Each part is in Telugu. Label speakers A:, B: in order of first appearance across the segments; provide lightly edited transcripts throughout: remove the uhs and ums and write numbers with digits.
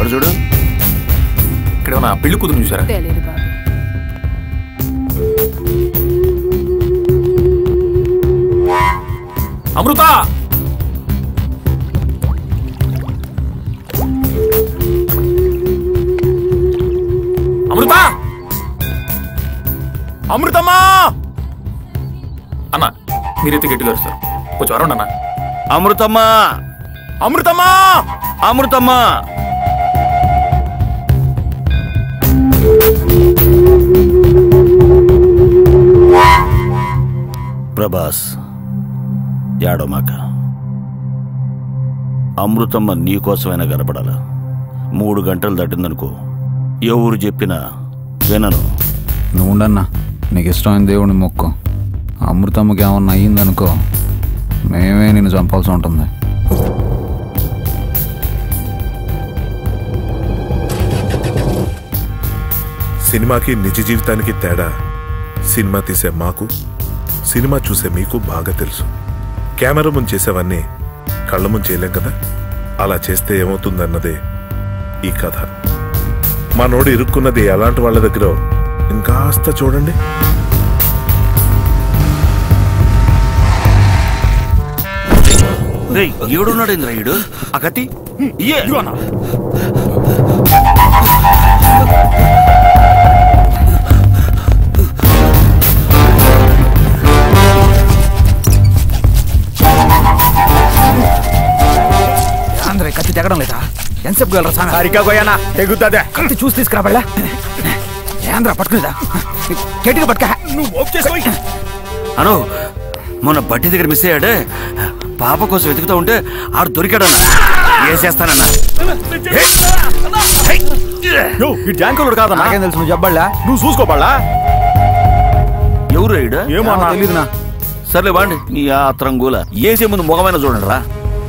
A: అడు చూడు, ఇక్కడ ఏమన్నా పెళ్లి కూతురు చూసారా?
B: తెలియదు బాబు.
A: అమృత, అమృత, అమృతమ్మా అన్న, మీరైతే గట్టిగా వస్తారు. కొంచెం అరవండి అన్న.
C: అమృతమ్మా,
A: అమృతమ్మా,
C: అమృతమ్మా. ప్రభాస్, ఏడోమాక. అమృతమ్మ నీకోసమైనా కనపడాల. 3 గంటలు దాటిందనుకో, ఎవరు చెప్పినా వినను.
D: నువ్వుండన్నా, నీకు ఇష్టమైన దేవుడిని మొక్కు. అమృతమ్మకి ఏమన్నా అయ్యిందనుకో, మేమే నిన్ను చంపాల్సి ఉంటుంది.
E: సినిమాకి నిజ జీవితానికి తేడా సినిమా తీసే మాకు, సినిమా చూసే మీకు బాగా తెలుసు. కెమెరా ముందు చేసేవన్నీ కళ్ళ ముందు చేయలేం కదా. అలా చేస్తే ఏమవుతుందన్నదే ఈ కథ. మా నోడు ఇరుక్కున్నది అలాంటి వాళ్ళ దగ్గర ఇంకాస్త చూడండి.
C: ఏడున్నాడు ఇంద్ర, ఈడు ఆ కత్తి
F: ఆంధ్ర కత్తి తెగడం లేదా? ఎంతసేపు
G: వెళ్ళరా? తెగుతుందే.
F: కత్తి చూసి తీసుకురాబళ్ళా. ఆంధ్ర పట్టుకునేదా? గట్టిగా పట్టుక.
G: నువ్వు
C: అను, మొన్న బడ్డీ దగ్గర మిస్ అయ్యాడే, పాప కోసం వెతుకుతూ ఉంటే ఆడు దొరికాడన్నా. వేసేస్తానన్నా.
G: జాంకులుడు కాదా?
F: నాకేం తెలుసు, నువ్వు చెప్పబడలా.
G: నువ్వు చూసుకోబడలా.
C: ఎవరు ఈడు?
G: ఏమో
F: తెలీదునా.
C: సర్లే బాండి, నీ ఆత్రం గూల. ఏసే ముందు మొగమైన చూడండి రా.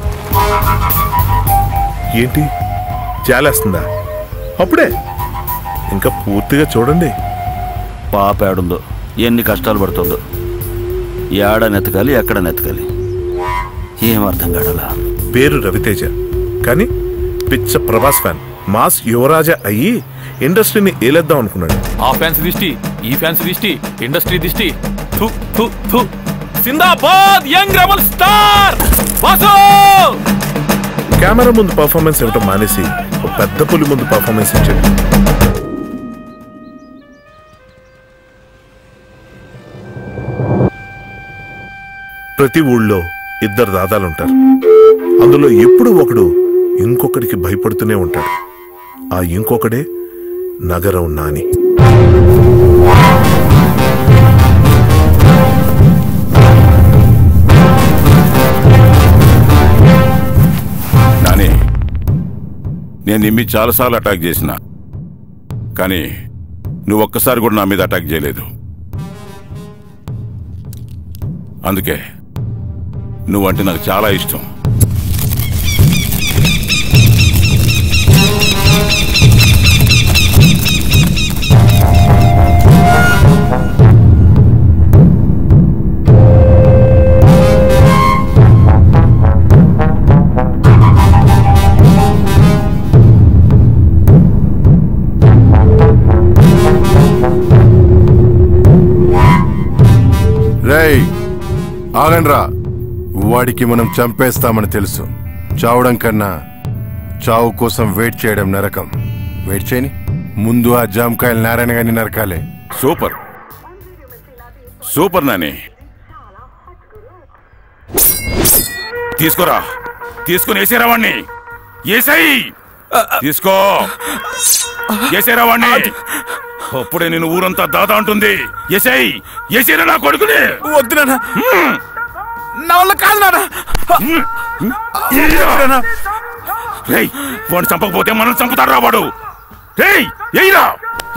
E: ఏంటి చాలేస్తుందా? అప్పుడే ఇంకా పూర్తిగా చూడండి.
C: పాప ఏడుందో, ఎన్ని కష్టాలు పడుతుందో, ఏడ నెతకాలి, ఎక్కడ నెతకాలి, ఏం అర్థం కాడలా.
E: పేరు రవితేజ, కానీ పిచ్చ ప్రభాస్ ఫ్యాన్. మాస్ యువరాజ అయ్యి ఇండస్ట్రీని ఏలేద్దాం అనుకున్నాడు.
A: ఆ ఫ్యాన్స్ దిష్టి, ఈ ఫ్యాన్స్ దిష్టి, ఇండస్ట్రీ దిష్టి. జిందాబాద్ young rebel star Vasu.
E: Camera ముందు పర్ఫార్మెన్స్ ఇవ్వటం మానేసి ఒక పెద్ద పులి ముందు పర్ఫార్మెన్స్ ఇచ్చాడు. ప్రతి ఊళ్ళో 2 దాదాలుంటారు. అందులో ఎప్పుడు ఒకడు ఇంకొకడికి భయపడుతూనే ఉంటాడు. ఆ ఇంకొకడే నగరం నాని.
H: నాని, నేను నిమ్మి చాలాసార్లు అటాక్ చేసిన, కానీ నువ్వు ఒక్కసారి కూడా నా మీద అటాక్ చేయలేదు. అందుకే నువ్వంటే నాకు చాలా ఇష్టం.
I: రేయ్ ఆగండ్రా, వాడికి మనం చంపేస్తామని తెలుసు. చావడం కన్నా చావు కోసం వెయిట్ చేయడం నరకం. వెయిట్ చేయని ముందు ఆ జామకాయలు నారాయణ గారిని నరకాలే.
H: సూపర్ సూపర్ నాని, తీసుకోరా, తీసుకుని వేసేరా వాణ్ణి. ఏసాయి తీసుకో, వేసేరా వాణ్ణి. అప్పుడే నేను ఊరంతా దాదా అంటుంది. ఏసాయి, ఏసేరా నా కొడుకుని.
G: వద్దు నాన్న, నా వల్ల కాదు నాన్న.
H: రేయ్, వాడిని చంపకపోతే మనం చంపుతాడు రా వాడు. రేయ్, ఏయ్రా,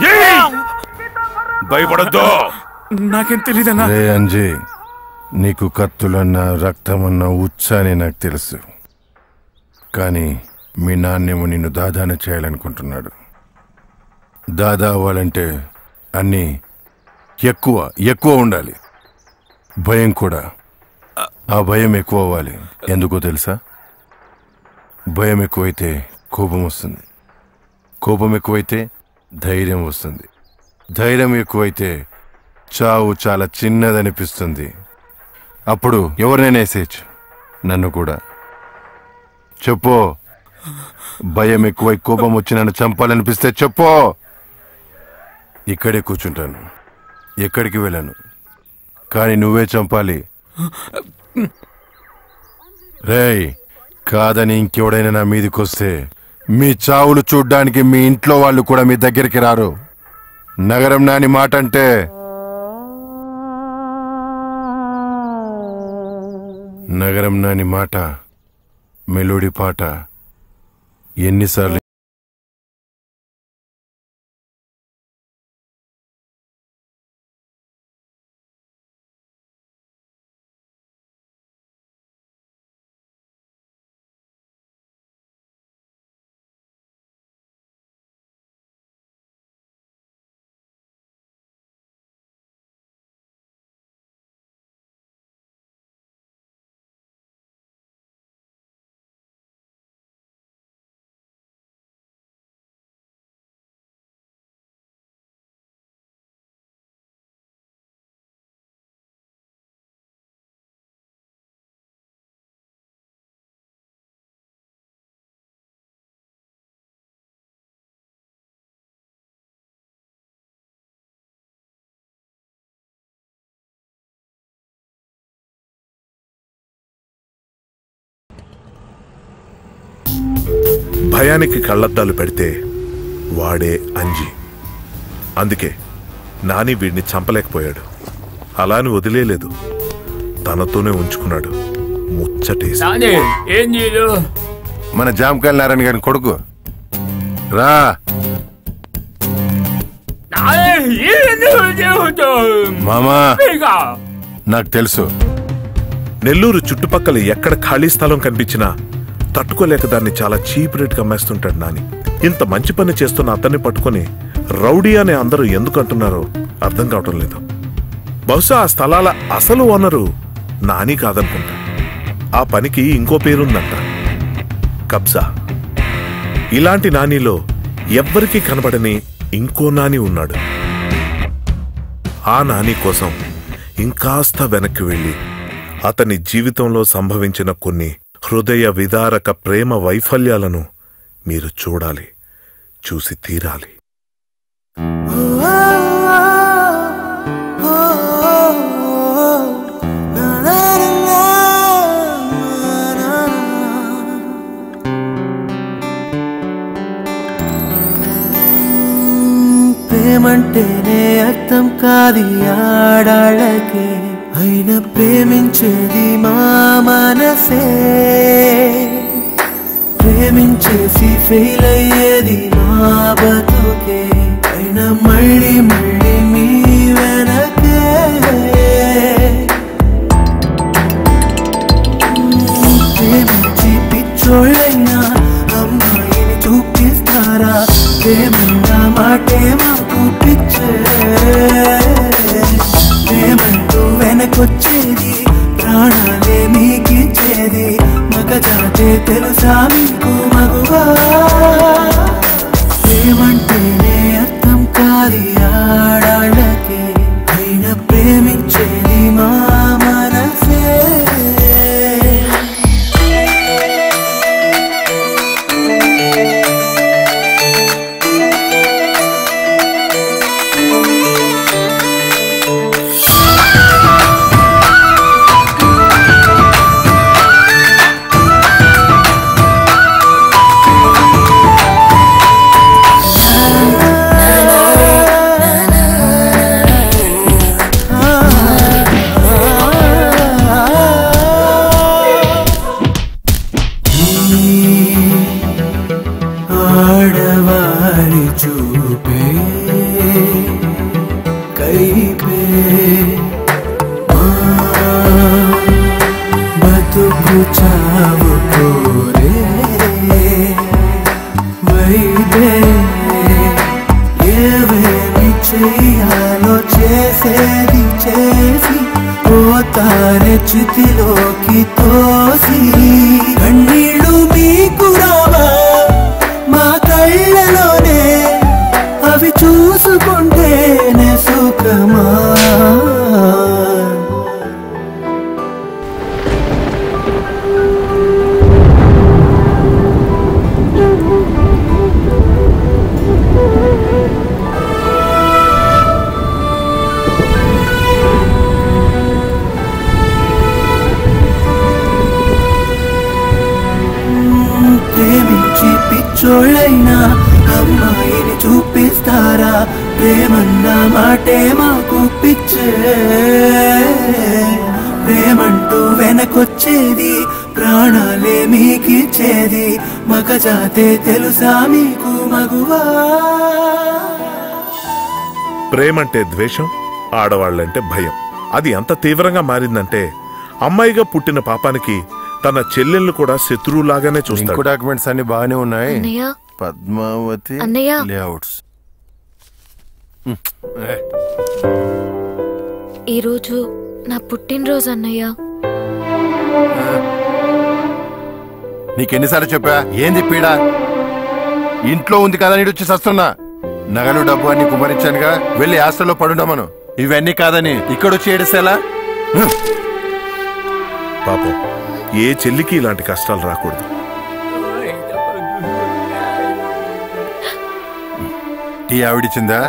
H: భయపడద్దు.
G: నాకేం తెలీదన్నా.
I: రే అంజీ, నీకు కత్తులన్నా రక్తమన్నా ఉచ్చాని నాకు తెలుసు. కానీ మీ నాన్నేమో నిన్ను దాదాన చేయాలనుకుంటున్నాడు. దాదా అవ్వాలంటే అన్నీ ఎక్కువ ఎక్కువ ఉండాలి, భయం కూడా. ఆ భయం ఎక్కువ అవ్వాలి. ఎందుకో తెలుసా? భయం ఎక్కువైతే కోపం వస్తుంది, కోపం ఎక్కువైతే ధైర్యం వస్తుంది, ధైర్యం ఎక్కువైతే చావు చాలా చిన్నదనిపిస్తుంది. అప్పుడు ఎవరినైనా వేసేయచ్చు, నన్ను కూడా. చెప్పు, భయం ఎక్కువై కోపం వచ్చి నన్ను చంపాలనిపిస్తే చెప్పు. ఇక్కడే కూర్చుంటాను, ఎక్కడికి వెళ్ళను, కానీ నువ్వే చంపాలి. రేయ్, కాదని ఇంకెవడైనా నా మీదికొస్తే మీ చావులు చూడ్డానికి మీ ఇంట్లో వాళ్ళు కూడా మీ దగ్గరికి రారు. నగరం నాని మాట అంటే నగరం నాని మాట మెలోడీ పాట ఎన్నిసార్లు
E: భయానికి కళ్ళద్దాలు పెడితే వాడే అంజి. అందుకే నాని వీడిని చంపలేకపోయాడు. అలాని వదిలేలేదు, తనతోనే ఉంచుకున్నాడు. ముచ్చటేసి
I: మన జామకాయల నారాయణ గారిని కొడుకు రా. మామా, నాకు తెలుసు.
E: నెల్లూరు చుట్టుపక్కల ఎక్కడ ఖాళీ స్థలం కనిపించినా తట్టుకోలేక దాన్ని చాలా చీప్ రేట్కి అమ్మేస్తుంటాడు నాని. ఇంత మంచి పని చేస్తున్న అతన్ని పట్టుకుని రౌడీ అని అందరూ ఎందుకు అంటున్నారో అర్థం కావటం లేదు. బహుశా ఆ స్థలాల అసలు ఓనరు నాని కాదనుకుంటా. ఆ పనికి ఇంకో పేరుందంట, కబ్జా. ఇలాంటి నానిలో ఎవ్వరికీ కనబడని ఇంకో నాని ఉన్నాడు. ఆ నాని కోసం ఇంకాస్త వెనక్కి వెళ్ళి అతని జీవితంలో సంభవించిన కొన్ని హృదయ విదారక ప్రేమ వైఫల్యాలను మీరు చూడాలి, చూసి తీరాలి.
B: ప్రేమంటేనే అర్థం కాది ఆడాళ్ళకే, అయినా ప్రేమించేది మా మనసే. ప్రేమించేసి ఫెయిల్ అయ్యేది మా బతుకే, అయినా మళ్ళీ మళ్ళీ మీ వెనకే. ప్రేమించి పిచ్చోళ్ళైనా అమ్మాయిని చూపిస్తారా? ప్రేమన్నా మాటే మాకు పిచ్చే. ప్రేమంటూ వెనకొచ్చేది, ప్రాణాలే మీకిచ్చేది మగజాతే తెలుసా మీకు మగువా? ప్రేమంటేనే అర్థం కాది ఆడాళ్ళకే, అయినా ప్రేమించేది మా మనసే. ఆడవారి చూపే కైపే బతుకు చావు కోరే వైదే. ఏవేమి చెయ్యాలో చేసేది చేసి పోతారే చితిలోకి తోసి. కన్నీళ్ళు మీకు రావా? మా కళ్ళలోనే పిచ్చోళ్ళైనా అమ్మాయిని చూపిస్తారా ప్రేమన్న మాటే మాకు పిచ్చే ప్రేమంటూ వెనకొచ్చేది ప్రాణాలే మీకిచ్చేది మగ జాతే తెలుసా మీకు మగువా
E: ప్రేమంటే ద్వేషం ఆడవాళ్ళంటే భయం అది ఎంత తీవ్రంగా మారిందంటే అమ్మాయిగా పుట్టిన పాపానికి తన చెల్లెళ్ళు కూడా శత్రువులాగానే చూస్తాడు.
I: డాక్యుమెంట్స్ అన్ని బాగానే ఉన్నాయి.
J: అన్నయ్య
I: పద్మావతి
J: అన్నయ్య
I: లేఅవుట్స్.
J: ఈరోజు నా పుట్టినరోజు అన్నయ్య.
I: నీకెన్నిసార్లు చెప్పా ఏంది పీడా? ఇంట్లో ఉంది కదా నీడు వచ్చి సస్తున్నా. నగలు డబ్బు అన్ని కుమరించానుగా, వెళ్ళి హాస్టల్లో పడుండమను. ఇవన్నీ కాదని ఇక్కడొచ్చి ఏడిసేలా?
E: పాపం ఏ చెల్లికి ఇలాంటి కష్టాలు రాకూడదు.
I: టీ ఆవిడిచ్చిందా?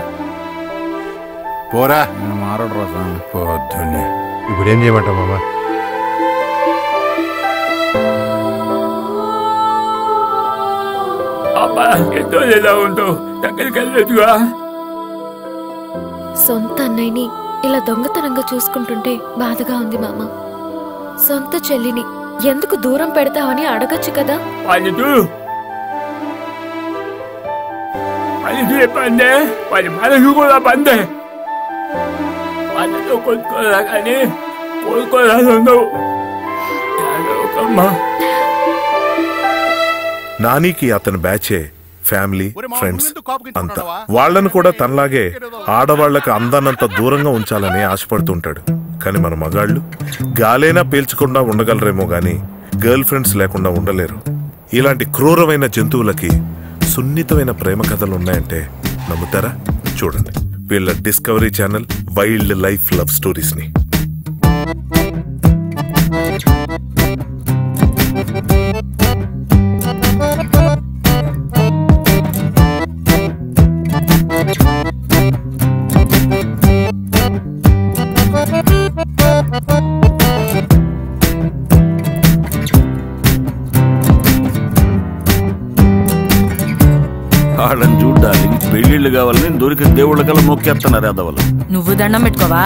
I: పోరా.
D: మారడు రోజా
I: పొద్దున్నే ఇప్పుడేం చేయమంటావు మామా?
J: సొంత అన్నయ్యని ఇలా దొంగతనంగా చూసుకుంటుంటే బాధగా ఉంది మామ. సొంత చెల్లిని ఎందుకు దూరం పెడతావని అడగచ్చు కదా.
E: నానికి అతని బ్యాచే ఫ్యామిలీ ఫ్రెండ్స్ అంతా. వాళ్లను కూడా తనలాగే ఆడవాళ్లకు అందనంత దూరంగా ఉంచాలని ఆశపడుతుంటాడు. కానీ మన మగాళ్ళు గాలైనా పీల్చకుండా ఉండగలరేమో గాని గర్ల్ ఫ్రెండ్స్ లేకుండా ఉండలేరు. ఇలాంటి క్రూరమైన జంతువులకి సున్నితమైన ప్రేమ కథలు ఉన్నాయంటే నమ్ముతారా? చూడండి వీళ్ళ discovery channel wild life love stories ని.
C: వాళ్ళని చూడ్డానికి పెళ్లిళ్ళు కావాలని దొరికిన దేవుళ్ళ కల్లా మొక్కేస్తున్నారు అదవలు.
K: నువ్వు దండం పెట్టుకోవా?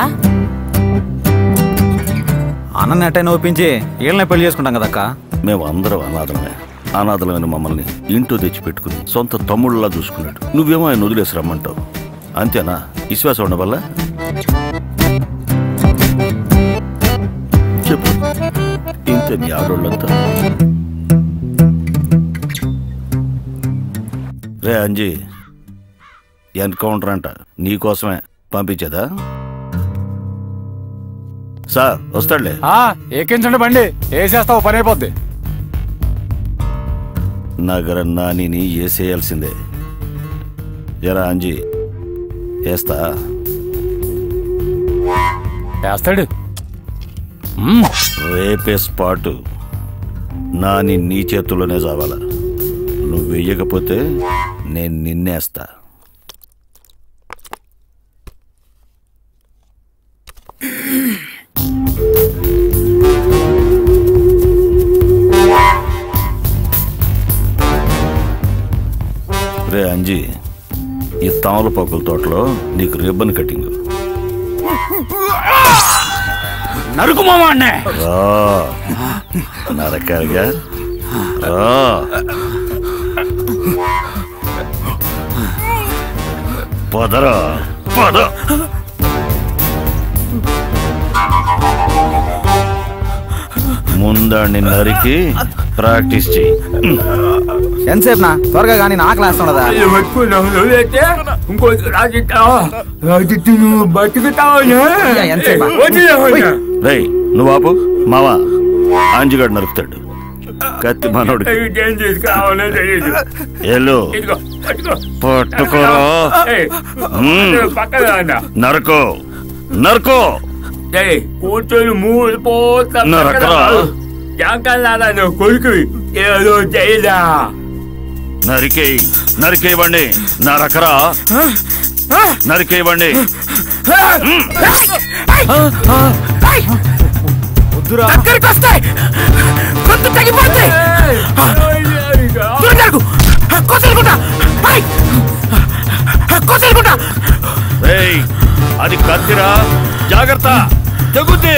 D: అన్న ఎట్టైనా ఒప్పించి వీళ్ళనే పెళ్లి చేసుకుంటాం కదక్క.
C: మేము అందరం అనాథలమే. అనాథలమైన మమ్మల్ని ఇంట్లో తెచ్చిపెట్టుకుని సొంత తమ్ముళ్ళలా చూసుకున్నాడు. నువ్వేమో ఆయన వదిలేసి రమ్మంటావు. అంతేనా? విశ్వాసం ఉండవల్ల చెప్పు. ఇంతే నీ ఆడోళ్ళంతా. రే అంజీ, ఎన్కౌంటర్ అంట నీకోసమే పంపించేదా? సార్ వస్తాడులే.
F: ఎక్కించండి బండి, వేసేస్తావు పని అయిపోద్ది.
C: నగర నానిని వేసేయాల్సిందే. ఎరా అంజీ వేస్తా?
F: వేస్తాడు.
C: రేపే స్పాటు నాని నీ చేతుల్లోనే చావాల. నువ్వు వెయ్యకపోతే నేను నిన్నేస్తా. రే అంజీ, ఈ తామలపాకుల తోటలో నీకు రిబ్బన్ కటింగ్.
F: నరుకు మామ అన్నే.
C: నరకాలిగా పదరా పద. ముందాన్ని నరికి ప్రాక్టీస్ చెయ్యి.
D: ఎంతసేపు నా త్వరగా కానీ నా క్లాస్ ఉండదా?
C: రేయ్ నువ్వు ఆపు. మావా ఆంజిగాడు నరుకుతాడు. కత్తి మనోడు. ఎల్లు పట్టుకోరా. Narcos Narcos.
A: కూర్చొని మూడు పోతా
C: నరకరా.
A: కొడుకు ఏదో చేయదా.
C: నరికేయి నరికేయబండి. నరకరా నరికేయబండి.
G: దగ్గరికి వస్తాయి, గొంతు తగ్గిపోతాయి. తెగుద్ది.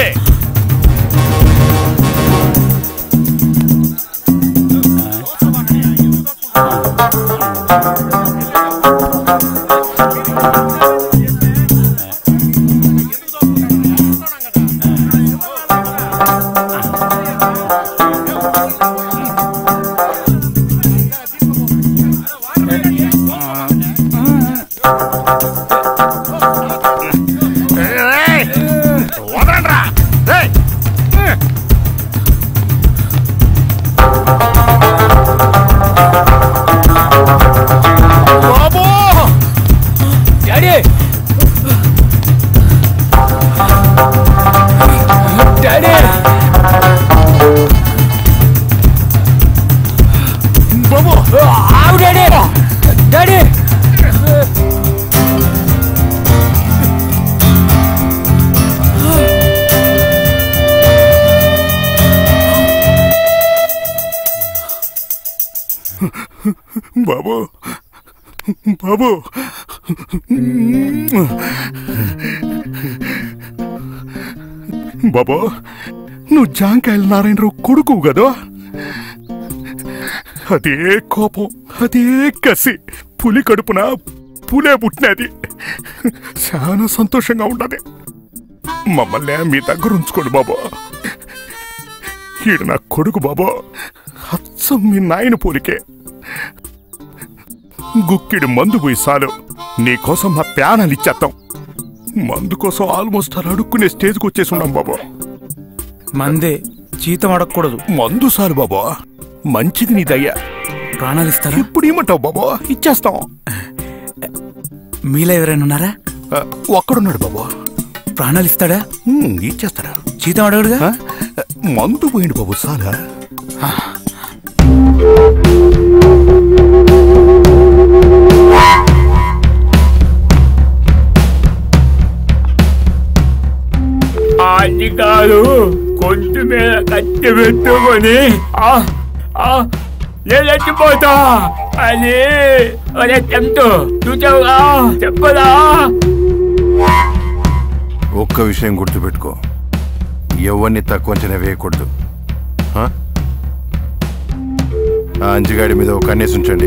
K: బాబు బాబు బాబు నువ్వు జాంకాయలు నారాయణరావు కొడుకు కదా. అదే కోపం, అదే కసి, పులి కడుపున పులే పుట్టినది. చాలా సంతోషంగా ఉండదు. మమ్మల్ని మీ దగ్గర ఉంచుకోండి బాబు. ఈడు నా కొడుకు బాబు, అచ్చం మీ నాయన పోలికే. గుక్కిడి మందు పోయి చాలు, నీకోసం మా ప్యానాలు ఇచ్చేస్తాం. మందు కోసం ఆల్మోస్ట్ అలా అడుక్కునే స్టేజ్కి వచ్చేసి ఉన్నాం బాబా.
G: మందే జీతం అడగకూడదు,
K: మందు చాలు బాబా. మంచిది నీ దయ్యా.
G: ప్రాణాలు ఇస్తారా?
K: ఇప్పుడు ఏమంటావు బాబా? ఇచ్చేస్తాం.
G: మీలో ఎవరైనా ఉన్నారా?
K: ఒక్కడున్నాడు బాబా.
G: ప్రాణాలు ఇస్తాడా?
K: ఇచ్చేస్తాడా?
G: జీతం అడగడుగా.
K: మందు పోయిండు బాబు చాలా.
A: అది కాదు, కొంచెం మీద కత్తి పెట్టుకొని నేను చచ్చిపోతా అని చెప్తూ చూచావుగా, చెప్పదా?
I: ఒక్క విషయం గుర్తుపెట్టుకో, ఎవరిని తక్కువ అంచనా వేయకూడదు. ఆ అంజిగాడి మీద ఒక కన్నేసి ఉంచండి.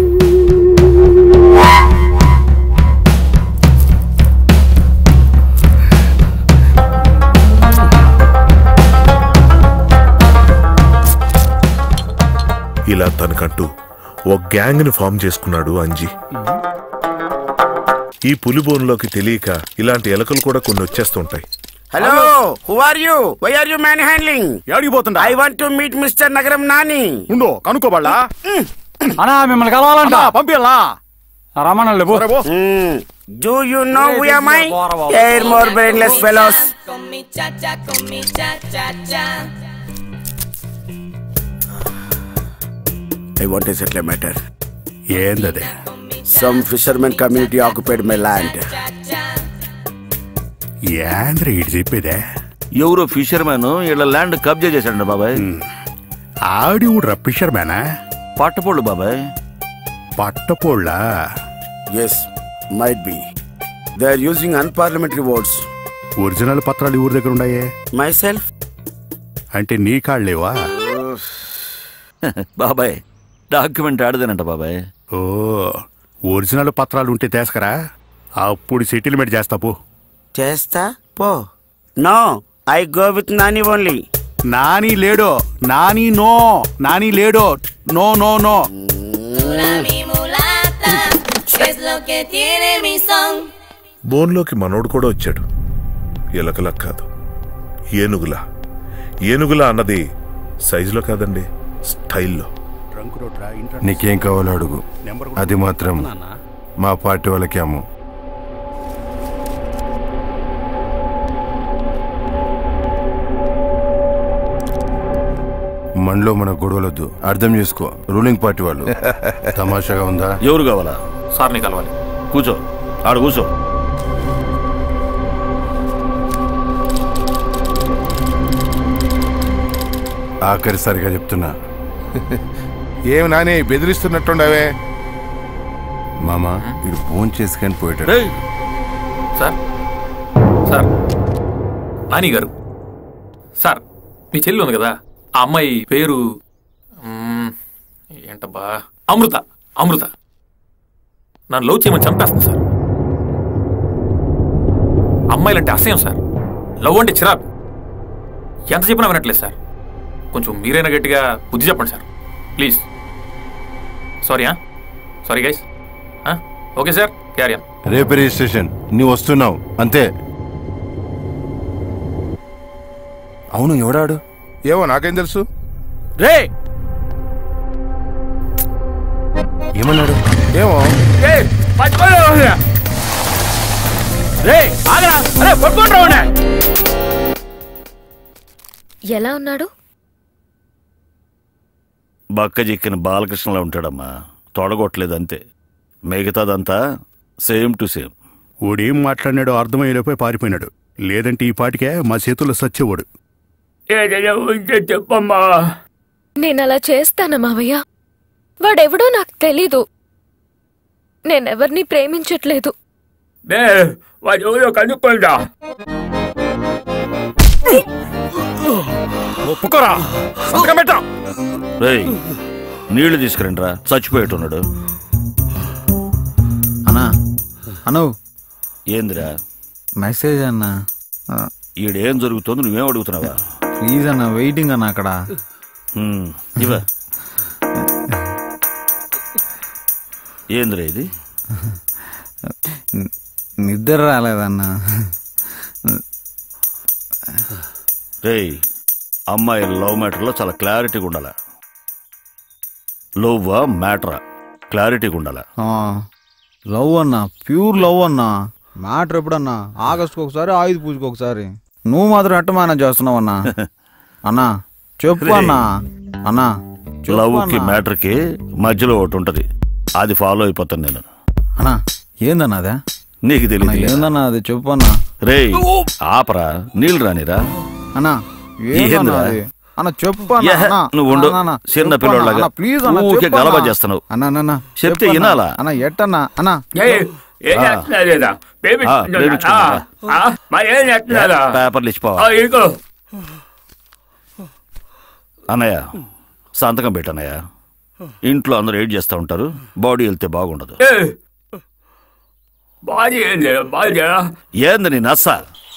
E: ఇలా తనకంటూ ఒక గ్యాంగ్ ని ఫామ్ చేసుకున్నాడు అంజీ. ఈ పులిబోన్లోకి తెలియక ఇలాంటి ఎలకలు కూడా కొన్ని వచ్చేస్తుంటాయి.
L: Hello, who are you? Why are you man handling?
K: ఎక్కడికి పోతుందా?
L: I want to meet mister Nagaram Nani.
K: ఉండో కనుక్కోబళ్ళా.
F: అన్నా మిమ్మల్ని కలవాలంట.
K: పంపిల్లా
F: రమణలు.
L: Do you know who am I? They're more brainless fellows. I want to settle a matter.
K: ఏందదే?
L: Some fisherman community occupied my land.
K: ఏంద్ర ఇటు చెప్పేదే?
C: ఎవరో ఫిషర్మెన్ ఇలా ల్యాండ్ కబ్జా చేశాడు బాబాయ్.
K: ఆడి ఊడ్రా ఫిషర్మేనా?
C: పట్టపోళ్ళు బాబాయ్.
K: పట్టపోళ్ళ?
L: Yes, might be. They are using unparliamentary words.
K: Original పత్రాలు ఊరి దగ్గర ఉన్నాయే.
L: Myself?
K: అంటే నీ కాళ్ళేవా?
C: బాబాయ్ డాక్యుమెంట్ ఆడదేనంట బాబాయ్.
K: ఓ, ఒరిజినల్ పత్రాలు ఉంటే తీసుకరా, అప్పుడు సెటిల్మెంట్ చేస్తా పో.
L: చేస్తా పో. No, I go with Nani only.
K: Nani లేడో, నాని నో, నాని లేడో, నో నో నో.
E: బోన్లోకి మనోడు కూడా వచ్చాడు. ఎలకలా కాదు, ఏనుగులా. ఏనుగులా అన్నది సైజులో కాదండి, స్టైల్లో.
I: నీకేం కావాలో అడుగు, అది మాత్రం మా పార్టీ వాళ్ళకి అమ్ము. మనలో మన గొడవలొద్దు, అర్థం చేసుకో. రూలింగ్ పార్టీ వాళ్ళు. తమాషాగా ఉందా?
C: ఎవరు కావాలా?
G: సార్ని కలవాలి.
C: కూర్చో, ఆడ కూర్చో.
I: ఆఖరిసారిగా చెప్తున్నా,
K: ఏమి నాని బెదిరిస్తున్నట్టుండవే?
I: మామా వీడు ఫోన్ చేసుకొని పోయాడు.
G: సార్, సార్ నాని గారు,
M: మీ చెల్లి ఉంది కదా, ఆ అమ్మాయి పేరు ఏంటబ్బా, అమృత. అమృత నన్ను లవ్ చేయమని చంపేస్తుంది సార్. అమ్మాయిలంటే అసహ్యం సార్, లవ్ అంటే చిరాకు. ఎంత చెప్పినా వినట్లేదు సార్. కొంచెం మీరైనా గట్టిగా బుద్ధి చెప్పండి sir please. Sorry guys. Okay sir, carry on.
I: రేపు రిజిస్ట్రేషన్, నువ్వు వస్తున్నావు అంతే. అవును, ఎవడాడు?
K: ఏమో నాకేం తెలుసు.
A: రే
I: ఏమన్నాడు?
K: ఏమో
J: ఎలా ఉన్నాడు?
C: బక్క చిక్కిన బాలకృష్ణలా ఉంటాడమ్మా, తొడగొట్టలేదు అంతే. మిగతాదంతా సేమ్ టు సేమ్.
K: ఓడేం మాట్లాడినాడో అర్థమయ్యేలోపై పారిపోయినాడు. లేదంటే ఈ పాటికే మా చేతుల్లో సచ్చేవాడు.
A: చెప్పమ్మా.
J: నేను అలా చేస్తానా మావయ్య? వాడెవడో నాకు తెలీదు. నేనెవరిని ప్రేమించట్లేదు.
A: వాడు కనుక్కుంటా.
K: ఒప్పుకోరా,
C: రేయ్ నీళ్లు తీసుకురండిరా, చచ్చిపోయేట్టున్నాడు.
D: అన్నా అను
C: ఏందిరా
D: మెసేజ్ అన్నా?
C: ఈడేం జరుగుతుందో నువ్వేం అడుగుతున్నావా?
D: ప్లీజ్ అన్న, వెయిటింగ్ అన్న అక్కడ.
C: ఇవా ఏందిరా ఇది?
D: నిద్ర రాలేదన్నా.
C: రేయ్ అమ్మాయి లవ్ మ్యాటర్లో చాలా క్లారిటీగా ఉండాల. లవ్ మ్యాటరా క్లారిటీగా ఉండాల.
D: లవ్ అన్నా, ప్యూర్ లవ్ అన్నా. మ్యాటర్ ఎప్పుడన్నా? ఆగస్టుకు ఒకసారి, ఆయుధ పూజకు ఒకసారి. నువ్వు మాత్రం ఎట్ట మేనేజ్ చేస్తున్నావు అన్నా? అన్నా చెప్పు అన్నా. అన్నా
C: లవ్ కి మ్యాటర్ కి మధ్యలో ఒకటి ఉంటది, అది ఫాలో అయిపోతాను నేను.
D: అన్నా ఏందన్నా అదే?
C: నీకు తెలియదు
D: ఏందన్నా అది? చెప్పు అన్నా.
C: రేయ్ ఆపరా, నీళ్ళు రానిరా.
D: అన్నా అన్న చెప్పు అన్నా.
C: నువ్వు ఉండు, చిన్న పిల్లలాగా
D: ప్లీజ్
C: ఊరికే గలబా చేస్తున్నావు.
D: అన్నా
C: చెప్తే వినాలా?
D: అన్నా ఎట్టన్నా? అన్నా
C: పేపర్లు ఇచ్చిపోవా అన్నయ్య? సంతకం పెట్టన్నయ్య. ఇంట్లో అందరూ ఏడ్ చేస్తూ ఉంటారు, బాడీ వెళ్తే బాగుండదు. ఏంది నీ నచ్చ?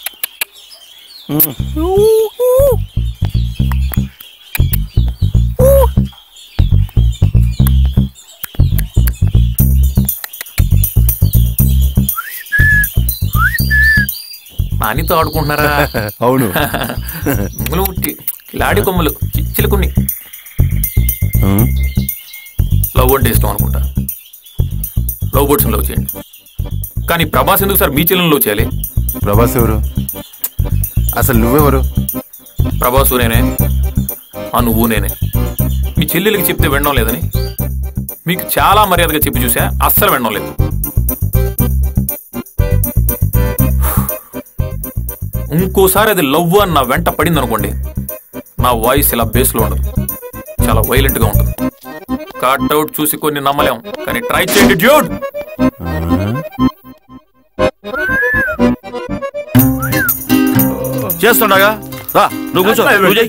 M: నానితో ఆడుకుంటున్నారా?
I: అవును.
M: లాడి కొమ్ములు చిలుకుని లవ్ అంటే ఇష్టం అనుకుంటా. లవ్ బర్డ్స్ లవ్ చేయండి. కానీ ప్రభాస్ ఎందుకు సార్ మీ చెల్లెలను లవ్ చేయాలి?
I: ప్రభాస్ ఎవరు అసలు? నువ్వెవరు?
M: ప్రభాసు నేనే, నువ్వు నేనే. మీ చెల్లెలకి చెప్తే వినడం లేదని మీకు చాలా మర్యాదగా చెప్పి చూసా, అస్సలు వినడం లేదు. ఇంకోసారి అది లవ్ అని నా వెంట పడింది అనుకోండి, నా వాయిస్ ఇలా బేస్లో ఉండదు, చాలా వైలెంట్ గా ఉంటుంది. కట్అవుట్ చూసి కొన్ని నమ్మలేం, కానీ ట్రై చేయండి డ్యూడ్.
C: చేస్తుండగా నువ్వు కూర్చో.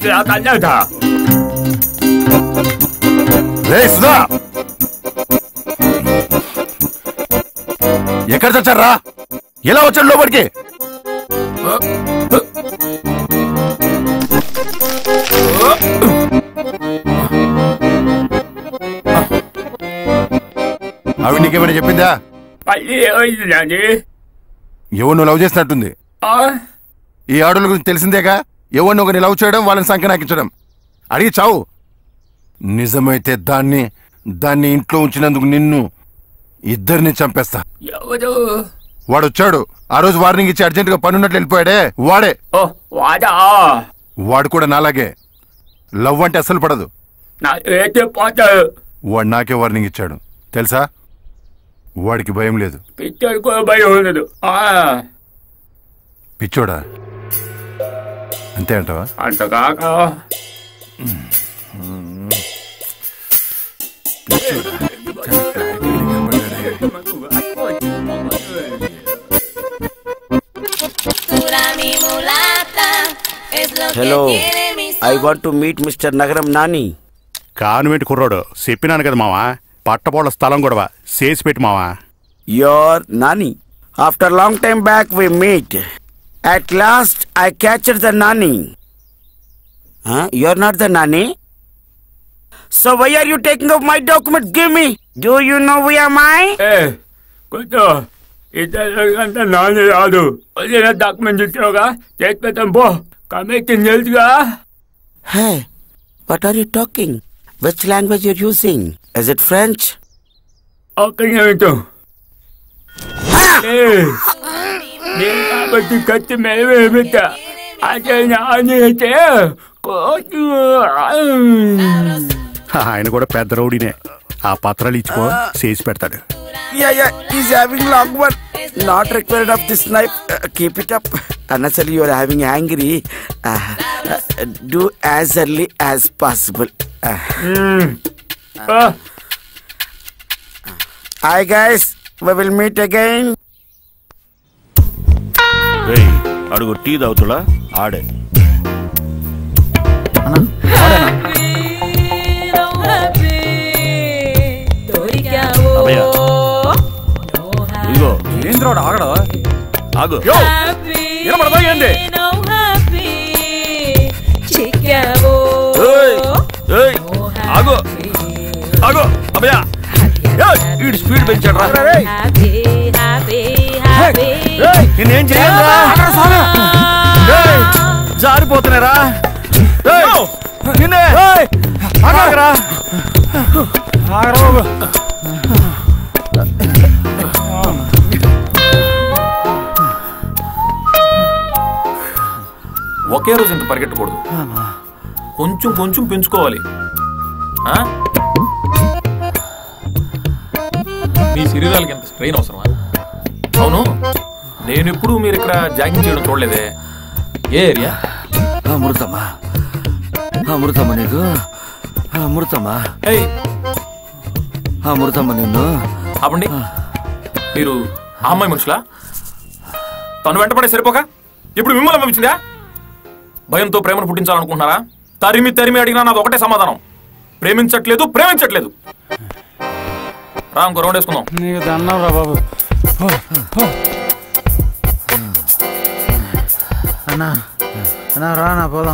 I: ఎక్కడ చచ్చారా? ఎలా వచ్చాడు లోపలికి? అవి నీకేమైనా చెప్పిందా? ఎవరు లవ్ చేసినట్టుంది. ఈ ఆడోళ్ళ గురించి తెలిసిందేగా, ఎవరిని ఒకరిని లవ్ చేయడం, వాళ్ళని సంఖ్యనాకించడం. అడిగి చావు. నిజమైతే దాన్ని ఇంట్లో ఉంచినందుకు నిన్ను, ఇద్దరిని చంపేస్తా. వాడు వచ్చాడు ఆ రోజు, వార్నింగ్ ఇచ్చి అర్జెంట్ గా పనున్నట్లు వెళ్ళిపోయాడే వాడే. వాడు కూడా నాలాగే లవ్ అంటే అసలు పడదు. వాడు నాకే వార్నింగ్ ఇచ్చాడు తెలుసా? వాడికి భయం లేదు. పిచ్చోడా? అంతే అంటావా?
C: Hello
L: I want to meet Mr. Nagaram Nani.
K: Convent కుర్రోడు చెప్పినాను కదా మావా, పట్టపోళ్ళ స్థలం గొడవ చేసి పెట్టి మావా.
L: Your Nani. After long time back we meet. At last I captured the Nani. Huh? You're not the Nani? So why are you taking off my document? Give me. Do you know who am I?
A: Hey, kuto. Ita nani raadu. Wala na document itroga. Check petam bo. Kami tinelga.
L: Hey, what are you talking? Which language you're using? Is it French?
A: Okay na ito. Hey, nila bati kati mewe bita. Aja na ani ite. Kuto.
K: ఆయన కూడా పెద్ద రౌడీనే. ఆ పత్రాలు ఇచ్చుకో, చేసి పెడతాడు.
L: Yeah, he's having long one. Not required of this knife. Keep it up. Unnecessarily you are having angry. Do as early as possible. Hi guys, we will meet again.
C: రేయ్, అడుగు టీ తాగుతులా ఆడే. ఇదిగో
F: ఏంద్రోడు ఆగడు.
C: ఆగు.
F: వినపడదా ఏంది?
C: ఆగు ఆగు అభయ, వీడు స్పీడ్ పెంచాడు రా. నేనేం చేయాలరా? జారిపోతున్నారా? నిన్నే ఆగరా.
M: ఒకే రోజు ఇంత పరిగెట్టకూడదు, కొంచెం కొంచెం పెంచుకోవాలి. మీ శరీరాలకి ఎంత స్ట్రెయిన్ అవసరమా? అవును, నేను ఎప్పుడు మీరు ఇక్కడ జాగింగ్ చేయడం చూడలేదే. ఏ ఏరియా?
C: అమృతమా, అమృతమ్మ నీకు అమృతమా, అమృతమ్మ నిన్ను.
M: అవ్వండి, మీరు ఆ అమ్మాయి మనుషులా? తను వెంటపడే సరిపోక ఇప్పుడు మిమ్మల్ని పంపించిందా? భయంతో ప్రేమను పుట్టించాలనుకుంటున్నారా? తరిమి తరిమి అడిగినా నాది ఒకటే సమాధానం, ప్రేమించట్లేదు ప్రేమించట్లేదు. రా, ఇంకో రౌండ్ వేసుకుందాం.
F: నీకు దండం రా బాబు.
D: అన్నా అన్నా రానా పోదాం.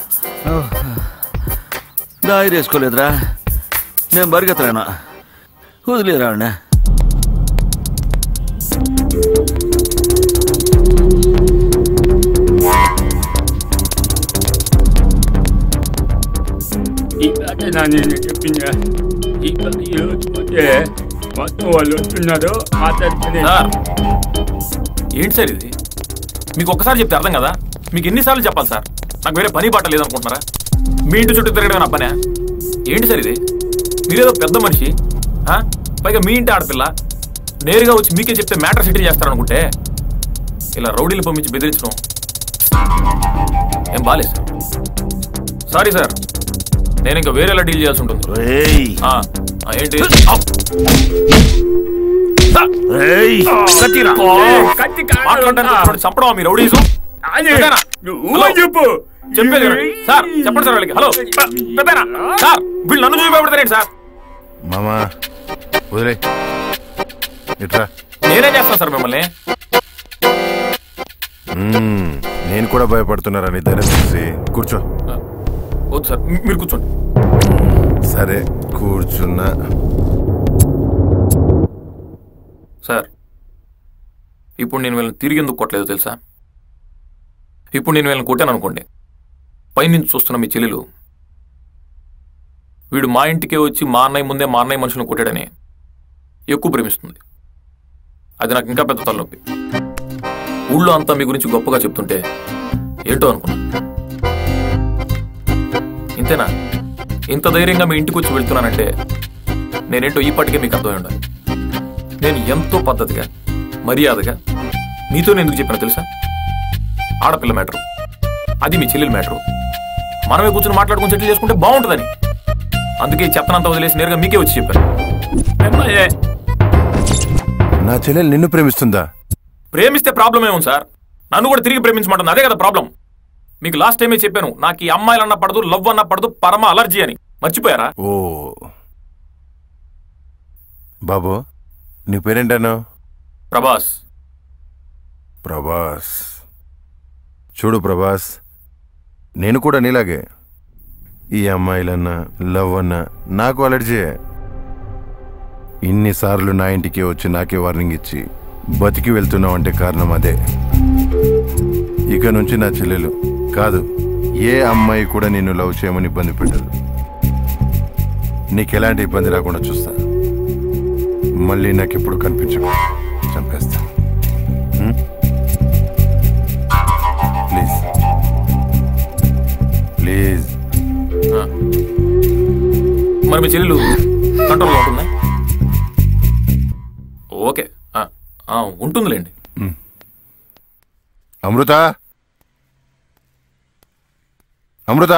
C: దారి వేసుకోలేదురా, నేను బరిగెత్తలేనా, వదిలేరా అన్నా.
A: ఈ పాట నేను చెప్పిందా? ఈ పాట ఈరోజు పోతే మొత్తం వాళ్ళు వస్తున్నారు మాట్లాడుకునే.
M: ఏంటి సార్ ఇది? మీకు ఒక్కసారి చెప్తే అర్థం కదా, మీకు ఎన్నిసార్లు చెప్పాలి సార్? నాకు వేరే పని పాట లేదనుకుంటున్నారా? మీ ఇంటి చుట్టూ తిరగడం నా పనే? ఏంటి సార్ ఇది? మీరేదో పెద్ద మనిషి, పైగా మీ ఇంటి ఆడపిల్ల, నేరుగా వచ్చి మీకే చెప్తే మ్యాటర్ సెటిల్ చేస్తారనుకుంటే ఇలా రౌడీలు పంపించి బెదిరించడం ఏం బాలేదు సార్. సారీ సార్, నేను ఇంకా వేరేలా డీల్ చేయాల్సి ఉంటుంది. ఏంటి చంపడం మీ రౌడీజం?
A: చెప్పు,
M: చెప్పేది సార్, చెప్పండి సార్ వాళ్ళకి. హలో పెద్దనా సార్, వీళ్ళు నన్ను చూసి భయపడతారేంటి సార్?
I: మామా వదిలే, ఇట్రా.
M: నేనేం చేస్తాను సార్ మిమ్మల్ని?
I: నేను కూడా భయపడుతున్నారని ధైర్యం చేసి కూర్చో.
M: వద్దు సార్, మీరు కూర్చోండి.
I: సరే కూర్చున్నా.
M: సార్, ఇప్పుడు నేను వీళ్ళని తిరిగి ఎందుకు కొట్టలేదు తెలుసా? ఇప్పుడు నేను వీళ్ళని కొట్టాను అనుకోండి, పైనుంచి చూస్తున్న మీ చెల్లెలు వీడు మా ఇంటికే వచ్చి మా అన్నయ్య ముందే మా అన్నయ్య మనుషులను కొట్టాడని ఎక్కువ ప్రేమిస్తుంది. అది నాకు ఇంకా పెద్ద తలనొప్పి. ఊళ్ళో అంతా మీ గురించి గొప్పగా చెప్తుంటే ఏంటో అనుకున్నా. ఇంతేనా? ఇంత ధైర్యంగా మీ ఇంటికి వచ్చి వెళ్తున్నానంటే నేనేంటో ఈపాటికే మీకు అర్థమై ఉండాలి. నేను ఎంతో పద్ధతిగా మర్యాదగా మీతో ఎందుకు చెప్పినా తెలుసా? ఆడపిల్ల మ్యాటరు, అది మీ చెల్లెలు మ్యాటరు, మనమే కూర్చొని మాట్లాడుకుని సెటిల్ చేసుకుంటే బాగుంటుందని. అందుకే చెత్తనంతా వదిలేసి నేరుగా మీకే వచ్చి చెప్పాను.
I: నా చెల్లెలు నిన్ను ప్రేమిస్తుందా?
M: ప్రేమిస్తే ప్రాబ్లం ఏముంది సార్? నన్ను కూడా తిరిగి ప్రేమించమంటుంది, అదే కదా ప్రాబ్లం. మీకు లాస్ట్ టైమే చెప్పాను, నాకు ఈ అమ్మాయిలు అన్న పడదు, లవ్ అన్న పడదు, పరమ అలర్జీ అని. మర్చిపోయారా?
I: ఓ బాబు, నీ పేరేంటాను?
M: ప్రభాస్.
I: ప్రభాస్. చూడు ప్రభాస్, నేను కూడా నీలాగే. ఈ అమ్మాయిలన్నా లవ్ అన్నా నాకు అలర్జీ. ఇన్నిసార్లు నా ఇంటికి వచ్చి నాకే వార్నింగ్ ఇచ్చి బతికి వెళ్తున్నావు అంటే కారణం అదే. ఇక నుంచి నా చెల్లెలు కాదు, ఏ అమ్మాయి కూడా నిన్ను లవ్ చేయమని ఇబ్బంది పెట్టదు. నీకెలాంటి ఇబ్బంది రాకుండా చూస్తా. మళ్ళీ నాకు ఎప్పుడు కనిపించకు, చంపేస్తా. Please please.
M: మరి మీ చెల్లెలు కంట్రోల్లో ఉంటుందా? ఓకే, ఉంటుందిలేండి.
I: అమృత, అమృత,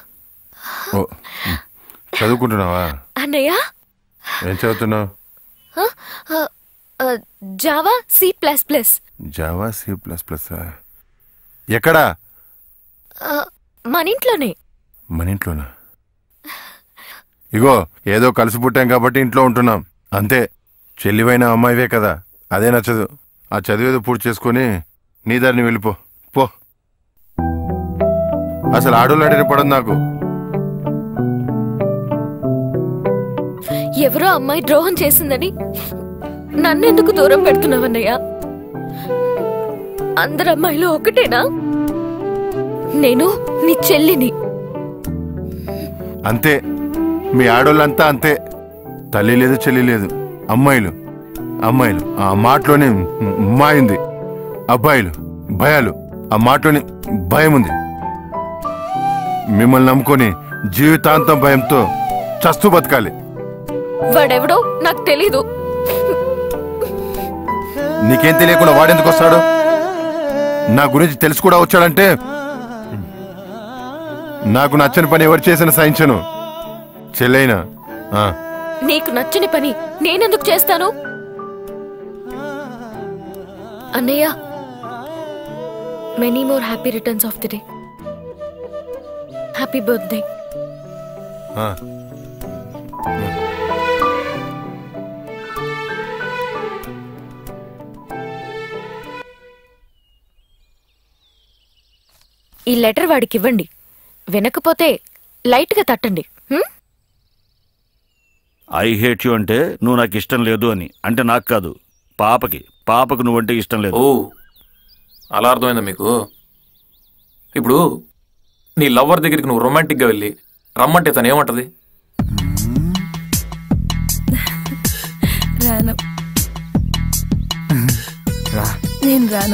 I: చదువుకుంటున్నావా?
J: అన్నయ్య,
I: ఏం చదువుతున్నావు?
J: Java C++.
I: Java C++. ఎక్కడా?
J: మన ఇంట్లోనే.
I: మన ఇంట్లోనా? ఇగో, ఏదో కలిసి పుట్టాం కాబట్టి ఇంట్లో ఉంటున్నాం అంతే. చెల్లివైన అమ్మాయివే కదా, అదే నచ్చదు. ఆ చదివేదో పూర్తి చేసుకుని నీ దారిని వెళ్ళిపో. పో. అసలు ఆడోళ్ళు అడిగిన పడదు నాకు.
J: ఎవరో అమ్మాయి ద్రోహం చేసిందని నన్నెందుకు దూరం పెడుతున్నావన్నయ్య? అందరు అమ్మాయిలు ఒకటేనా? నేను నీ చెల్లిని.
I: అంతే, మీ ఆడోళ్ళంతా అంతే. తల్లి లేదు, చెల్లి లేదు, అమ్మాయిలు. అమ్మాయిలు ఆ మాటలోనే మాయింది. అబ్బాయిలు భయాలు, ఆ మాటలోనే భయం ఉంది. మిమ్మల్ని నమ్ముకొని జీవితాంతం భయంతో చస్తూ బతకాలి.
J: వాడెవడో నాకు తెలీదు.
I: నీకేం తెలియకుండా వాడెందుకు వస్తాడు? నా గురించి తెలిసి కూడా వచ్చాడంటే నాకు నచ్చని పని ఎవరు చేసిన సహించను. చెల్లైనా
J: నీకు నచ్చని పని నేనెందుకు చేస్తాను? అన్నయ్య, many more happy returns of the day. Happy birthday. ఈ లెటర్ వాడికి ఇవ్వండి. వినకపోతే లైట్ గా తట్టండి.
C: ఐ హేట్ యు అంటే నువ్వు నాకు ఇష్టం లేదు అని. అంటే నాకు కాదు, పాపకు నువ్వంటే ఇష్టం లేదు.
M: ఓ, అలా అర్థమైందా మీకు? ఇప్పుడు నీ లవ్వర్ దగ్గరికి నువ్వు రొమాంటిక్గా వెళ్ళి రమ్మంటే తను ఏమంటది?
N: రాను. నేను రాను.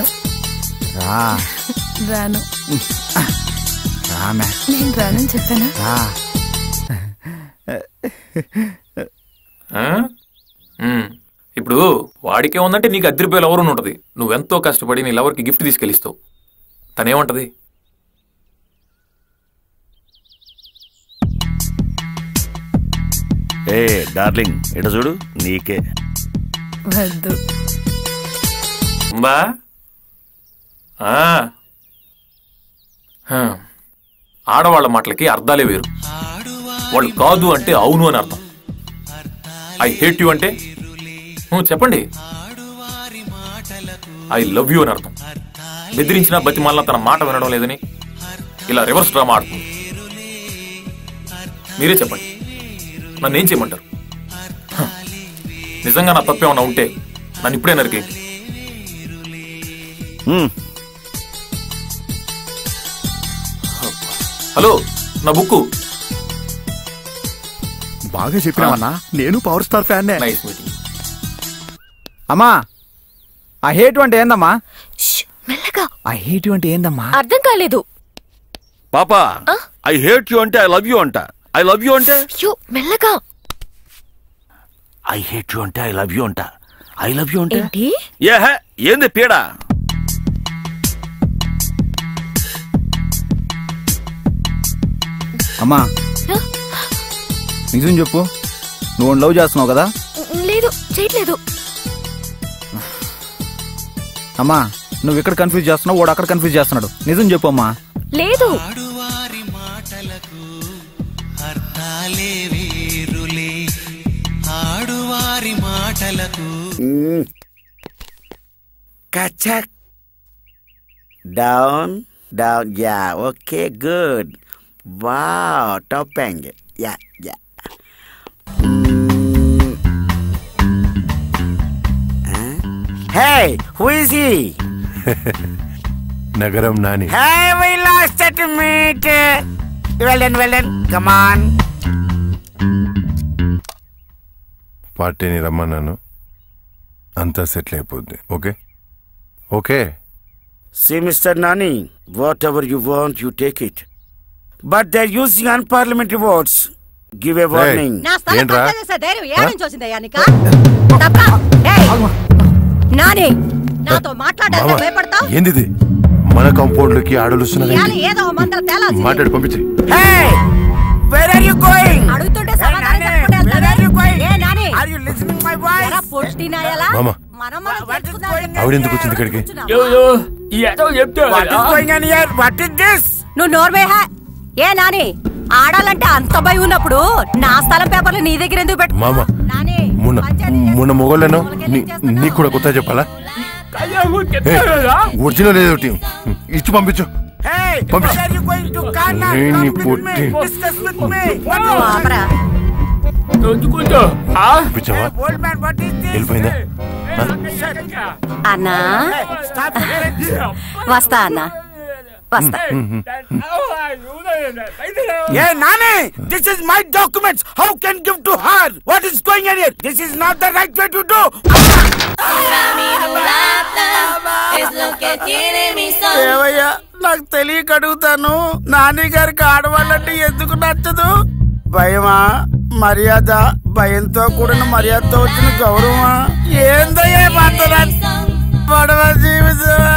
N: రాను. నేను రానని చెప్పానా?
M: ఇప్పుడు వాడికే ఉందంటే నీకు అద్దరిపోయే లవర్ ఉంటది. నువ్వెంతో కష్టపడి నీ లవర్కి గిఫ్ట్ తీసుకెళ్ళిస్తావు. తనేమంటది?
C: ఏ డార్లింగ్, ఇట చూడు, నీకే.
N: వద్దు.
M: ఉందా? ఆడవాళ్ల మాటలకి అర్థాలే వేరు. వాళ్ళు కాదు అంటే అవును అని అర్థం. ఐ హేట్ యు అంటే చెప్పండి ఐ లవ్ యూ అని అర్థం. బెదిరించిన బతిమాలిన తన మాట వినడం లేదని ఇలా రివర్స్ డ్రామా ఆడుతుంది. మీరే చెప్పండి, నన్ను ఏం చేయమంటారు? నిజంగా నా తప్పేమన్నా ఉంటే నన్ను ఇప్పుడే నరికేయండి. హలో, నా బుక్కు.
K: బాగా చెప్పినావన్నా, నేను power star fan.
M: Nice meeting.
D: అమ్మా, ఆ హేట్ అంటే ఏందమ్మా?
J: మెల్లగా.
D: ఆ హేట్ అంటే ఏందమ్మా?
J: అర్థం కాలేదు.
C: పాపా, ఐ హేట్ యు అంటే ఐ లవ్ యూ అంట. ఐ లవ్ యూ అంటే
J: మెల్లగా.
C: ఐ హేట్ యు అంటే ఐ లవ్ యూ అంట. ఐ లవ్ యూ అంటే
J: ఏంటి?
C: ఏంది పీడా?
D: అమ్మా, నిజం చెప్పు, నువ్వు లవ్ చేస్తున్నావు కదా?
J: లేదు, చేయట్లేదు.
D: అమ్మా, నువ్వు ఇక్కడ కన్ఫ్యూజ్ చేస్తున్నావు, వాడు అక్కడ కన్ఫ్యూజ్ చేస్తున్నాడు. నిజం చెప్పు అమ్మా.
J: లేదు.
B: అర్థాలే వేరులే ఆడువారి మాటలకు.
L: Kacak. Down, down. Yeah, okay, good. Wow, topeng. Yeah, yeah. Hey, who is he?
I: Nagaram Nani.
L: Hey, we lost it to meet. Well done. Come on.
I: పార్టీని రమ్మన్నాను, అంతా సెటిల్ అయిపోద్ది. Okay okay.
L: See, Mr. Nani, whatever you want, you take it. But they're using unparliamentary words. Give a warning.
I: ఏంది మన కాంపౌండ్ లోకి ఆడలు మాట్లాడి పంపించి.
L: Hey, where are you going?
O: Are you listening my voice?
I: మామ ఆవిడెందుకు వచ్చింది ఇక్కడికి?
L: What is going on here? What is this?
O: నువ్వు నోర్వే ఏ నాని, ఆడాలంటే అంత భయం ఉన్నప్పుడు నా స్థలం పేపర్లు నీ దగ్గర ఎందుకు పెట్టు?
I: మామ మొన్న మొగలను నీకు కూడా కొత్త చెప్పాలా? ఒరిజినల్ ఏదోటి ఇచ్చి పంపించు. వెళ్ళిపోయిందా
O: అన్నా? వస్తా అన్నా, వస్తా.
L: Hey, Nani, this is my documents. How can give to her? What is going on here? This is not the right way to do. ఏవయ్యా, నాకు తెలియక అడుగుతాను, నాని గారికి ఆడవాళ్ళంటే ఎందుకు నచ్చదు? భయమా, మర్యాద? భయంతో కూడిన మర్యాదతో వచ్చిన గౌరవమా? ఏందయ్యా మాట్లాడాలి? పడవ జీవితమా?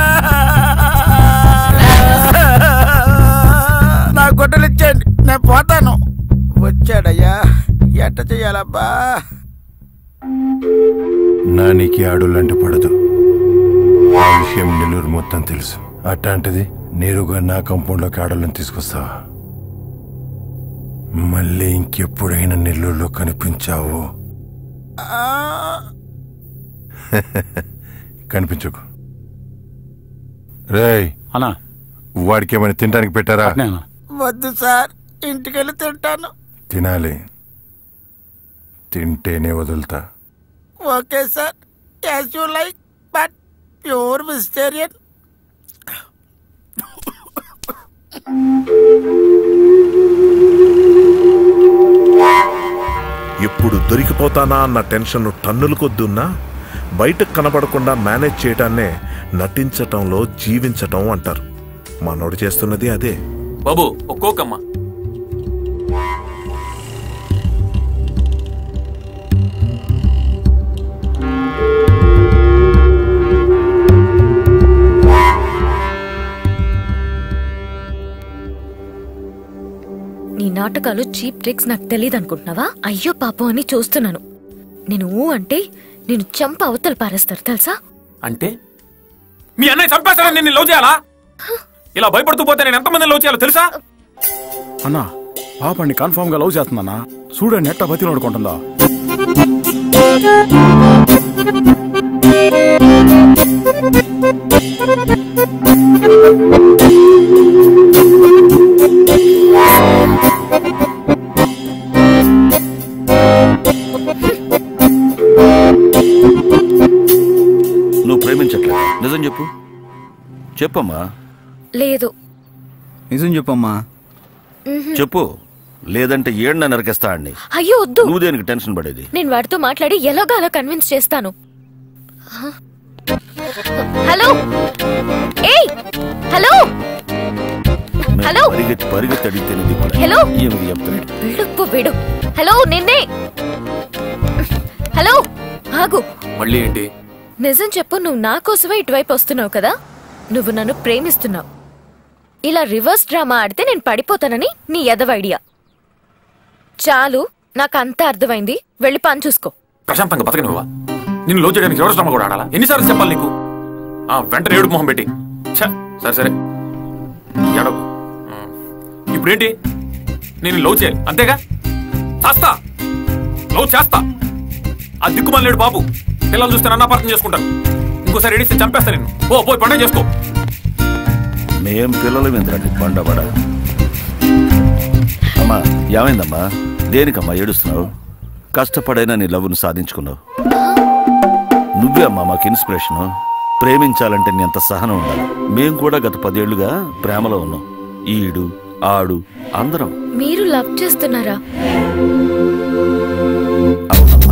L: నా గొడ్డలు ఇచ్చేయండి, నేను పోతాను. వచ్చాడయ్యా, ఎట్ట చెయ్యాలబ్బా?
I: నానికి ఆడులంటే పడదు, ఆ విషయం నెల్లూరు మొత్తం తెలుసు. అట్లాంటిది నేరుగా నా కాంపౌండ్లోకి ఆడలను తీసుకొస్తావా? మళ్ళీ ఇంకెప్పుడైనా నెల్లూరులో కనిపించావు కనిపించకు. రేయ్
P: అన్నా,
I: వాడికి ఏమైనా తినడానికి పెట్టారా?
L: వద్దు సార్, ఇంటికెళ్ళి తింటాను.
I: తినాలి, తింటేనే వదులుతా.
L: Okay sir, as you like, but pure vegetarian.
E: ఎప్పుడు దొరికిపోతానా అన్న టెన్షన్ టన్నుల కొద్దున్నా బయటకు కనబడకుండా మేనేజ్ చేయటాన్నే నటించటంలో జీవించటం అంటారు. మనోడు చేస్తున్నది అదే.
M: బాబు ఒక్కోకమ్మ.
J: నీ నాటకాలు చీప్ ట్రిక్స్ నాకు తెలియదు అనుకుంటున్నావా? అయ్యో పాపం అని చూస్తున్నాను. నేను అంటే నేను చంప అవతల పారేస్తారు తెలుసా?
M: అంటే మీ అన్నయ్య చంపేస్తానని నేను లవ్ చేయాలా? ఇలా భయపడుతూ పోతే నేను ఎంతమంది లవ్ చేయాలో తెలుసా?
P: అన్నా, పాపని కన్ఫర్మ్ గా లవ్ చేస్తుందన్నా. చూడండి ఎట్టా బతిలో ఆడుకుంటుందా.
C: నువ్వు ప్రేమించట్లేదు, నిజం చెప్పు. చెప్పమ్మా.
J: లేదు.
D: నిజం చెప్పమ్మా.
C: చెప్పు, లేదంటే ఏడ్న నరికేస్తా అండి.
J: అయ్యో వద్దు.
C: నువ్వు దేనికి టెన్షన్ పడేది?
J: నేను వాడితో మాట్లాడి ఎలాగో అలా కన్విన్స్ చేస్తాను. హలో, ఏయ్ హలో హలో,
C: పరిగెత్తి అడిగితేనే
J: హలో
C: చెప్తాను.
J: వీడు హలో నిన్నే. హలో ఆగు.
M: మళ్ళీ ఏంటి?
J: నిజం చెప్పు, నువ్వు నా కోసమే ఇటువైపు వస్తున్నావు కదా? నువ్వు నన్ను ప్రేమిస్తున్నావు. ఇలా రివర్స్ డ్రామా ఆడితే నేను పడిపోతానని నీ ఎదవ ఐడియా. చాలు, నాకు అంతా అర్థమైంది. వెళ్ళి పని చూసుకో.
M: ప్రశాంతంగా బతక నువ్వా? నిన్ను లో చేయడానికి రివర్స్ డ్రామా కూడా ఆడాలా? ఎన్నిసార్లు చెప్పాలి నీకు? వెంటనే ఏడుపు మొహం పెట్టి. సరే సరే ఏడో ఇప్పుడేంటి నేను లవ్ చేయాలి అంతేగా? చేస్తా, లవ్ చేస్తా. ఆ దిక్కుమల్లేడు బాబు పిల్లలు చూస్తే నన్ను అపార్థం చేసుకుంటారు. ఇంకోసారి ఏడిస్తే చంపేస్తా నేను. పోయి పండుగ చేసుకో.
C: మేం పిల్లలు ఎందుకండి బండబడ. అమ్మా ఏమైందమ్మా? దేనికమ్మా ఏడుస్తున్నావు? కష్టపడైనా నీ లవ్ను సాధించుకున్నావు. నువ్వే అమ్మా మాకు ఇన్స్పిరేషను. ప్రేమించాలంటే నీ అంత సహనం ఉండాలి. మేం కూడా గత 10 ఏళ్లుగా ప్రేమలో ఉన్నాం. ఈడు ఆడు అందరం.
J: మీరు లవ్ చేస్తున్నారా?
C: అవునమ్మా.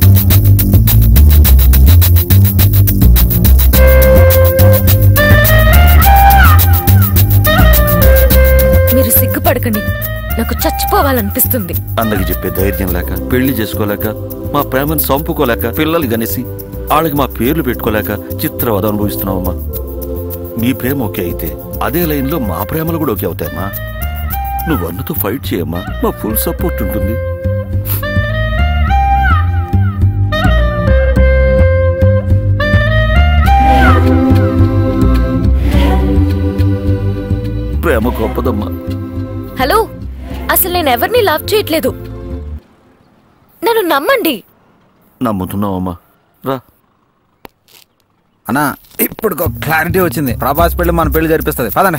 J: మీరు సిగ్గుపడకండి, నాకు చచ్చిపోవాలనిపిస్తుంది.
C: అన్నకి చెప్పే ధైర్యం లేక, పెళ్లి చేసుకోలేక, మా ప్రేమను చంపుకోలేక, పిల్లలు గనేసి వాళ్ళకి మా పేర్లు పెట్టుకోలేక చిత్రవద అనుభవిస్తున్నావమ్మా. నీ ప్రేమ ఓకే అయితే అదే లైన్లో మా ప్రేమలు కూడా ఓకే అవుతాయమ్మా. నువ్వు అన్నతో ఫైట్ చేయమ్మా, మా ఫుల్ సపోర్ట్ ఉంటుంది. ప్రేమ గొప్పదమ్మా.
J: హలో, అసలు నేను ఎవరిని లవ్ చేయట్లేదు. నన్ను నమ్మండి.
C: నమ్ముతున్నావమ్మా, రా.
D: అన్నా ఇప్పుడు క్లారిటీ వచ్చింది. ప్రభాస్ పెళ్లి మన పెళ్లి జరిపిస్తుంది. పదండి.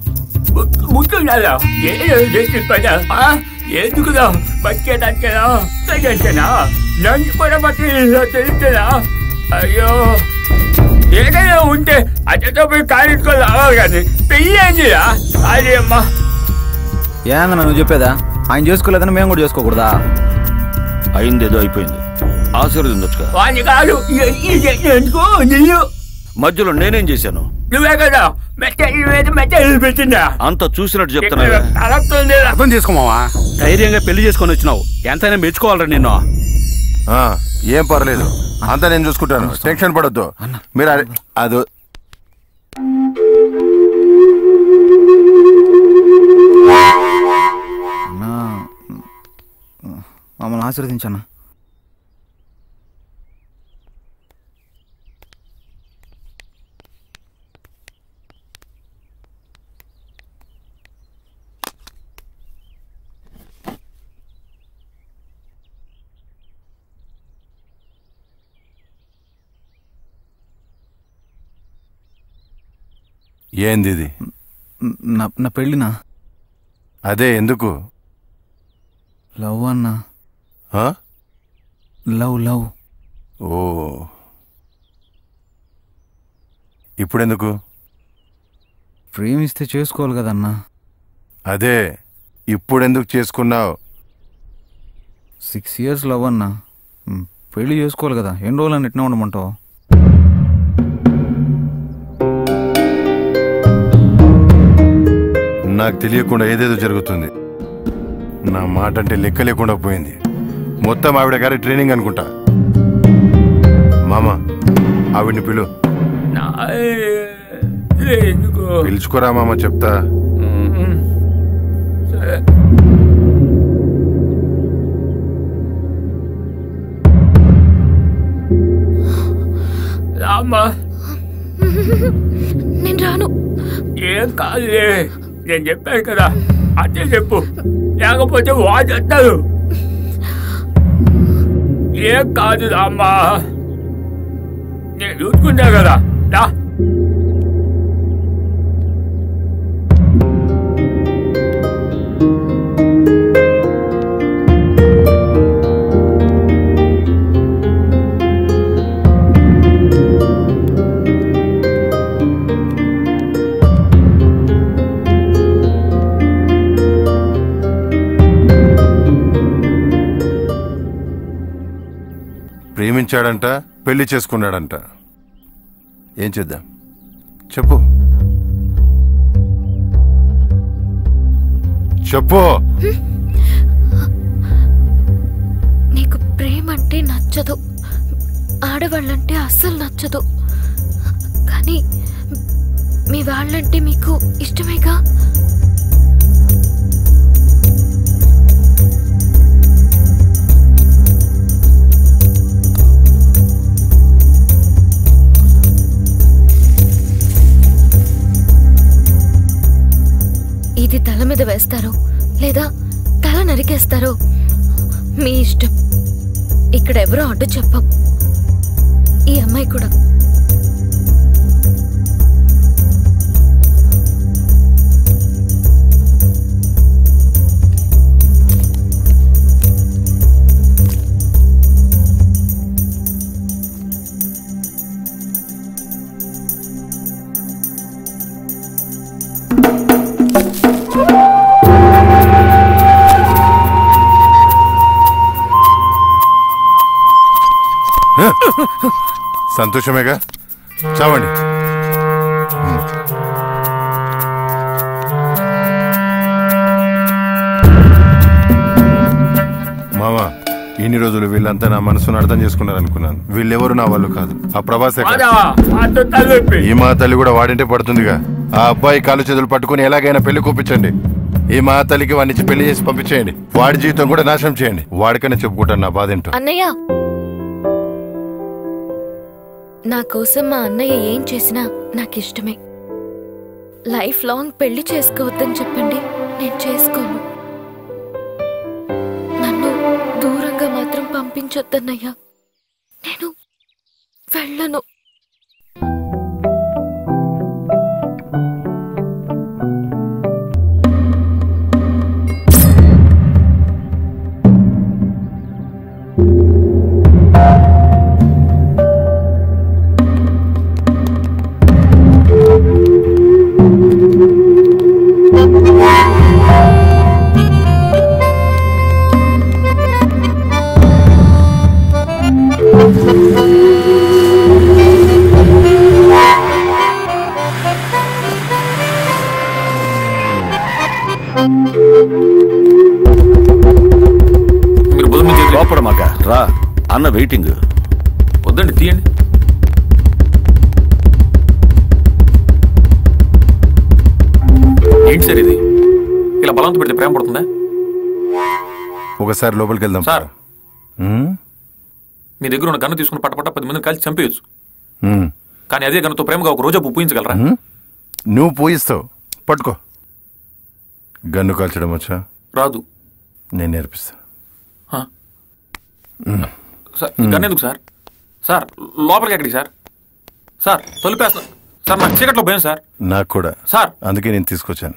A: ఎందుకుదా బతికేదానికేనా? నన్ను కూడా తెలుస్తుందా? అయ్యో, ఏదైనా ఉంటే అతతో పోయి కారెట్టుకోవాలి కానీ పెళ్ళి అయిందిరా. అదే అమ్మా.
D: ఏందన్నా నువ్వు చెప్పేదా? ఆయన చేసుకోలేదని మేము కూడా చేసుకోకూడదా?
C: అయిందేదో అయిపోయింది, ఆశీర్వదించొచ్చుగా.
A: వాడిని కాదు, ఎందుకు నిన్ను
C: మధ్యలో నేనేం చేశాను?
A: నువ్వే కదా మెట్టలు పెట్టిందా?
C: అంత చూసినట్టు చెప్తున్నా.
K: అర్థం చేసుకోమావా? ధైర్యంగా పెళ్లి చేసుకొని వచ్చినావు. ఎంతైనా మెచ్చుకోవాలరా నిన్ను.
I: ఏం పర్లేదు, అంతా నేను చూసుకుంటాను. టెన్షన్ పడొద్దు మీరు. అది
D: మమ్మల్ని ఆశీర్వదించన్నా.
I: ఏంది ఇది?
D: నా పెళ్ళినా?
I: అదే ఎందుకు?
D: లవ్ అన్నా. లవ్.
I: ఓ, ఇప్పుడెందుకు?
D: ప్రేమిస్తే చేసుకోవాలి కదన్నా.
I: అదే ఇప్పుడెందుకు చేసుకున్నావు?
D: 6 years లవ్ అన్నా. పెళ్లి చేసుకోవాలి కదా. ఎన్ని రోజులు అని ఎట్లా ఉండమంటావు?
I: నాకు తెలియకుండా ఏదేదో జరుగుతుంది. నా మాట అంటే లెక్క లేకుండా పోయింది. మొత్తం ఆవిడ గారి ట్రైనింగ్ అనుకుంటా. మామ, ఆవిడ్ని పిలు. పిలుచుకోరా మామ, చెప్తా.
A: రామ్మా.
J: నేను రాను.
A: ఏం కాదులే, నేను చెప్పాను కదా, అదే చెప్పు. లేకపోతే వాడతారు. ఏం కాదు రామ్మా, నేను చూసుకుంటా కదా. రా.
I: ప్రేమించాడంట, పెళ్లి చేసుకున్నాడంట. ఏం చేద్దాం చెప్పు.
J: నీకు ప్రేమ అంటే నచ్చదు, ఆడవాళ్ళంటే అస్సలు నచ్చదు. కానీ మీ వాళ్ళంటే మీకు ఇష్టమేగా? ఇది తల మీద వేస్తారో లేదా తల నరికేస్తారో మీ ఇష్టం. ఇక్కడ ఎవరో అడ్డు చెప్పం. ఈ అమ్మాయి కూడా.
I: సంతోషమేగా, చావండి. మామా, ఇన్ని రోజులు వీళ్ళంతా నా మనసును అర్థం చేసుకున్నారు అనుకున్నాను. వీళ్ళెవరు నా వాళ్ళు కాదు. ఆ ప్రభాసే. ఈ మా తల్లి కూడా వాడింటే పడుతుందిగా. ఆ అబ్బాయి కాలు చేతులు పట్టుకుని ఎలాగైనా పెళ్లి కూపించండి. ఈ మా తల్లికి వాడిని పెళ్లి చేసి పంపించేయండి. వాడి జీవితం కూడా నాశనం చేయండి. వాడికనే చెప్పుకుంటాను నా బాధ ఏంటో.
J: అన్నయ్య, నా కోసం మా అన్నయ్య ఏం చేసినా నాకిష్టమే. లైఫ్ లాంగ్ పెళ్లి చేసుకోవద్దని చెప్పండి, నేను చేసుకోను. నన్ను దూరంగా మాత్రం పంపించొద్దన్నయ్యా. నేను వెళ్ళను.
C: లోపడమాక రా అన్న వెయిటింగ్.
M: వద్దండి, తీయండి. ఏంటి సార్ ఇది? ఇలా బలంతో పెడితే ప్రేమ పడుతుందా?
I: ఒకసారి లోపలికి వెళ్దాం
M: సార్. మీ దగ్గర ఉన్న గన్ను తీసుకుని పట్టపట్ట 10 మందిని కలిసి చంపేయచ్చు. కానీ అదే గన్నుతో ప్రేమగా ఒక రోజు పూయించగలరా?
I: నువ్వు పూయిస్తావు, పట్టుకో. గన్ను కాల్చడం వచ్చా?
M: రాదు.
I: నేను నేర్పిస్తా.
M: గన్ను ఎందుకు సార్? సార్ లోపలికి ఎక్కడికి సార్? Sir తొలిపేస్తా sir. నాకు చీకట్లో భయం సార్.
I: నాకు కూడా
M: సార్.
I: అందుకే నేను తీసుకొచ్చాను.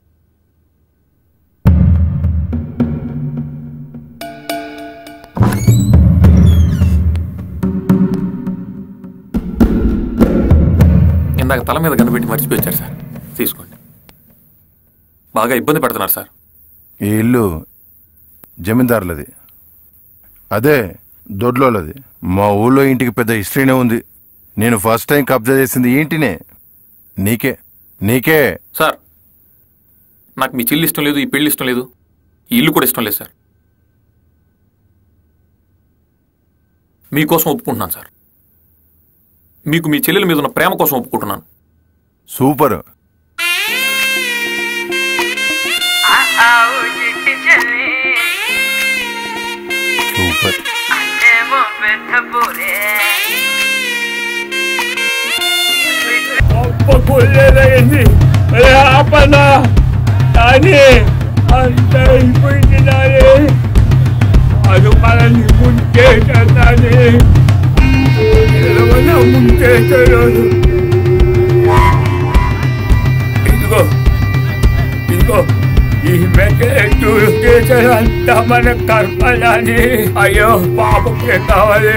M: ఇందాక తల మీద గన్ను పెట్టి మర్చిపోయి వచ్చారు సార్. తీసుకోండి. బాగా ఇబ్బంది పెడుతున్నారు సార్.
I: ఈ ఇల్లు జమీందారులది, అదే దొడ్లోలది. మా ఊళ్ళో ఇంటికి పెద్ద హిస్టరీనే ఉంది. నేను ఫస్ట్ టైం కబ్జా చేసింది ఈ ఇంటినే. నీకే
M: సార్. నాకు మీ చెల్లి ఇష్టం లేదు, ఈ పెళ్లి ఇష్టం లేదు, ఈ ఇల్లు కూడా ఇష్టం లేదు సార్. మీకోసం ఒప్పుకుంటున్నాను సార్. మీకు మీ చెల్లెల మీద ఉన్న ప్రేమ కోసం ఒప్పుకుంటున్నాను.
I: సూపర్. సూపర్.
A: ఒప్పుకోలేదండి. ఆపనా అని అంత అయిపోయింది. అది మనల్ని ముంచేటని ముంచేటరోజు. ఇదిగో ఈ మెట్టు చేసేదంతా మన కర్మలని. అయ్యో పాపకే కావాలి.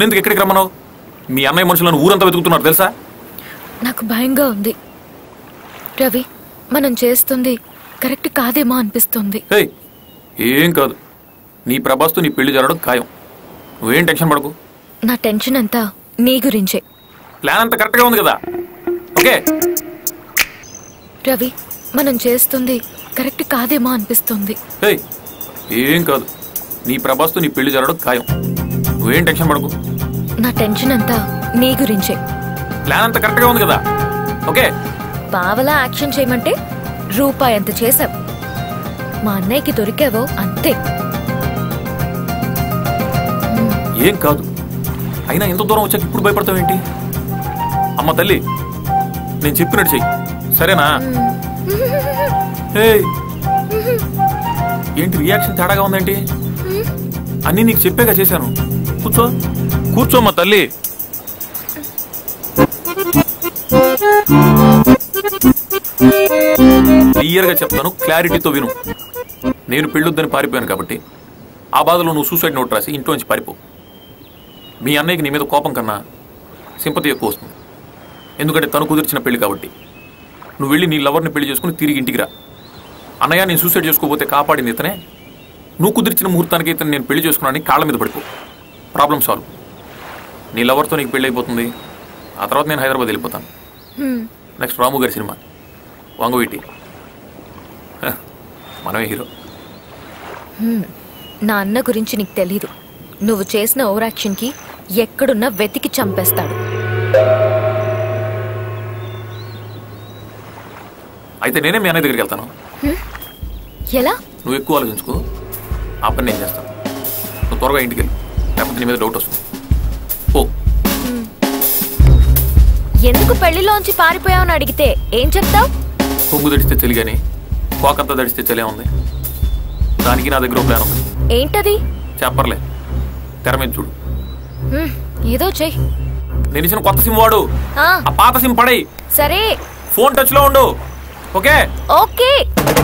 M: నన్నెందుకు ఎక్కడికి రమ్మన్నావు? మీ అన్నయ్య మనుషులను ఊరంతా వెతుకుతున్నారు తెలుసా?
J: నాకు భయంగా ఉంది రవి. మనం చేస్తుంది కరెక్ట్ కాదేమో అనిపిస్తుంది.
M: ఏం కాదు, నీ ప్రభాస్తో నీ పెళ్లి జరగడం ఖాయం. నువ్వేం టెన్షన్ పడకు.
J: నా టెన్షన్ అంతా నీ గురించే.
M: ప్లాన్ అంతా కరెక్ట్గా ఉంది కదా? ఓకే
J: రవి, మనం చేస్తుంది కరెక్ట్ కాదేమో అనిపిస్తుంది.
M: ఏం కాదు, నీ ప్రభాస్తో నీ పెళ్లి జరగడం ఖాయం. నువ్వేం టెన్షన్ పడకు.
J: నా టెన్షన్ అంతా నీ గురించే.
M: ప్లాన్ అంతా కరెక్ట్గా ఉంది కదా? ఓకే.
J: పావలా యాక్షన్ చేయమంటే రూపాయి అంత చేశావు. మా అన్నయ్యకి దొరికావో అంతే.
M: ఏం కాదు, అయినా ఎంత దూరం వచ్చాక ఇప్పుడు భయపడతావేంటి? అమ్మ తల్లి, నేను చెప్పినట్టు చెయ్యి, సరేనా? ఏంటి రియాక్షన్ తేడాగా ఉందేంటి? అన్నీ నీకు చెప్పాక చేశాను. కూర్చో కూర్చోమ్మా తల్లి. క్లియర్గా చెప్తాను, క్లారిటీతో విను. నేను పెళ్ళొద్దని పారిపోయాను కాబట్టి ఆ బాధలో నువ్వు సూసైడ్ నోట్ రాసి ఇంట్లోంచి పారిపో. మీ అన్నయ్యకి నీ మీద కోపం కన్నా సింపతి ఎక్కువ వస్తుంది. ఎందుకంటే తను కుదిర్చిన పెళ్లి కాబట్టి. నువ్వు వెళ్ళి నీ లవర్ని పెళ్లి చేసుకుని తిరిగి ఇంటికి రా. అన్నయ్య నేను సూసైడ్ చేసుకోకపోతే కాపాడింది ఇతనే, నువ్వు కుదిర్చిన ముహూర్తానికి ఇతను నేను పెళ్లి చేసుకున్నాను కాళ్ళ మీద పడిపో. Problem solve. నీ లవర్తో నీకు పెళ్ళి అయిపోతుంది. ఆ తర్వాత నేను హైదరాబాద్ వెళ్ళిపోతాను. నెక్స్ట్ రాము గారి సినిమా వంగవీటి, మనమే హీరో.
J: నా అన్న గురించి నీకు తెలీదు. నువ్వు చేసిన ఓవర్ యాక్షన్ కి ఎక్కడున్నా వెతికి చంపేస్తాడు.
M: అయితే నేనే మీ అన్నయ్య దగ్గరికి వెళ్తాను.
J: ఎలా?
M: నువ్వు ఎక్కువ ఆలోచించుకో, ఆ పని నేను చేస్తాను. నువ్వు త్వరగా ఇంటికి వెళ్ళి, లేకపోతే నీ మీద డౌట్ వస్తుంది. ఓ
J: ఎందుకు పెళ్లిలోంచి పారిపోయావని అడిగితే ఏం చెప్తావు?
M: పొంగు దడిస్తే తెలియని కోకంతా దడిస్తే తెలియ ఉంది. దానికి నా దగ్గర ప్లాన్ ఉంది.
J: ఏంటది?
M: చెప్పర్లే, తెర మీద చూడు.
J: ఏదో చెయ్యి.
M: నేను ఇచ్చిన కొత్త సిమ్ వాడు, ఆ పాత సిమ్ పడేయి.
J: సరే.
M: ఫోన్ టచ్ లో ఉండు. Okay
J: okay.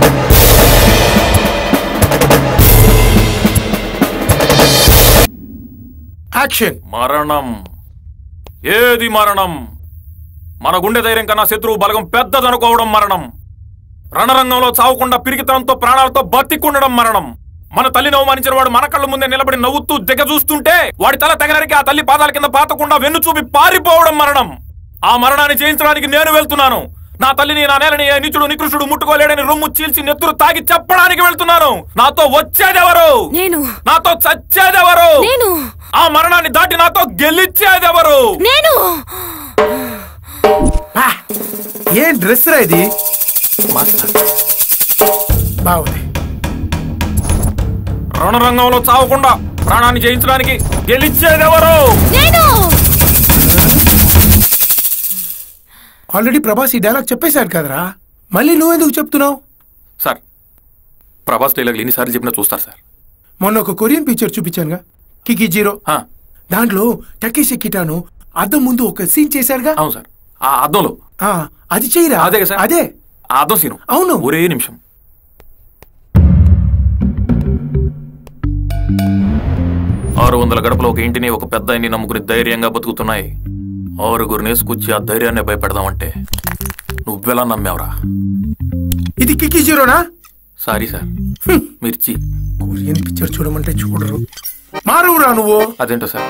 K: యాక్షన్.
M: మరణం. ఏది మరణం? మన గుండె ధైర్యం కన్నా శత్రువు బలగం పెద్దదనుకోవడం మరణం. రణరంగంలో చావకుండా పిరికితనంతో ప్రాణాలతో బతికుండడం మరణం. మన తల్లిని అవమానించిన వాడు మన కళ్ళ ముందే నిలబడి నవ్వుతూ దిగ చూస్తుంటే వాడి తల తెగనరికి ఆ తల్లి పాదాల కింద పాతకుండా వెన్ను చూపి పారిపోవడం మరణం. ఆ మరణాన్ని చేయించడానికి నేను వెళ్తున్నాను. నా తల్లిని, నా నేలని ఏ నీచుడు నికృష్టుడు ముట్టుకోలేడని రొమ్ము చీల్చి నెత్తురు తాగి చెప్పడానికి వెళ్తున్నాను. నాతో వచ్చేదెవరు?
J: నేను.
M: నాతో చచ్చేదెవరు?
J: నేను.
M: ఆ మరణాన్ని దాటి నాతో గెలిచేదెవరు?
J: నేను.
K: ఏం డ్రెస్ రా ఇది? బాగుంది.
M: రణరంగంలో చావకుండా ప్రాణాన్ని జయించడానికి గెలిచేదెవరు?
J: నేను.
K: ఆల్రెడీ ప్రభాస్ ఈ డైలాగ్ చెప్పేశాడు కదరా, మళ్ళీ నువ్వెందుకు చెప్తున్నావు?
M: సార్, ప్రభాస్ డైలాగ్ ఎన్నిసార్లు చెప్పినా చూస్తారు సార్.
K: మొన్న ఒక కొరియన్ పిక్చర్ చూపించానుగా, కికి జీరో. దాంట్లో టకేషి కిటాను అద్దం ముందు ఒక సీన్ చేశాడుగా.
M: అవును సార్, ఆ అద్దంలో.
K: అది చేయరా?
M: అదే సార్,
K: అదే
M: ఆ అద్దం సీను.
K: అవును.
M: ఒరే నిమిషం. ఆరు 600 గడపలో ఒక ఇంటిని ఒక పెద్ద ఆయన్ని నమ్ముకుని ధైర్యంగా బతుకుతున్నాయి. 6 నేసుకొచ్చి ఆ ధైర్యాన్ని భయపెడదామంటే నువ్వెలా నమ్మావురా?
K: ఇది కికి జీరోనా?
M: Sorry sir, Mirchi.
K: Korean picture చూడమంటే చూడరు. మారువురా నువ్వు.
M: అదేంటో సార్,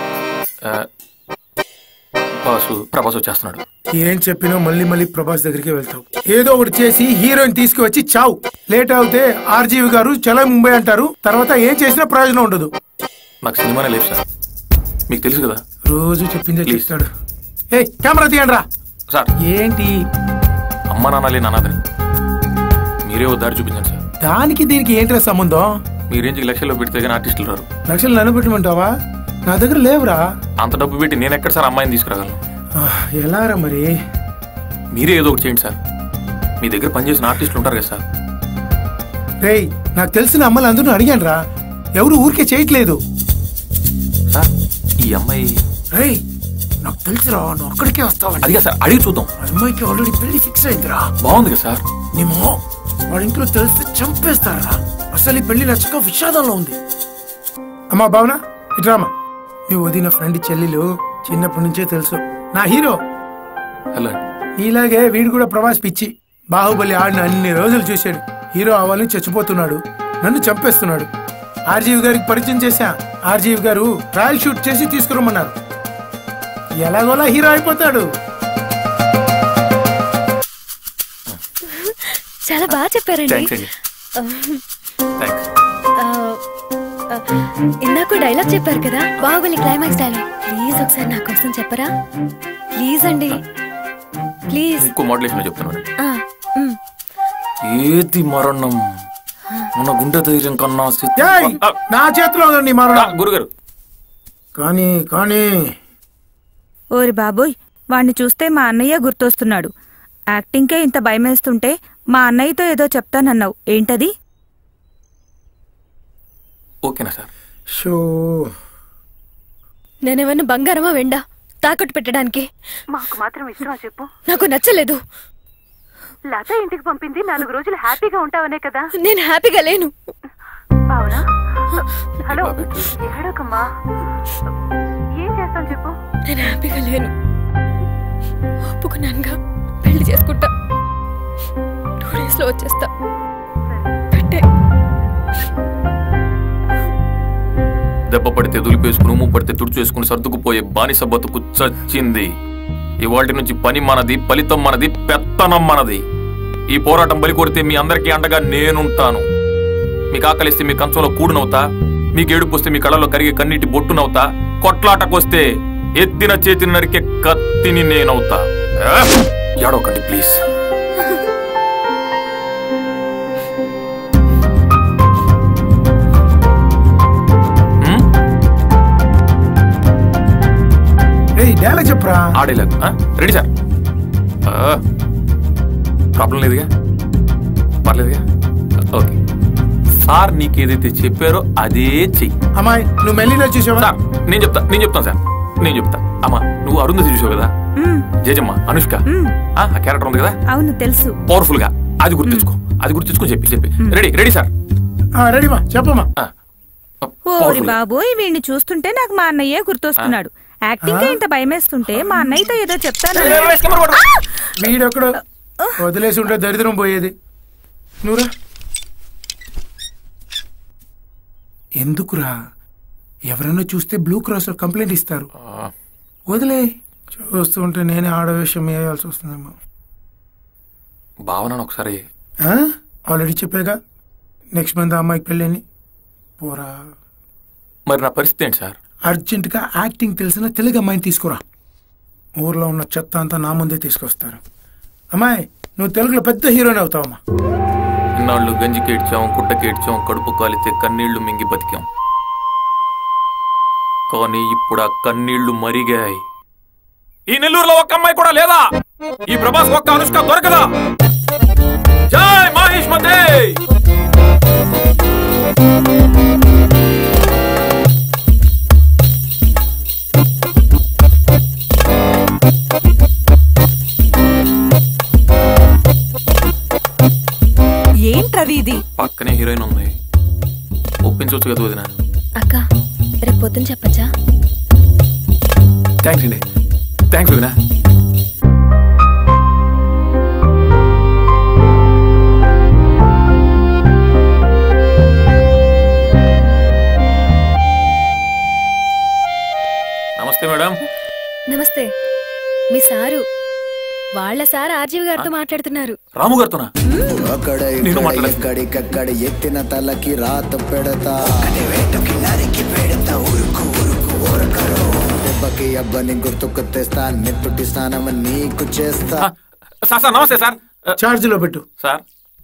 M: ప్రభాస్ వచ్చేస్తున్నాడు.
K: ఏం చెప్పినా మళ్ళీ మళ్ళీ ప్రభాస్ దగ్గరికి వెళ్తావు. ఏదో ఒకటి చేసి హీరోయిన్ తీసుకువచ్చి చావు. లేట్ అవుతే ఆర్జీవి గారు చలో ముంబై అంటారు. తర్వాత ఏం చేసినా ప్రయోజనం ఉండదు.
M: నాకు సినిమానే లేదు సార్, మీకు తెలుసు కదా.
K: రోజు చెప్పిందే చేస్తాడు. ఏ కెమెరా తీయండి రా.
M: సార్
K: ఏంటి?
M: అమ్మ నాన్న లేని అనాథని మీరే దారి చూపించండి సార్.
K: దానికి దీనికి ఏంట్రా సంబంధం?
M: మీ రేంజ్కి లక్షల్లో పెడితే కానీ ఆర్టిస్టులు రారు.
K: లక్షలు నన్ను పెట్టమంటావా? నా దగ్గర లేవురా.
M: అంత డబ్బు పెట్టి నేను ఎక్కడ సార్ అమ్మాయిని తీసుకురాగలను?
K: ఎలారా మరి?
M: మీరే ఏదో ఒకటి చేయండి సార్. మీ దగ్గర పనిచేసిన ఆర్టిస్టులు ఉంటారు కదా సార్.
K: రేయ్, నాకు తెలిసిన అమ్మాయిలు అందరూ అడిగాను రా, ఎవరు ఊరికే చేయట్లేదు
M: సార్. ఈ అమ్మాయి
K: రేయ్ నాకు తెలుసురా, నువ్వు అక్కడికే వస్తావు.
M: అదిగా సార్, అడిగి చూద్దాం.
K: అమ్మాయికి ఆల్రెడీ పెళ్లి ఫిక్స్ అయిందిరా.
M: బాగుంది కదా సార్.
K: నేమో వాడి ఇంట్లో తెలిస్తే చంపేస్తారా. అసలు ఈ పెళ్లి నచ్చక విషాదంలో ఉంది. అమ్మా భావన, ఇట్రామా.
Q: మీ వదిన ఫ్రెండ్ చెల్లెలు చిన్నప్పటి నుంచే తెలుసు. నా హీరో.
M: హలో.
Q: ఇలాగే వీడు కూడా ప్రభాస్ పిచ్చి. బాహుబలి ఆడిన అన్ని రోజులు చూశాడు. హీరో అవ్వాలని చచ్చిపోతున్నాడు, నన్ను చంపేస్తున్నాడు. ఆర్జీవి గారికి పరిచయం చేశా. ఆర్జీవి గారు ట్రయల్ షూట్ చేసి తీసుకురమ్మన్నారు. ఎలాగోలా హీరో అయిపోతాడు.
J: చాలా బాగా చెప్పారండి. ఇందాక డైలాగ్ చెప్పారు కదా, బాహుబలి క్లైమాక్స్ డైలాగ్. ప్లీజ్ ఒకసారి నా కోసం చెప్పరా? ప్లీజ్ అండి, ప్లీజ్.
M: ఇంకో మోడలేషన్ చెప్తున్నాను. ఏది మరణం మన గుండె ధైర్యం కన్నా
Q: నా చేతిలో ఉందండి మరణం.
M: గురుగారు
Q: కానీ కానీ
R: ఓరి బాబోయ్, వాణ్ణి చూస్తే మా అన్నయ్య గుర్తొస్తున్నాడు. యాక్టింగ్కే ఇంత భయమేస్తుంటే మా అన్నయ్యతో ఏదో చెప్తానన్నావు, ఏంటది?
M: ఓకేనా సార్?
Q: షో
J: నేనేమన్నా బంగారమా వెండా తాకట్టు పెట్టడానికి?
R: మాకు మాత్రం ఇష్టమా చెప్పు?
J: నాకు నచ్చలేదు.
R: లత ఇంటికి పంపింది 4 రోజులు హ్యాపీగా ఉంటావనే కదా.
J: నేను హ్యాపీగా లేను.
R: అవునా? హలో, ఏడోకమ్మా, ఏం చేస్తాం చెప్పు?
J: నేను హ్యాపీగా లేను. ఒప్పుకున్నానుగా, పెళ్లి చేసుకుంటా. 2 days లో వచ్చేస్తా. పెట్టే.
M: దెబ్బ పడితే దులిపేసుకుని, ఉమ్ము పడితే తుడిచేసుకుని సర్దుకుపోయే బానిస బతుకు చచ్చింది. ఇవాటి నుంచి పని మనది, ఫలితం మనది, పెత్తనం మనది. ఈ పోరాటం బలి కొడితే మీ అందరికీ అండగా నేనుంటాను. మీకు ఆకలిస్తే మీ కంచంలో కూడునవుతా, మీకు ఏడుపు వస్తే మీ కళ్ళలో కరిగే కన్నీటి బొట్టునవుతా, కొట్లాటకొస్తే ఎత్తిన చేతిని నరికే కత్తిని నేనవుతా. ఏడవకండి ప్లీజ్.
Q: డైలాగ్ చెప్పరా?
M: ఆ డైలాగ్ రెడీ సార్. ప్రాబ్లం లేదుగా, పర్లేదుగా. ఓకే సార్, నీకు ఏదైతే చెప్పారో అదే చెయ్యి.
Q: అమ్మాయి నువ్వు మెల్లిగా చూసావా?
M: సార్ నేను చెప్తాను సార్, నేను చెప్తా. అమ్మా నువ్వు అరుంధతి చూసావు కదా, జయజమ్మ, అనుష్క, ఆ క్యారెక్టర్ ఉంది కదా.
R: అవును తెలుసు.
M: పవర్ఫుల్ గా అది గుర్తించుకొని చెప్పి రెడీ సార్?
Q: రెడీ మా చెప్పమ్మా.
R: ఓరి బాబోయ్, వీడిని చూస్తుంటే నాకు మా అన్నయ్యే గుర్తొస్తున్నాడు. యాక్టింగ్ ఇంత భయమేస్తుంటే మా అన్నయ్యతో ఏదో చెప్తాను.
Q: వీడొక్కడు వదిలేసి ఉంటే దరిద్రం పోయేది. నువ్వురా. ఎందుకురా? ఎవరన్నా చూస్తే బ్లూ క్రాస్ లో కంప్లైంట్ ఇస్తారు. వదిలే. చూస్తుంటే నేనే ఆడవేషం వేయాల్సి వస్తుందేమో.
M: భావన ఒకసారి
Q: ఆల్రెడీ చెప్పాగా, నెక్స్ట్ మంత్ అమ్మాయికి పెళ్ళని. పోరా.
M: మరి నా పరిస్థితి ఏంటి సార్?
Q: అర్జెంటుగా యాక్టింగ్ తెలిసిన తెలుగు అమ్మాయిని తీసుకురా. ఊర్లో ఉన్న చెత్త అంతా నా ముందే తీసుకొస్తారు. అమ్మాయి నువ్వు తెలుగులో పెద్ద హీరోని అవుతావమ్మా.
M: ఇన్నాళ్ళు గంజి కేడ్చాం, కుట్ట కేడ్చాం, కడుపు కాలితే కన్నీళ్లు మింగి బతికాం. కానీ ఇప్పుడు ఆ కన్నీళ్లు మరిగాయి. ఈ నెల్లూరులో ఒక్క అమ్మాయి కూడా లేదా? ఈ ప్రభాస్ ఒక్క అనుష్క దొరకదా? జై మహేష్ మతే.
R: ఏంట్రవిది?
M: పక్కనే హీరోయిన్ ఉంది, ఒప్పించవచ్చు కదా వదినా.
J: అక్క రేపు పొద్దున చెప్పచ్చా?
M: థ్యాంక్స్ అండి. థ్యాంక్స్ వదినా. నమస్తే మేడం.
J: నమస్తే. మీ సారు, వాళ్ళ సార్ ఆర్జీవి గారితో మాట్లాడుతున్నారు.
M: రాము గారితోనా?
S: ఎక్కడికక్కడ ఎత్తిన తలకి రాత పెడతా, దెబ్బకి అబ్బని గుర్తుకు తెస్తా, నెత్తుటి స్నానం నీకు చేస్తా.
M: సార్ నమస్తే సార్.
Q: చార్జ్ లో పెట్టు
M: సార్.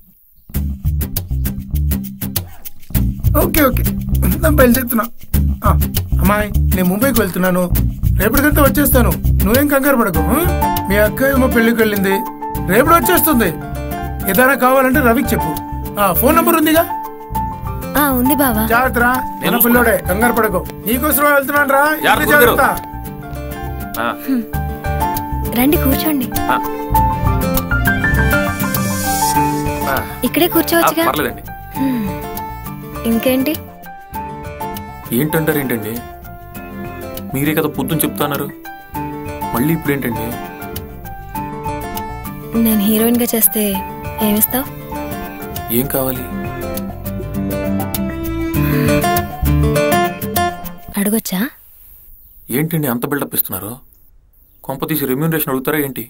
Q: Okay okay బయలుదేరుతున్నా. అమ్మాయి నేను ముంబైకి వెళ్తున్నాను, రేపటికంతా వచ్చేస్తాను. నువ్వేం కంగారు పడకు. మీ అక్క ఏమో పెళ్లికి వెళ్ళింది, రేపటి వచ్చేస్తుంది. ఏదైనా కావాలంటే రవికి చెప్పు. ఫోన్ నంబర్ ఉందిగా?
J: ఉంది బావా.
Q: జాగ్రత్త. నేను పిల్లోడే, కంగారు పడకు. నీకోసం వెళ్తున్నాను రా. జాగ్రత్త.
J: రండి కూర్చోండి. ఇక్కడే కూర్చోవచ్చుగా. ఇంకేంటి?
M: ఏంటంటారు ఏంటండి? మీరే కదా పొద్దున్న చెప్తున్నారు, మళ్ళీ ఇప్పుడేంటండి?
J: నేను హీరోయిన్ గా చేస్తే ఏమిస్తావు?
M: ఏం కావాలి?
J: అడగొచ్చా?
M: ఏంటండి అంత బిల్డప్ ఇస్తున్నారు? కొంప తీసి రెమ్యూనరేషన్ అడుగుతారా ఏంటి?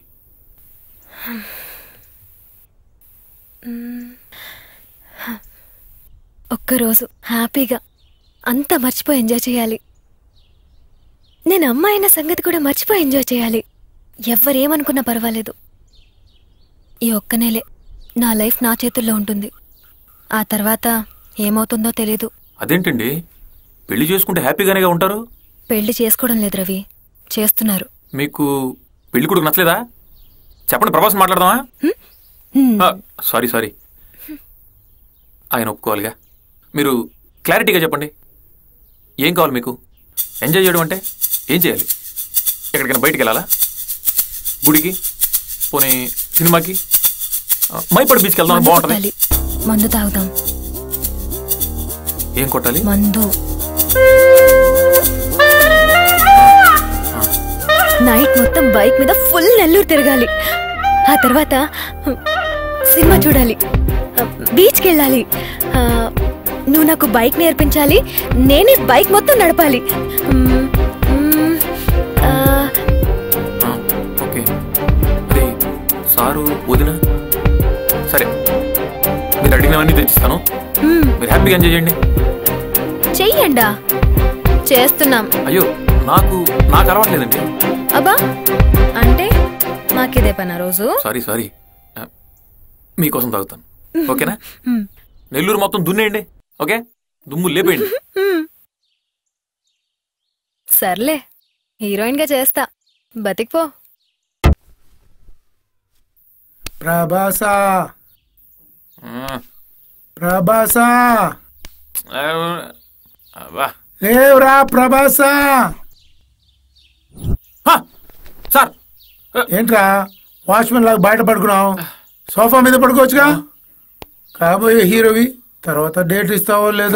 J: ఒక్కరోజు హ్యాపీగా అంతా మర్చిపోయి ఎంజాయ్ చేయాలి. నేను అమ్మాయి అయిన సంగతి కూడా మర్చిపోయి ఎంజాయ్ చేయాలి. ఎవ్వరేమనుకున్నా పర్వాలేదు. ఈ ఒక్క నెలే నా లైఫ్ నా చేతుల్లో ఉంటుంది. ఆ తర్వాత ఏమవుతుందో తెలీదు.
M: అదేంటండి, పెళ్లి చేసుకుంటే హ్యాపీగానే ఉంటారు?
J: పెళ్లి చేసుకోవడం లేదు రవి, చేస్తున్నారు.
M: మీకు పెళ్లి కొడుకు నచ్చలేదా? చెప్పండి, ప్రభాస్ మాట్లాడదామా? సారీ ఆయన ఒప్పుకోవాలిగా. మీరు క్లారిటీగా చెప్పండి, ఏం కావాలి మీకు? ఎంజాయ్ చేయడం అంటే ఏం చేయాలి? ఎక్కడికైనా బయటికి వెళ్ళాలా? గుడికి, పోనీ సినిమాకి, మైపడి బీచ్కి వెళ్దాం, బాగుంటుంది.
J: మందు తాగుదాం.
M: ఏం కొట్టాలి?
J: మందు. నైట్ మొత్తం బైక్ మీద ఫుల్ నెల్లూరు తిరగాలి. ఆ తర్వాత సినిమా చూడాలి, బీచ్కి వెళ్ళాలి. నువ్వు నాకు బైక్ నేర్పించాలి, నేనే బైక్ మొత్తం నడపాలి.
M: ఓకే, అరే సారు వదిన, సరే మీరు అడిగినవన్నీ తెచ్చిస్తాను. మీరు హ్యాపీగా ఎంజాయ్ చేయండి.
J: చెయ్యండా, చేస్తున్నాం.
M: అయ్యో నాకు అలవాట్లేదండి.
J: అబ్బా, అంటే మాకిదే పనా రోజు?
M: సారీ మీకోసం తాగుతాను, ఓకేనా? నెల్లూరు మొత్తం దున్నేయండి, ఓకే? దుమ్ము లేపేయండి.
J: సర్లే, హీరోయిన్ గా చేస్తా, బతికిపో.
Q: ప్రభాసా ప్రభాసా లేవురా ప్రభాసా.
M: సార్
Q: ఏంట్రా వాచ్మెన్ లాగా బయట పడుకున్నావు? సోఫా మీద పడుకోవచ్చుగా. కాబోయే హీరోవి, తర్వాత డేట్ ఇస్తావో లేదో.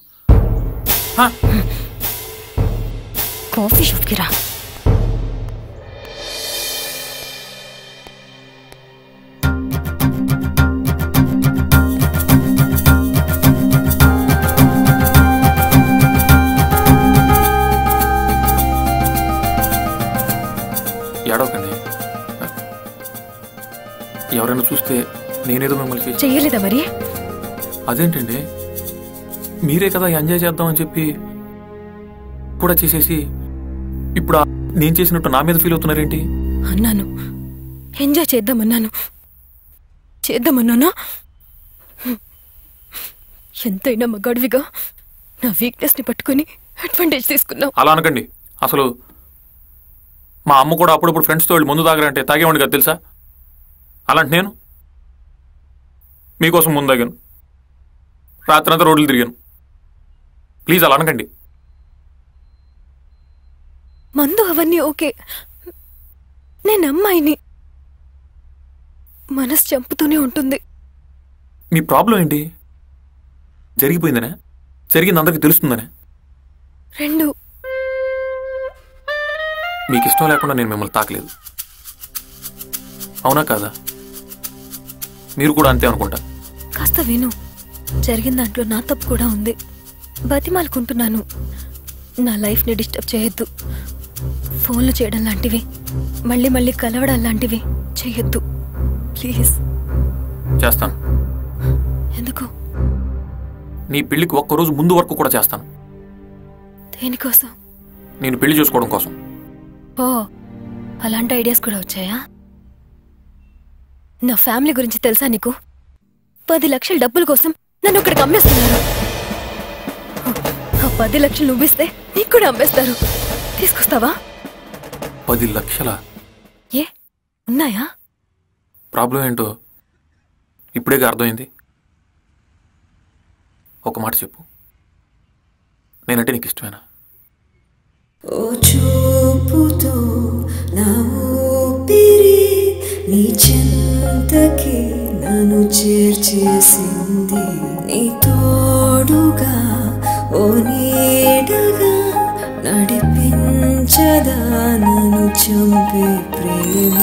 J: కాఫీ షాప్కి రా.
M: ఏడవకండి, ఎవరైనా చూస్తే నేనేదో మిమ్మల్ని
J: చెయ్యలేదా మరి?
M: అదేంటండి, మీరే కదా ఎంజాయ్ చేద్దామని చెప్పి కూడా చేసేసి ఇప్పుడు నేను చేసినట్టు నా మీద ఫీల్ అవుతున్నారేంటి?
J: అన్నాను, ఎంజాయ్ చేద్దామన్నాను. చేద్దామన్నానా? ఎంతైనా మగాడివిగా నా వీక్నెస్ ని పట్టుకుని అడ్వాంటేజ్ తీసుకున్నావు.
M: అలా అనకండి. అసలు మా అమ్మ కూడా అప్పుడప్పుడు ఫ్రెండ్స్తో వెళ్ళి ముందు తాగరంటే తాగేవాడిని కదా తెలుసా? అలాంటి నేను మీకోసం ముందు తాగాను, రాత్రంతా రోడ్లు తిరిగాను. ప్లీజ్ అలా అనకండి.
J: మందు అవన్నీ ఓకే, నేను అమ్మాయిని, మనసు చంపుతూనే ఉంటుంది.
M: మీ ప్రాబ్లం ఏంటి? జరిగిపోయిందనే, జరిగింది అందరికి తెలుస్తుందనే?
J: రెండు.
M: మీకు ఇష్టం లేకుండా నేను మిమ్మల్ని తాకలేదు, అవునా కాదా? మీరు కూడా అంతే అనుకుంటా.
J: కాస్త విను, జరిగిన దాంట్లో నా తప్పు కూడా ఉంది. బతిమాలుకుంటున్నాను, నా లైఫ్ని డిస్టర్బ్ చేయొద్దు. ఫోన్లు చేయడం లాంటివి, మళ్ళీ మళ్ళీ కలవడం లాంటివి చేయొద్దు ప్లీజ్.
M: చేస్తాను.
J: ఎందుకు?
M: నీ పెళ్లికి ఒక్కరోజు ముందు వరకు కూడా చేస్తాను.
J: దేనికోసం?
M: నేను పెళ్లి చేసుకోవడం కోసం.
J: ఓ, అలాంటి ఐడియాస్ కూడా వచ్చాయా? నా ఫ్యామిలీ గురించి తెలుసా నీకు? 10 లక్షల డబ్బుల కోసం నన్ను ఇక్కడికి అమ్మేస్తున్నారు. ఆ 10 లక్షలు నువ్విస్తే నీకు కూడా అమ్మేస్తారు. తీసుకొస్తావా?
M: 10 లక్షల?
J: ఏ ఉన్నాయా?
M: ప్రాబ్లం ఏంటో ఇప్పుడేగా అర్థమైంది. ఒక మాట చెప్పు, నేనంటే నీకు ఇష్టమేనా?
T: ఓ చూపుతో నా ఊపిరి నీ చెంతకి నన్ను చేర్చేసింది. నీ తోడుగా ఓ నీడగా నడిపింది. చంపే ప్రేమ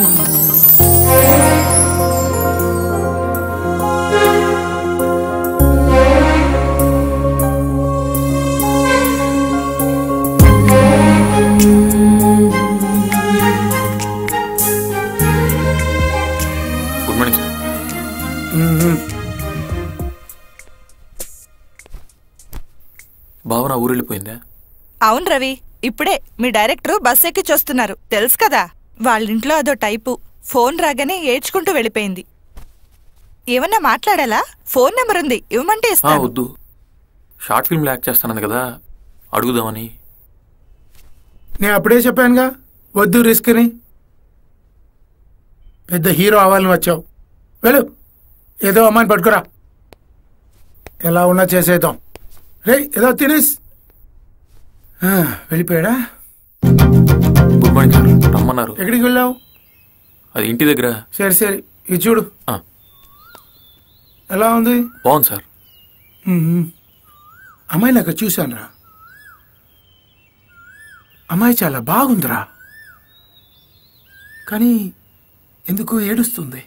M: గుడ్ మార్నింగ్ సార్. భావన ఊరెళ్ళిపోయిందా?
R: అవును రవి, ఇప్పుడే మీ డైరెక్టర్ బస్ ఎక్కి చూస్తున్నారు, తెలుసు కదా. వాళ్ళింట్లో అదో టైపు. ఫోన్ రాగానే ఏడ్చుకుంటూ వెళ్ళిపోయింది. ఏమన్నా మాట్లాడాలా? ఫోన్ నెంబర్ ఉంది, ఇవ్వమంటే ఇస్తాను.
M: వద్దు, షార్ట్ ఫిల్మ్ యాక్ట్ చేస్తానని కదా, అడుగుదామని.
Q: నేను అప్పుడే చెప్పానుగా వద్దు రిస్క్ అని. పెద్ద హీరో అవ్వాలని వచ్చావు. వెళ్ళు, ఏదో అమ్మాయిని పట్టుకురా, ఎలా ఉన్నా చేసేద్దాం. రే ఏదో తినేసి వెళ్ళిపోయాడా?
M: గుడ్ మార్నింగ్ సార్, రమ్మన్నారు.
Q: ఎక్కడికి వెళ్ళావు?
M: అది ఇంటి దగ్గర.
Q: సరే సరే, ఇది చూడు. ఎలా ఉంది?
M: బాగుంది సార్.
Q: అమ్మాయి నాకు చూశానురా, అమ్మాయి చాలా బాగుందిరా, కానీ ఎందుకు ఏడుస్తుంది?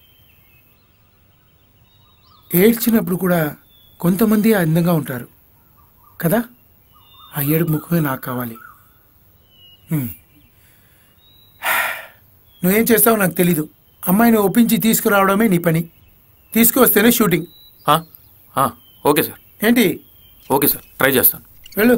Q: ఏడ్చినప్పుడు కూడా కొంతమంది అందంగా ఉంటారు కదా. ఆ ఏడుపు ముఖమే నాకు కావాలి. నువ్వేం చేస్తావో నాకు తెలీదు. అమ్మాయిని ఒప్పించి తీసుకురావడమే నీ పని. తీసుకువస్తేనే షూటింగ్.
M: Okay sir.
Q: ఏంటి?
M: ఓకే సార్, ట్రై చేస్తాను.
Q: వెళ్ళు.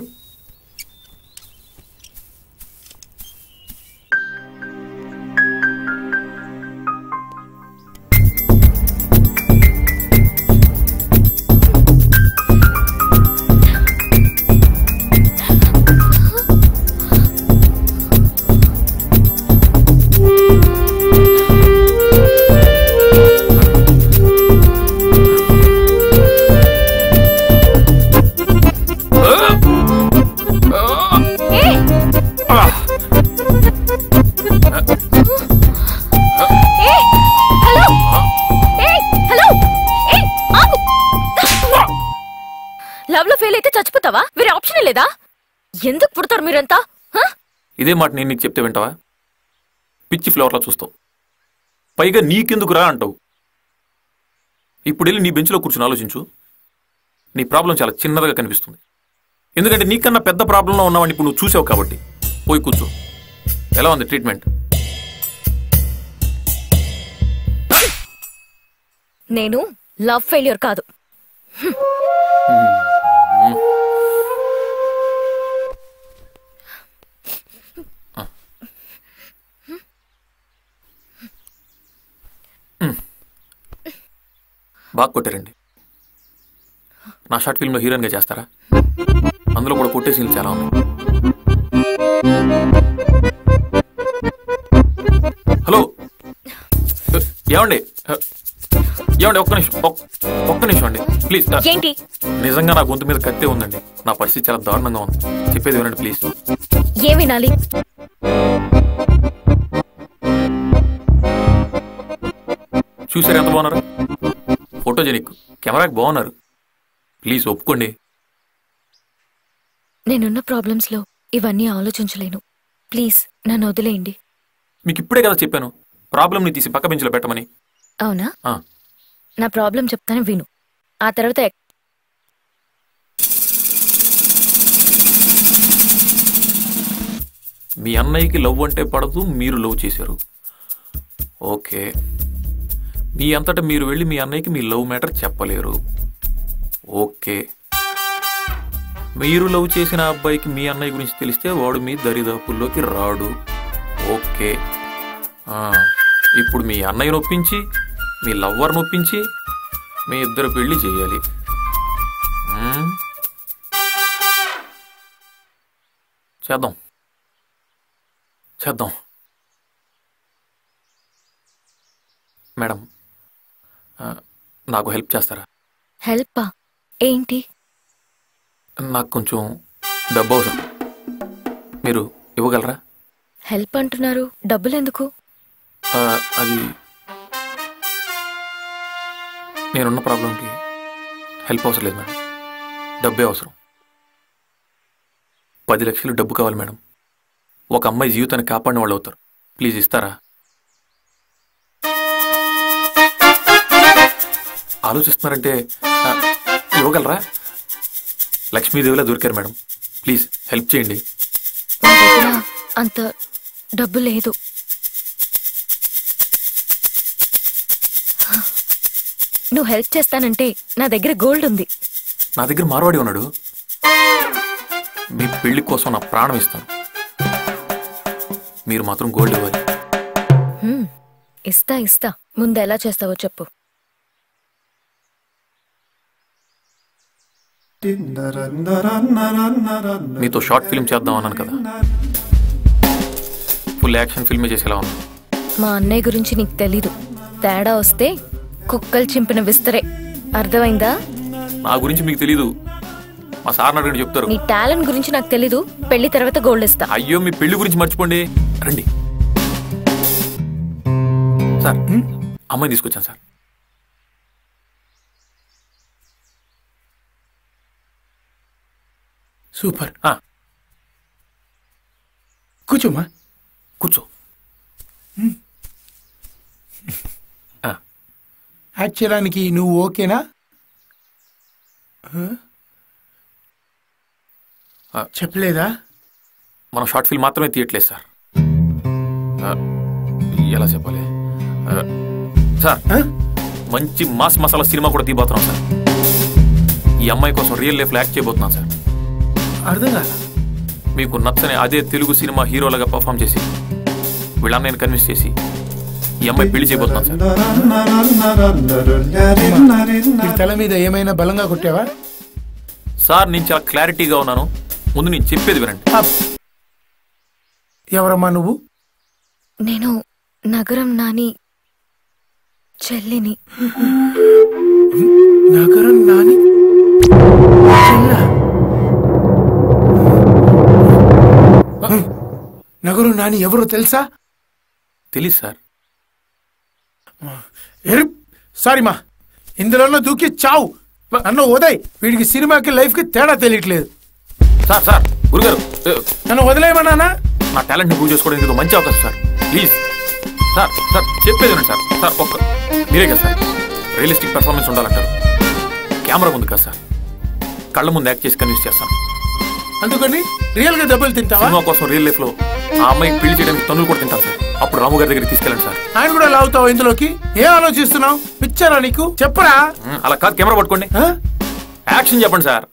J: లవ్ లో ఫెయిల్ అయితే చచ్చిపోతావా? వేరే ఆప్షన్ లేదా? ఎందుకు పుడతారు మీరంతా?
M: ఇదే మాట నేను నీకు చెప్తే వింటావా? పిచ్చి ఫ్లవర్లా చూస్తావు, పైగా నీకెందుకు రా అంటావు. ఇప్పుడు వెళ్ళి నీ బెంచ్లో కూర్చొని ఆలోచించు. నీ ప్రాబ్లం చాలా చిన్నదిగా కనిపిస్తుంది, ఎందుకంటే నీకన్నా పెద్ద ప్రాబ్లంలో ఉన్నావని ఇప్పుడు నువ్వు చూసావు కాబట్టి. పోయి కూర్చో. ఎలా ఉంది ట్రీట్మెంట్?
J: నేను లవ్ ఫెయిల్యూర్ కాదు.
M: బాగా కొట్టారండి. నా షార్ట్ ఫిల్మ్లో హీరోయిన్గా చేస్తారా? అందులో కూడా కొట్టే సీన్లు చాలా ఉన్నాయి. హలో, ఏమండి ఏమండి, ఒక్క నిమిషం అండి ప్లీజ్.
J: ఏంటి?
M: నిజంగా నా గొంతు మీద కత్తే ఉందండి. నా పరిస్థితి చాలా దారుణంగా ఉంది. చెప్పేది వినండి ప్లీజ్.
J: ఏం వినాలి?
M: చూసారు ఎంత బాగున్నారు? ఫోటోజెనిక్, కెమెరాకి బాగున్నారు. ప్లీజ్ ఒప్పుకోండి.
J: నేనున్న ప్రాబ్లమ్స్ లో ఇవన్నీ ఆలోచించలేను. ప్లీజ్ నన్ను వదిలేయండి.
M: మీకు ఇప్పుడే కదా చెప్పాను ప్రాబ్లంని తీసి పక్క బెంచ్లో పెట్టమని.
J: అవునా? నా ప్రాబ్లం చెప్తాను, విను. ఆ తర్వాత
M: మీ అన్నయ్యకి లవ్ అంటే పడదు, మీరు లవ్ చేశారు. ఓకే, మీ అంతటా మీరు వెళ్ళి మీ అన్నయ్యకి మీ లవ్ మ్యాటర్ చెప్పలేరు. ఓకే, మీరు లవ్ చేసిన అబ్బాయికి మీ అన్నయ్య గురించి తెలిస్తే వాడు మీ దరిదాపుల్లోకి రాడు. ఓకే, ఇప్పుడు మీ అన్నయ్యను ఒప్పించి మీ లవ్వర్ని ఒప్పించి మీ ఇద్దరు పెళ్లి చేయాలి. చేద్దాం చేద్దాం. మేడం, నాకు హెల్ప్ చేస్తారా?
J: హెల్పా? ఏంటి?
M: నాకు కొంచెం డబ్బు అవసరం, మీరు ఇవ్వగలరా?
J: హెల్ప్ అంటున్నారు, డబ్బులు ఎందుకు?
M: అది నేనున్న ప్రాబ్లంకి హెల్ప్ అవసరం లేదు మేడం, డబ్బే అవసరం. 10 లక్షలు డబ్బు కావాలి మేడం. ఒక అమ్మాయి జీవితాన్ని కాపాడిన వాళ్ళు అవుతారు. ప్లీజ్ ఇస్తారా? ఆలోచిస్తున్నారంటే ఇవ్వగలరా? లక్ష్మీదేవిలా దొరికారు మేడం, ప్లీజ్ హెల్ప్ చేయండి.
J: అంత డబ్బు లేదు. నువ్వు హెల్ప్ చేస్తానంటే నా దగ్గర గోల్డ్ ఉంది.
M: నా దగ్గర మార్వాడి ఉన్నాడు. మీ పెళ్లి కోసం నా ప్రాణం ఇస్తాను. మీరు మాత్రం గోల్డ్ ఇవ్వాలి.
J: ఇస్తా ఇస్తా. ముందు ఎలా చేస్తావో చెప్పు.
M: మీతో షార్ట్ ఫిల్మ్ చేద్దాం అన్నాను కదా, ఫుల్ యాక్షన్ ఫిల్మే చేసేలా ఉన్నా.
J: మా అన్నయ్య గురించి నీకు తెలీదు. తేడా వస్తే కుక్కలు చింపిన విస్తరే. అర్థమైందా?
M: నా గురించి మీకు తెలీదు. మా సార్ అడిగి చెప్తారు.
J: నీ టాలెంట్ గురించి నాకు తెలీదు. పెళ్లి తర్వాత గోల్డ్ ఇస్తా.
M: అయ్యో, మీ పెళ్లి గురించి మర్చిపోండి. రండి సార్, అమ్మాయి తీసుకొచ్చాను సార్.
Q: సూపర్. కూర్చోమ్మా,
M: కూర్చో.
Q: యాక్ట్ చేయడానికి నువ్వు ఓకేనా? చెప్పలేదా?
M: మనం షార్ట్ ఫిల్మ్ మాత్రమే తీయట్లేదు సార్. ఎలా చెప్పాలి సార్, మంచి మాస్ మసాలా సినిమా కూడా తీయబోతున్నాం సార్. ఈ అమ్మాయి కోసం రియల్ లైఫ్ లో యాక్ట్ చేయబోతున్నాం సార్.
Q: అర్థం కాదా?
M: మీకు నచ్చని అదే తెలుగు సినిమా హీరోలుగా పర్ఫామ్ చేసి వీళ్ళని కన్విన్స్ చేసి ఈ అమ్మాయి పెళ్లి చేయబోతున్నాను సార్.
Q: తల మీద ఏమైనా బలంగా కొట్టావా?
M: సార్, నేను చాలా క్లారిటీగా ఉన్నాను. ముందు నేను చెప్పేది వినండి.
Q: ఎవరమ్మా నువ్వు?
J: నేను నగరం నాని చెల్లిని.
Q: నగరం నాని నగరం నాని ఎవరో తెలుసా?
M: తెలీదు సార్.
Q: సారీ మా, ఇందులో దూకి చావు. నన్ను ఉదయ్, వీడికి సినిమాకి లైఫ్ కి తేడా తెలియట్లేదు.
M: సార్ సార్, గురుగారు
Q: నన్ను వదిలేయమన్నానా?
M: నా టాలెంట్ ని ప్రూవ్ చేసుకోవడానికి మంచి అవకాశం సార్. ప్లీజ్ సార్, సార్ చెప్పేది వినండి సార్. సార్ ఒక్క మీరే కదా సార్ రియలిస్టిక్ పెర్ఫార్మెన్స్ ఉండాలంటారు. కెమెరా ముందు కదా సార్, కళ్ళ ముందు యాక్ట్ చేసి కన్విన్స్ చేస్తాను.
Q: అందుకని రియల్ గా దెబ్బలు తింటావా?
M: సినిమా కోసం రియల్ లైఫ్ లో ఆ అమ్మాయి పెళ్లి చేయడానికి తన్నులు కూడా తింటాను సార్. అప్పుడు రాము గారి దగ్గరికి తీసుకెళ్ళండి సార్.
Q: ఆయన కూడా లాగుతావు ఇందులోకి? ఏం ఆలోచిస్తున్నావు? పిచ్చారా నీకు? చెప్పరా?
M: అలా కాదు, కెమెరా పట్టుకోండి, యాక్షన్ చెప్పండి సార్.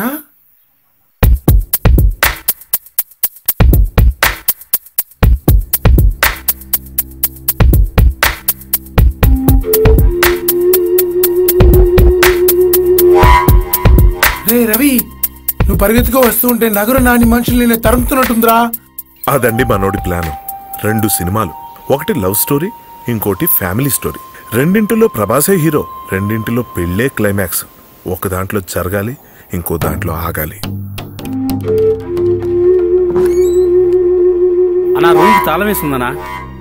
Q: రే రవి, నువ్వు పరిగెత్తుకో వస్తూ ఉంటే నగరం నాని మనుషుల్ని నేను తరుముతున్నట్టుందిరా.
E: అదండి మనోడి ప్లాన్. 2 సినిమాలు, ఒకటి లవ్ స్టోరీ, ఇంకోటి ఫ్యామిలీ స్టోరీ. రెండింటిలో ప్రభాసే హీరో, రెండింటిలో పెళ్ళే క్లైమాక్స్. ఒక దాంట్లో జరగాలి, ఇంకో దాంట్లో ఆగాలి.
F: అన్నా రూమ్కి తాళం వేస్తుందనా?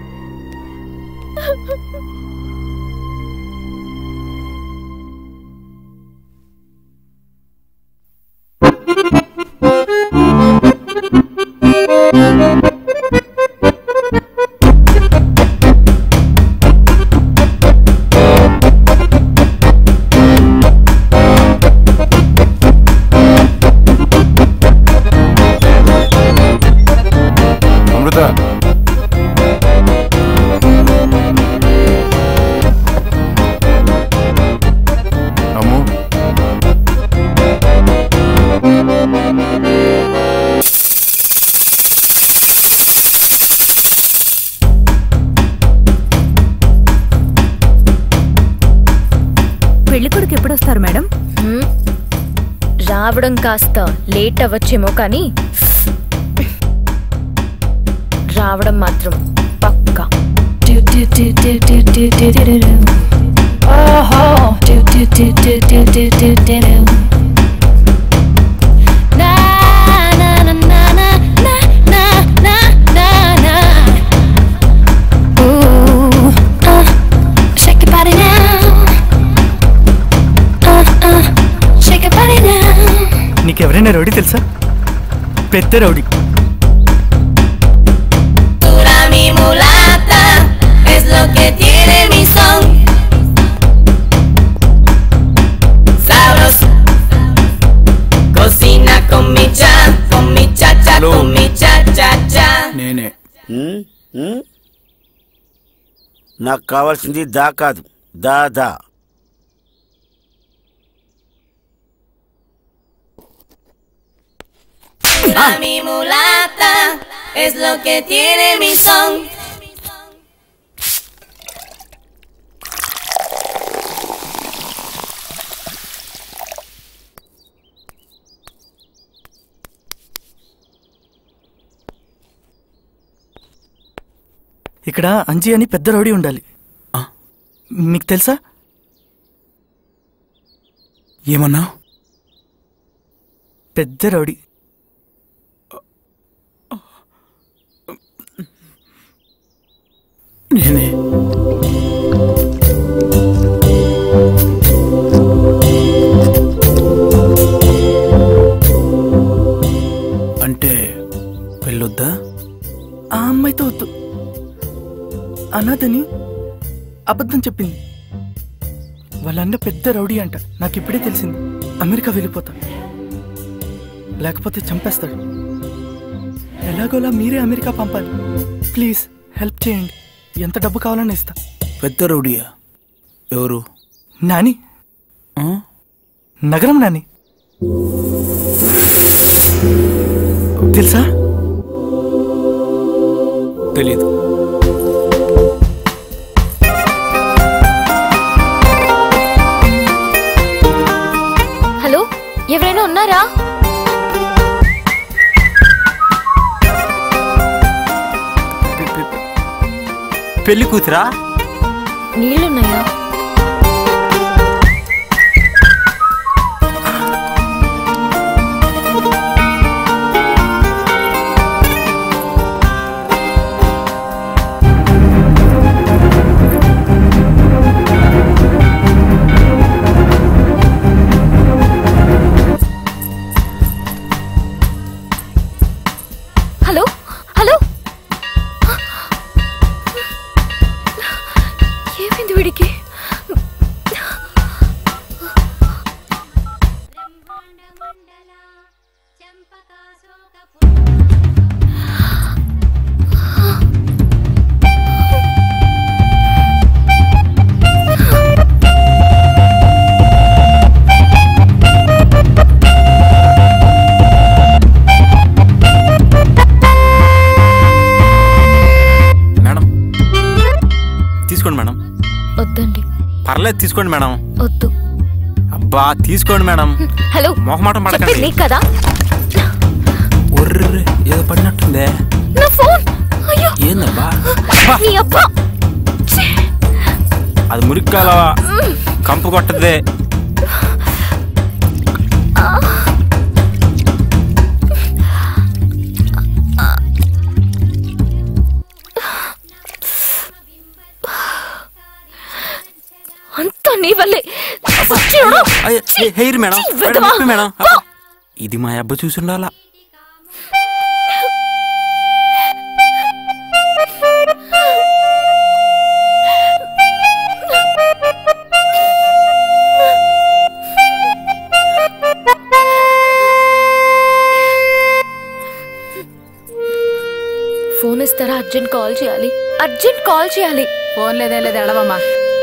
N: పెళ్ళికొడుకు ఎప్పుడొస్తారు మేడం?
J: రావడం కాస్త లేట్ అవ్వచ్చేమో కానీ రావడం మాత్రం పక్కా.
F: నీకెవరైనా రౌడీ తెలుసా? పెద్ద రౌడీ.
T: Mula
L: నాకు కావాల్సింది దా కాదు, దా.
T: Mi mulata es lo que tiene mi son.
U: ఇక్కడ అంజీ అని పెద్ద రౌడీ ఉండాలి. మీకు తెలుసా?
F: ఏమన్నా?
U: పెద్ద రౌడీ.
F: నేనే. అంటే వెళ్ళొద్దా?
U: ఆ అమ్మాయితో వద్దు. అనాథని అబద్ధం చెప్పింది. వాళ్ళన్న పెద్ద రౌడీ అంట. నాకు ఇప్పుడే తెలిసింది. అమెరికా వెళ్ళిపోతా, లేకపోతే చంపేస్తాడు. ఎలాగోలా మీరే అమెరికా పంపాలి. ప్లీజ్ హెల్ప్ చేయండి. ఎంత డబ్బు కావాలని ఇస్తా.
F: పెద్ద రౌడీయా? ఎవరు?
U: నాని, నగరం నాని. తెలుసా?
F: తెలీదు.
J: హలో, ఎవరైనా ఉన్నారా?
F: పెళ్లి కూతురా?
J: నీళ్లున్నాయా? హలో హలో, ఏమైంది వీడికి?
F: తీసుకోండి మేడం.
J: వద్దండి.
F: పర్లేదు తీసుకోండి మేడం.
J: వద్దు.
F: అబ్బా తీసుకోండి మేడం.
J: హలో,
F: మొహమాటం పడకండి
J: కదా.
F: ఒర్రే ఏదో పడినట్టుందే.
J: నా ఫోన్. అయ్యో,
F: ఏందబ్బా?
J: నీ అబ్బా.
F: అది మురిక్కాల కంపు కొట్టదే.
J: అంతా నీ వల్లే.
F: హెయిర్ మేడం, మేడం ఇది మా అబ్బా చూసి ఉండాలా.
J: ఫోన్ ఇస్తారా? అర్జెంట్ కాల్ చేయాలి. అర్జెంట్ కాల్ చేయాలి.
N: ఫోన్ లేదే లేదు, ఎడవమ్మా.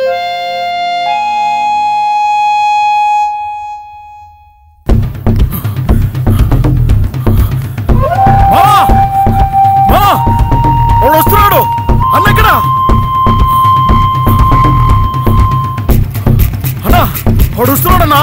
K: వస్తున్నాడు అన్న. ఇక్కడ అన్నా, వాడు వస్తున్నాడన్నా.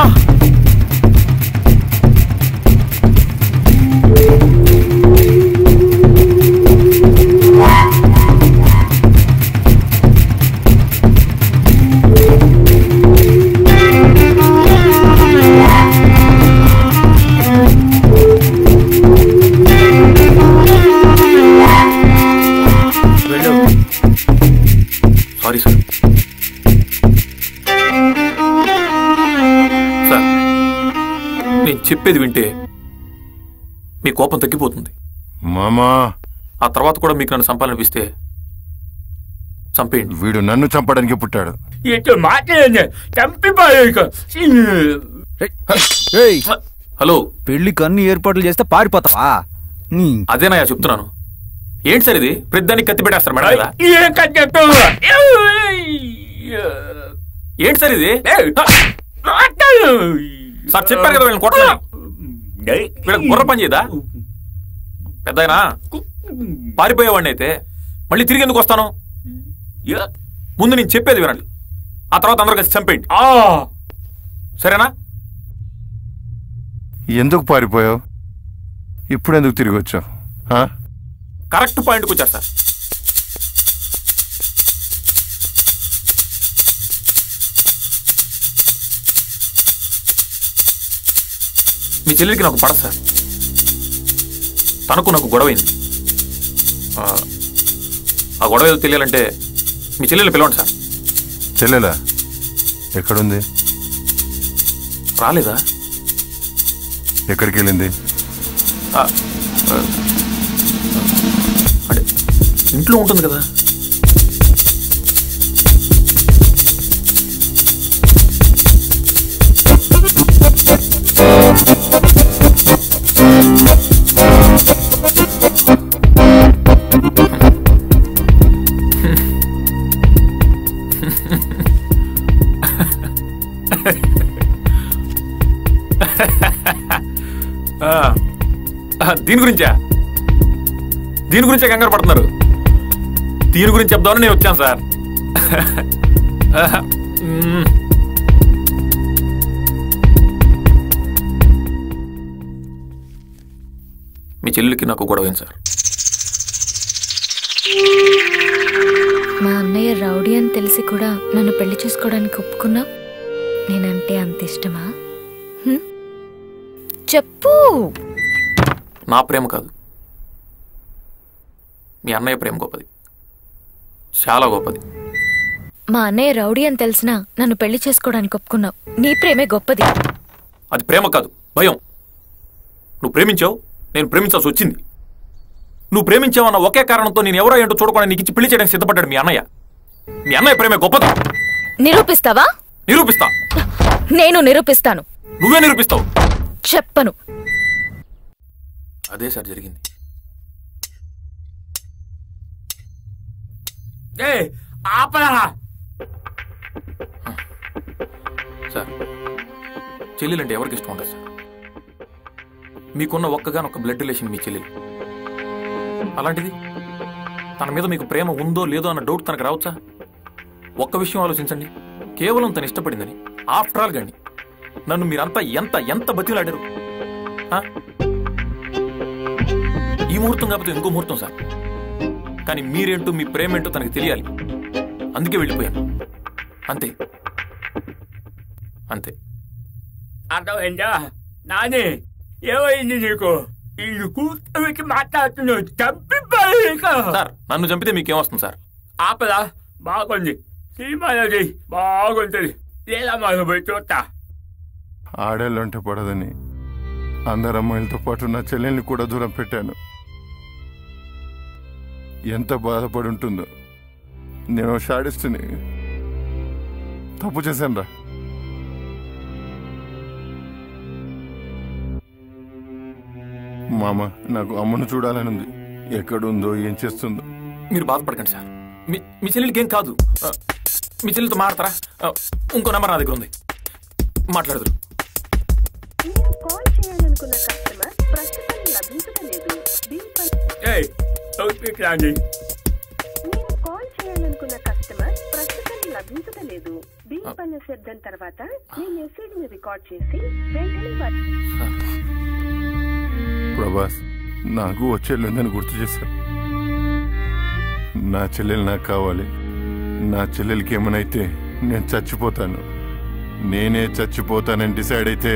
M: Sorry sir. సార్, నేను చెప్పేది వింటే మీ కోపం తగ్గిపోతుంది.
I: మామా,
M: ఆ తర్వాత కూడా మీకు నన్ను చంపాలనిపిస్తే చంపేయండి.
I: వీడు నన్ను చంపడానికి పుట్టాడు.
M: హలో,
D: పెళ్లికి అన్ని ఏర్పాట్లు చేస్తే పారిపోతావా?
M: అదేనాయా చెప్తున్నాను. ఏంటి సార్ ఇది? ప్రతిదానికి కత్తి పెట్టేస్తారు మేడం మీద. ఏంటి సార్ ఇది? సార్ చెప్పారు కదా వీళ్ళని కొట్టండి. వీళ్ళకి బుర్ర పని చేయదా? పెద్దయినా పారిపోయేవాడిని అయితే మళ్ళీ తిరిగి ఎందుకు వస్తాను? ముందు నేను చెప్పేది వినండి, ఆ తర్వాత అందరూ కలిసి చంపేయండి, సరేనా?
I: ఎందుకు పారిపోయావు? ఇప్పుడు ఎందుకు తిరిగి వచ్చావు?
M: కరెక్ట్ పాయింట్కి వచ్చారు సార్. మీ చెల్లెలికి నాకు పడదు సార్. తనకు నాకు గొడవైంది. ఆ గొడవ ఏదో తెలియాలంటే మీ చెల్లెలు పిలవండి సార్.
I: చెల్లెలా ఎక్కడుంది?
M: రాలేదా?
I: ఎక్కడికి వెళ్ళింది?
M: అంటే ఇంట్లో ఉంటుంది కదా. దీని గురించే కంగారు పడుతున్నారు. దీని గురించి చెప్దామని నేను వచ్చాను సార్. మీ చెల్లెలికి నాకు గొడవైంది సార్.
J: మా అన్నయ్య రౌడీ అని తెలిసి కూడా నన్ను పెళ్లి చేసుకోవడానికి ఒప్పుకున్నా. నేనంటే అంత ఇష్టమా? చెప్పు.
M: నా ప్రేమ కాదు, మీ అన్నయ్య ప్రేమ గొప్పది, చాలా గొప్పది.
J: మా అన్నయ్య రౌడీ అని తెలిసినా నన్ను పెళ్లి చేసుకోవడానికి ఒప్పుకున్నావు. నీ ప్రేమే గొప్పది.
M: అది ప్రేమ కాదు, భయం. నువ్వు ప్రేమించావు, నేను ప్రేమించాల్సి వచ్చింది. నువ్వు ప్రేమించావన్న ఒకే కారణంతో నేను ఎవరో ఏంటో చూడకుండా నీకు ఇచ్చి పెళ్లి చేయడానికి సిద్ధపడ్డాడు మీ అన్నయ్య. మీ అన్నయ్య ప్రేమే గొప్పది.
J: నిరూపిస్తావా?
M: నిరూపిస్తా.
J: నేను నిరూపిస్తాను.
M: నువ్వే నిరూపిస్తావు.
J: చెప్పను.
M: అదే సార్ జరిగింది. సార్, చెల్లెలంటే ఎవరికి ఇష్టం ఉంటుంది సార్? మీకున్న ఒక్కగానొక్క బ్లడ్ రిలేషన్ మీ చెల్లెలు. అలాంటిది తన మీద మీకు ప్రేమ ఉందో లేదో అన్న డౌట్ తనకు రావచ్చా? ఒక్క విషయం ఆలోచించండి, కేవలం తను ఇష్టపడిందని. ఆఫ్టర్ ఆల్ గాని నన్ను మీరంతా ఎంత ఎంత బతిలాడారు. ఈ ముహూర్తం కాకపోతే ఇంకో ముహూర్తం సార్. కానీ మీరేంటో మీ ప్రేమేంటో తనకి తెలియాలి. అందుకే వెళ్ళిపోయాను. అంతే అంతే.
A: అర్థమైందా నాని? ఏమైంది నీకు? ఇది కూర్చోబెట్టి మాట్లాడుతున్నావు. చంపిపోయి
M: సార్, నన్ను చంపితే మీకేమొస్తుంది సార్?
A: ఆపలా బాగుంది, సినిమాలోది బాగుంటుంది. లేదా మనం పోయి చూస్తా.
I: ఆడేళ్ళంటే పడదని అందరు అమ్మాయిలతో పాటు నా చెల్లెల్ని కూడా దూరం పెట్టాను. ఎంత బాధపడి ఉంటుందో. నేను షాడిస్ట్ని, తప్పు చేశాను రా. మామ, నాకు అమ్మను చూడాలని ఉంది. ఎక్కడుందో, ఏం చేస్తుందో.
M: మీరు బాధపడకండి సార్. మీ చెల్లెలికి ఏం కాదు. మీ చెల్లెలతో మాట్లాడతారా? ఇంకో నెంబర్ నా దగ్గర ఉంది, మాట్లాడదు.
I: ప్రభాస్, నాకు వచ్చేళ్ళుందని గుర్తు చేశారు. నా చెల్లెలు నాకు కావాలి. నా చెల్లెలకి ఏమనైతే నేను చచ్చిపోతాను. నేనే చచ్చిపోతానని డిసైడ్ అయితే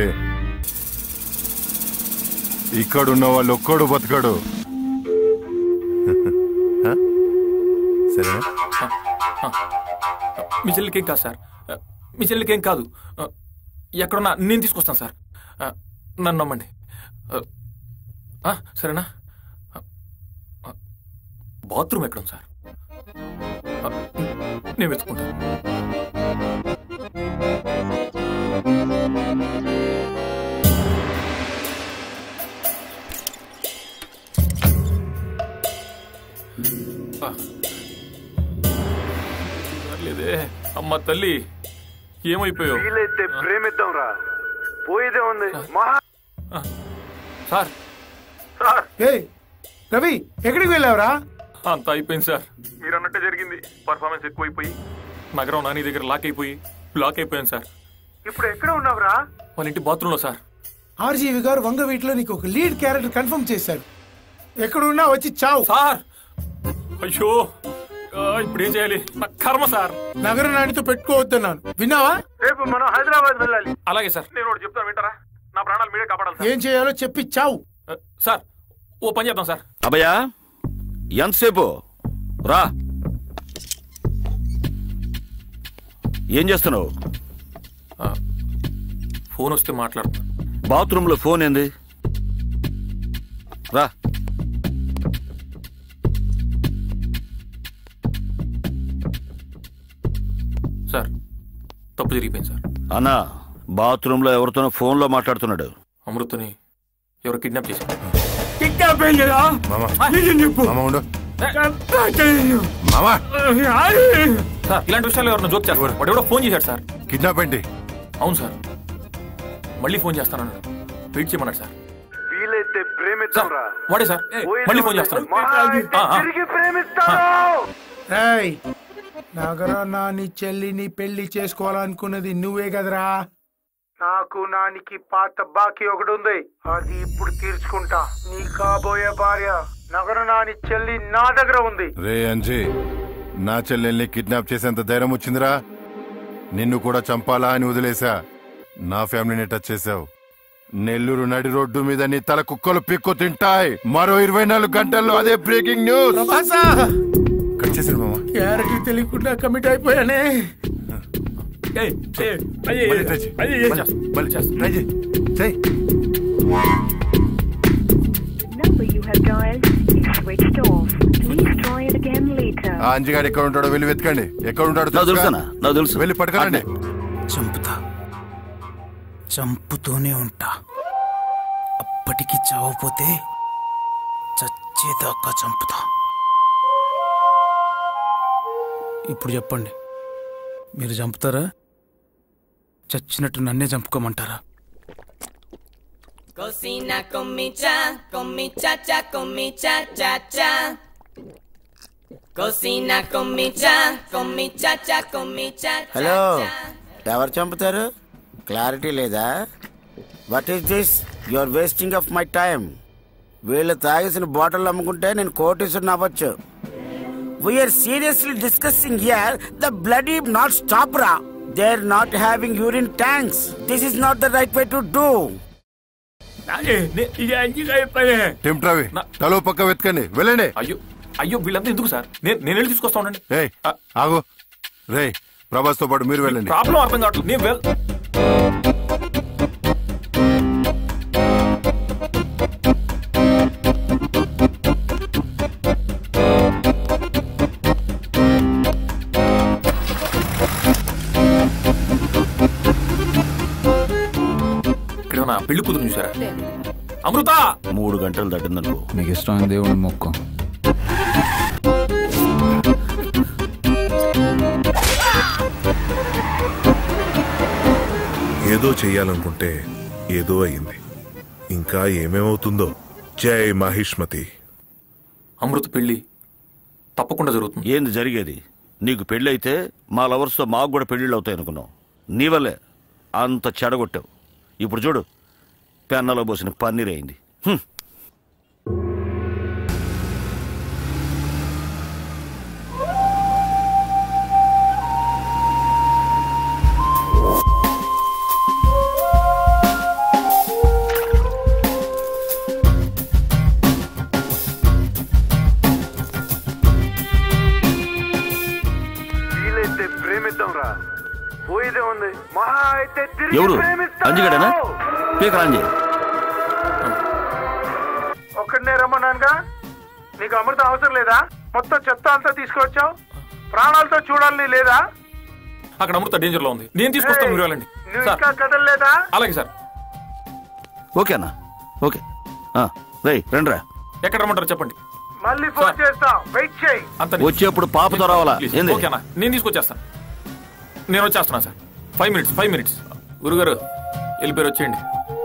I: ఇక్కడున్న వాళ్ళు ఒక్కడు బతకడు. సరేనా?
M: మీ చెల్లెలకి ఏం కాదు సార్. మీ చెల్లెలకి ఏం కాదు. ఎక్కడున్నా నేను తీసుకొస్తాను సార్. నన్ను నమ్మండి, సరేనా? బాత్రూమ్ ఎక్కడుంది సార్? నేను వెతుకుంటాను. లేదే అమ్మ తల్లి, ఏమైపోయావు?
H: వీలైతే ప్రేమిద్దాం రా, పోయేదే ఉంది.
M: సార్
Q: రవి ఎక్కడికి వెళ్ళావురా?
M: అంతా అయిపోయింది సార్, మీరు అన్నట్టే జరిగింది. పర్ఫార్మెన్స్ ఎక్కువైపోయి నగరం నాని దగ్గర లాక్ అయిపోయాను సార్.
Q: ఇప్పుడు ఎక్కడ ఉన్నావురా?
M: వాళ్ళ ఇంటి బాత్రూంలో సార్.
Q: ఆర్జీవి గారు వంగవీటిలో నీకు ఒక లీడ్ క్యారెక్టర్ కన్ఫర్మ్ చేశారు. ఎక్కడున్నా వచ్చి చావు
M: సార్. అయ్యో ఇప్పుడు ఏం చేయాలి? నా కర్మ సార్.
Q: నగర నానితో పెట్టుకోవద్దన్నాను, విన్నావా?
H: రేపు మనం హైదరాబాద్ వెళ్ళాలి.
M: అలాగే సార్. నేను ఒకటి చెప్తాను, వింటారా? నా ప్రాణాలు మీరే కాపాడాలి.
Q: ఏం చేయాలో చెప్పి చావు.
M: సార్ ఓ పని చేద్దాం సార్.
C: అభయా ఎంతసేపు రా, ఏం చేస్తున్నావు?
M: ఫోన్ వస్తే మాట్లాడుతా.
C: బాత్రూంలో ఫోన్ ఏంది? రా.
M: సార్ తప్పు జరిగిపోయింది సార్.
C: అన్నా బాత్రూంలో ఎవరితోనో ఫోన్లో మాట్లాడుతున్నాడు.
M: అమృతని ఎవరు కిడ్నాప్ చేశారు? సార్ ఇలాంటి విషయాలు ఎవరన్నా జోక్ చేస్తారు. వాడు ఎవడో ఫోన్ చేశాడు సార్.
I: కిడ్నాప్ ఏంటి?
M: అవును సార్, మళ్ళీ ఫోన్ చేస్తానన్నాడు. వెయిట్ చేయమన్నాడు సార్.
H: వీలైతే ప్రేమిద్దాం రా.
M: వాడే సార్, మళ్ళీ ఫోన్ చేస్తాను.
Q: నగర నాని చెల్లిని పెళ్లి చేసుకోవాలనుకున్నది నువ్వే కదరా? నాకు నానికి పాత బాకీ ఒకటి ఉంది, అది ఇప్పుడు తీర్చుకుంటా. నీ కాబోయే భార్య నగర నాని చెల్లి నా దగ్గర ఉంది.
I: రే అంజీ, నా చెల్లెల్ని కిడ్నాప్ చేసేంత ధైర్యం వచ్చిందిరా? నిన్ను కూడా చంపాలా అని వదిలేసా. నా ఫ్యామిలీని టచ్ చేసావు. నెల్లూరు నడి రోడ్డు మీద నీ తల కుక్కలు పిక్కు తింటాయి. మరో 24 గంటల్లో అదే బ్రేకింగ్ న్యూస్. కట్ చేశాడు మామ.
Q: క్యారెక్టర్ తెలియకుండా కమిట్ అయిపోయానే.
I: అంజిగాడు ఎక్కడ ఉంటాడో వెళ్ళి వెతకండి. ఎక్కడ ఉంటాడో
C: తెలుసు,
I: వెళ్ళి పట్టుకోండి.
F: చంపుతూనే ఉంటా. అప్పటికి చావపోతే చచ్చేదాకా చంపుతా. ఇప్పుడు చెప్పండి, మీరు చంపుతారా? చచ్చినట్టు నన్నే చంపుకోమంటారా?
T: Cocina con mi cha-cha, con mi cha-cha-cha. Cocina con mi cha-cha, con mi cha-cha-cha.
L: Hello, ఎవరు చంపుతారు? క్లారిటీ లేదా? What is this? You are wasting of my time. వీళ్ళు తాగేసిన బాటిల్ అమ్ముకుంటే నేను కోటీసుని అవ్వచ్చు. We are seriously discussing here. The bloody not stop రా. They are not having urine tanks. This is not the right way to do.
I: టెంప్రవి తలో పక్క వెతకండి, వెళ్ళండి.
M: అయ్యో వీళ్ళంతా ఎందుకు సార్? నేను వెళ్ళి తీసుకొస్తా ఉండండి.
I: ఆగు రే, ప్రభాస్ తో పాటు మీరు వెళ్ళండి.
M: ప్రాబ్లం అర్థం కావట్లేదు. నేను పెళ్లి కూతురు చూసారా? అమృత
C: 3 గంటలు దాటిందనుకో.
D: నీకు ఇష్టమైన దేవుని మొక్క.
E: ఏదో చెయ్యాలనుకుంటే ఏదో అయింది. ఇంకా ఏమేమవుతుందో. జై మహిష్మతి.
M: అమృత పెళ్లి తప్పకుండా జరుగుతుంది.
C: ఏంది జరిగేది? నీకు పెళ్లి అయితే మా లవర్స్తో మాకు కూడా పెళ్లిళ్ళు అవుతాయి అనుకున్నావు. నీ వల్లే అంత చెడగొట్టావు. ఇప్పుడు చూడు, పెన్నలో పోసిన పన్నీర్ అయింది.
H: వీలైతే ప్రేమిద్దాం రా, పోయేదే ఉంది. మహా అయితే
C: ఎవరు? అంజిగడనా? పీకరాంజీ
Q: ఒక్కడనే రమ్మన్నానుగా. నీకు అమృత అవసరం లేదా? మొత్తం చెత్త అంతా తీసుకొచ్చావు. ప్రాణాలతో చూడాలని లేదా?
M: అక్కడ అమృత డేంజర్ లో ఉంది. నేను తీసుకొస్తాను, మీరు వెళ్ళండి.
Q: నువ్వు ఇంకా కదలలేదా?
M: అలాగే సార్.
C: ఓకే అన్నా, ఓకే. రేయ్ రండిరా.
M: ఎక్కడ రమ్మంటారు చెప్పండి.
Q: మళ్ళీ ఫోన్ చేస్తా, వెయిట్ చేయి.
C: వచ్చేప్పుడు పాపతో రావాలా?
M: ఓకే అన్న, నేను తీసుకొచ్చేస్తాను. నేను వచ్చేస్తున్నా సార్. 5 minutes గురుగారు వెళ్ళిపోయి వచ్చేయండి.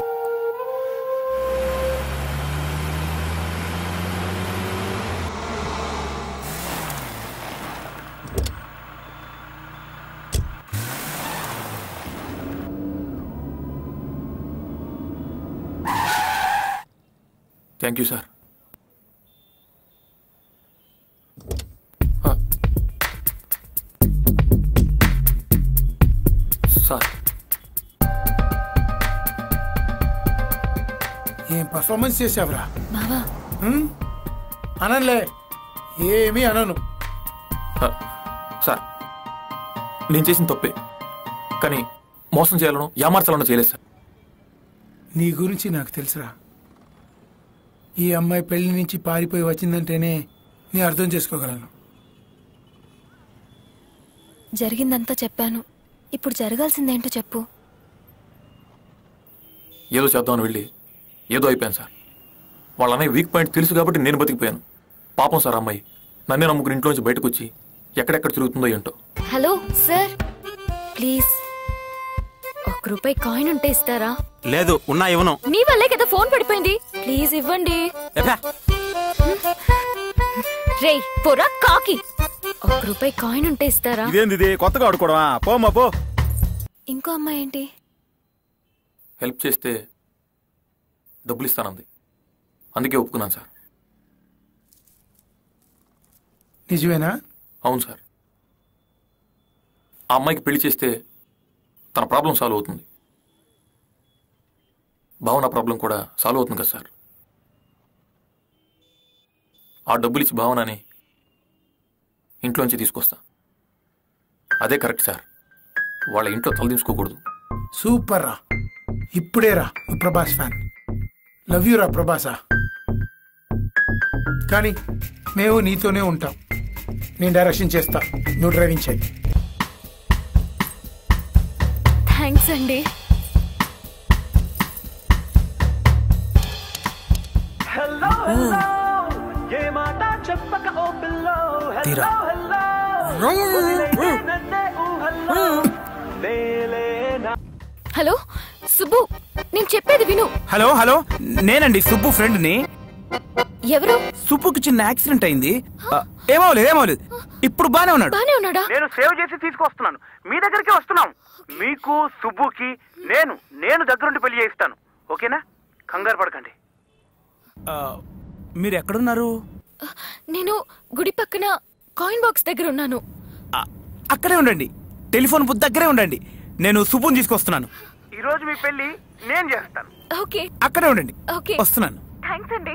M: Thank you sir. సార్
Q: ఏం పర్ఫార్మెన్స్ చేసావురా?
J: బావా
Q: అనలే, ఏమీ అనను.
M: సార్ నేను చేసిన తప్పే, కానీ మోసం చేయాలను యామార్చాలను చేయలేదు సార్.
Q: నీ గురించి నాకు తెలుసురా. ఈ అమ్మాయి పెళ్లి నుంచి పారిపోయి వచ్చిందంటేనే నీ అర్థం చేసుకోగలను.
J: జరిగిందంతా చెప్పాను, ఇప్పుడు జరగాల్సిందేంటో చెప్పు.
M: ఏదో చేద్దామని వెళ్ళి ఏదో అయిపోయాను సార్. వాళ్ళ అన్నయ్య వీక్ పాయింట్ తెలుసు కాబట్టి నేను బతికిపోయాను. పాపం సార్, అమ్మాయి నన్నే నమ్ముకుని ఇంట్లోంచి బయటకు వచ్చి ఎక్కడెక్కడ తిరుగుతుందో ఏంటో.
J: హలో సార్, ప్లీజ్ ₹1 కాయిన్ ఉంటే ఇస్తారా?
D: లేదు, ఉన్నా ఇవ్వను.
J: నీ వల్లే కదా ఫోన్ పడిపోయింది, ప్లీజ్ ఇవ్వండి. రే పోరా కాకి, ₹1 కాయిన్ ఉంటే ఇస్తారా?
D: ఇదేంది కొత్తగా ఆడుకోవడమా? పోమ్మా పో.
J: ఇంకో అమ్మాయి ఏంటి?
M: హెల్ప్ చేస్తే డబ్బులు ఇస్తానంది, అందుకే ఒప్పుకున్నాను సార్.
Q: నిజమేనా?
M: అవును సార్. ఆ అమ్మాయికి పెళ్లి చేస్తే తన ప్రాబ్లం సాల్వ్ అవుతుంది, భావన ప్రాబ్లం కూడా సాల్వ్ అవుతుంది కదా సార్. ఆ డబ్బులు ఇచ్చి భావనని ఇంట్లోంచి తీసుకొస్తా, అదే కరెక్ట్ సార్. వాళ్ళ ఇంట్లో తలదించుకోకూడదు.
Q: సూపర్ రా, ఇప్పుడే రా ప్రభాస్ ఫ్యాన్. లవ్ యూ రా ప్రభాసా. కానీ మేము నీతోనే ఉంటాం. నేను డైరెక్షన్ చేస్తా, నువ్వు డ్రైవింగ్ చేయి.
J: థ్యాంక్స్ అండి.
F: తీరా
J: హలో సుబ్బు, నేను చెప్పేది విను.
F: హలో హలో, నేనండి సుబ్బు ఫ్రెండ్ని.
J: ఎవరు?
F: సుబ్బుకి చిన్న యాక్సిడెంట్ అయింది. ఏమవలేదు, ఇప్పుడు బానే ఉన్నాడు.
J: బానే ఉన్నాడా?
G: నేను సేవ్ చేసి తీసుకొస్తున్నాను, మీ దగ్గరికి వస్తున్నాం. మీకు సుబ్బుకి నేను దగ్గరుండి పెళ్లి చేయిస్తాను, ఓకేనా? కంగారు పడకండి.
F: మీరు ఎక్కడున్నారు?
J: నేను గుడి పక్కన కాయిన్ బాక్స్ దగ్గర ఉన్నాను.
F: అక్కడే ఉండండి, టెలిఫోన్ బుత్ దగ్గరే ఉండండి. నేను సుబ్బుని తీసుకొస్తున్నాను.
G: ఈ రోజు మీ పెళ్లి నేను చేస్తాను.
J: ఓకే,
F: అక్కడే ఉండండి.
J: ఓకే,
F: వస్తున్నాను.
J: థ్యాంక్స్ అండి.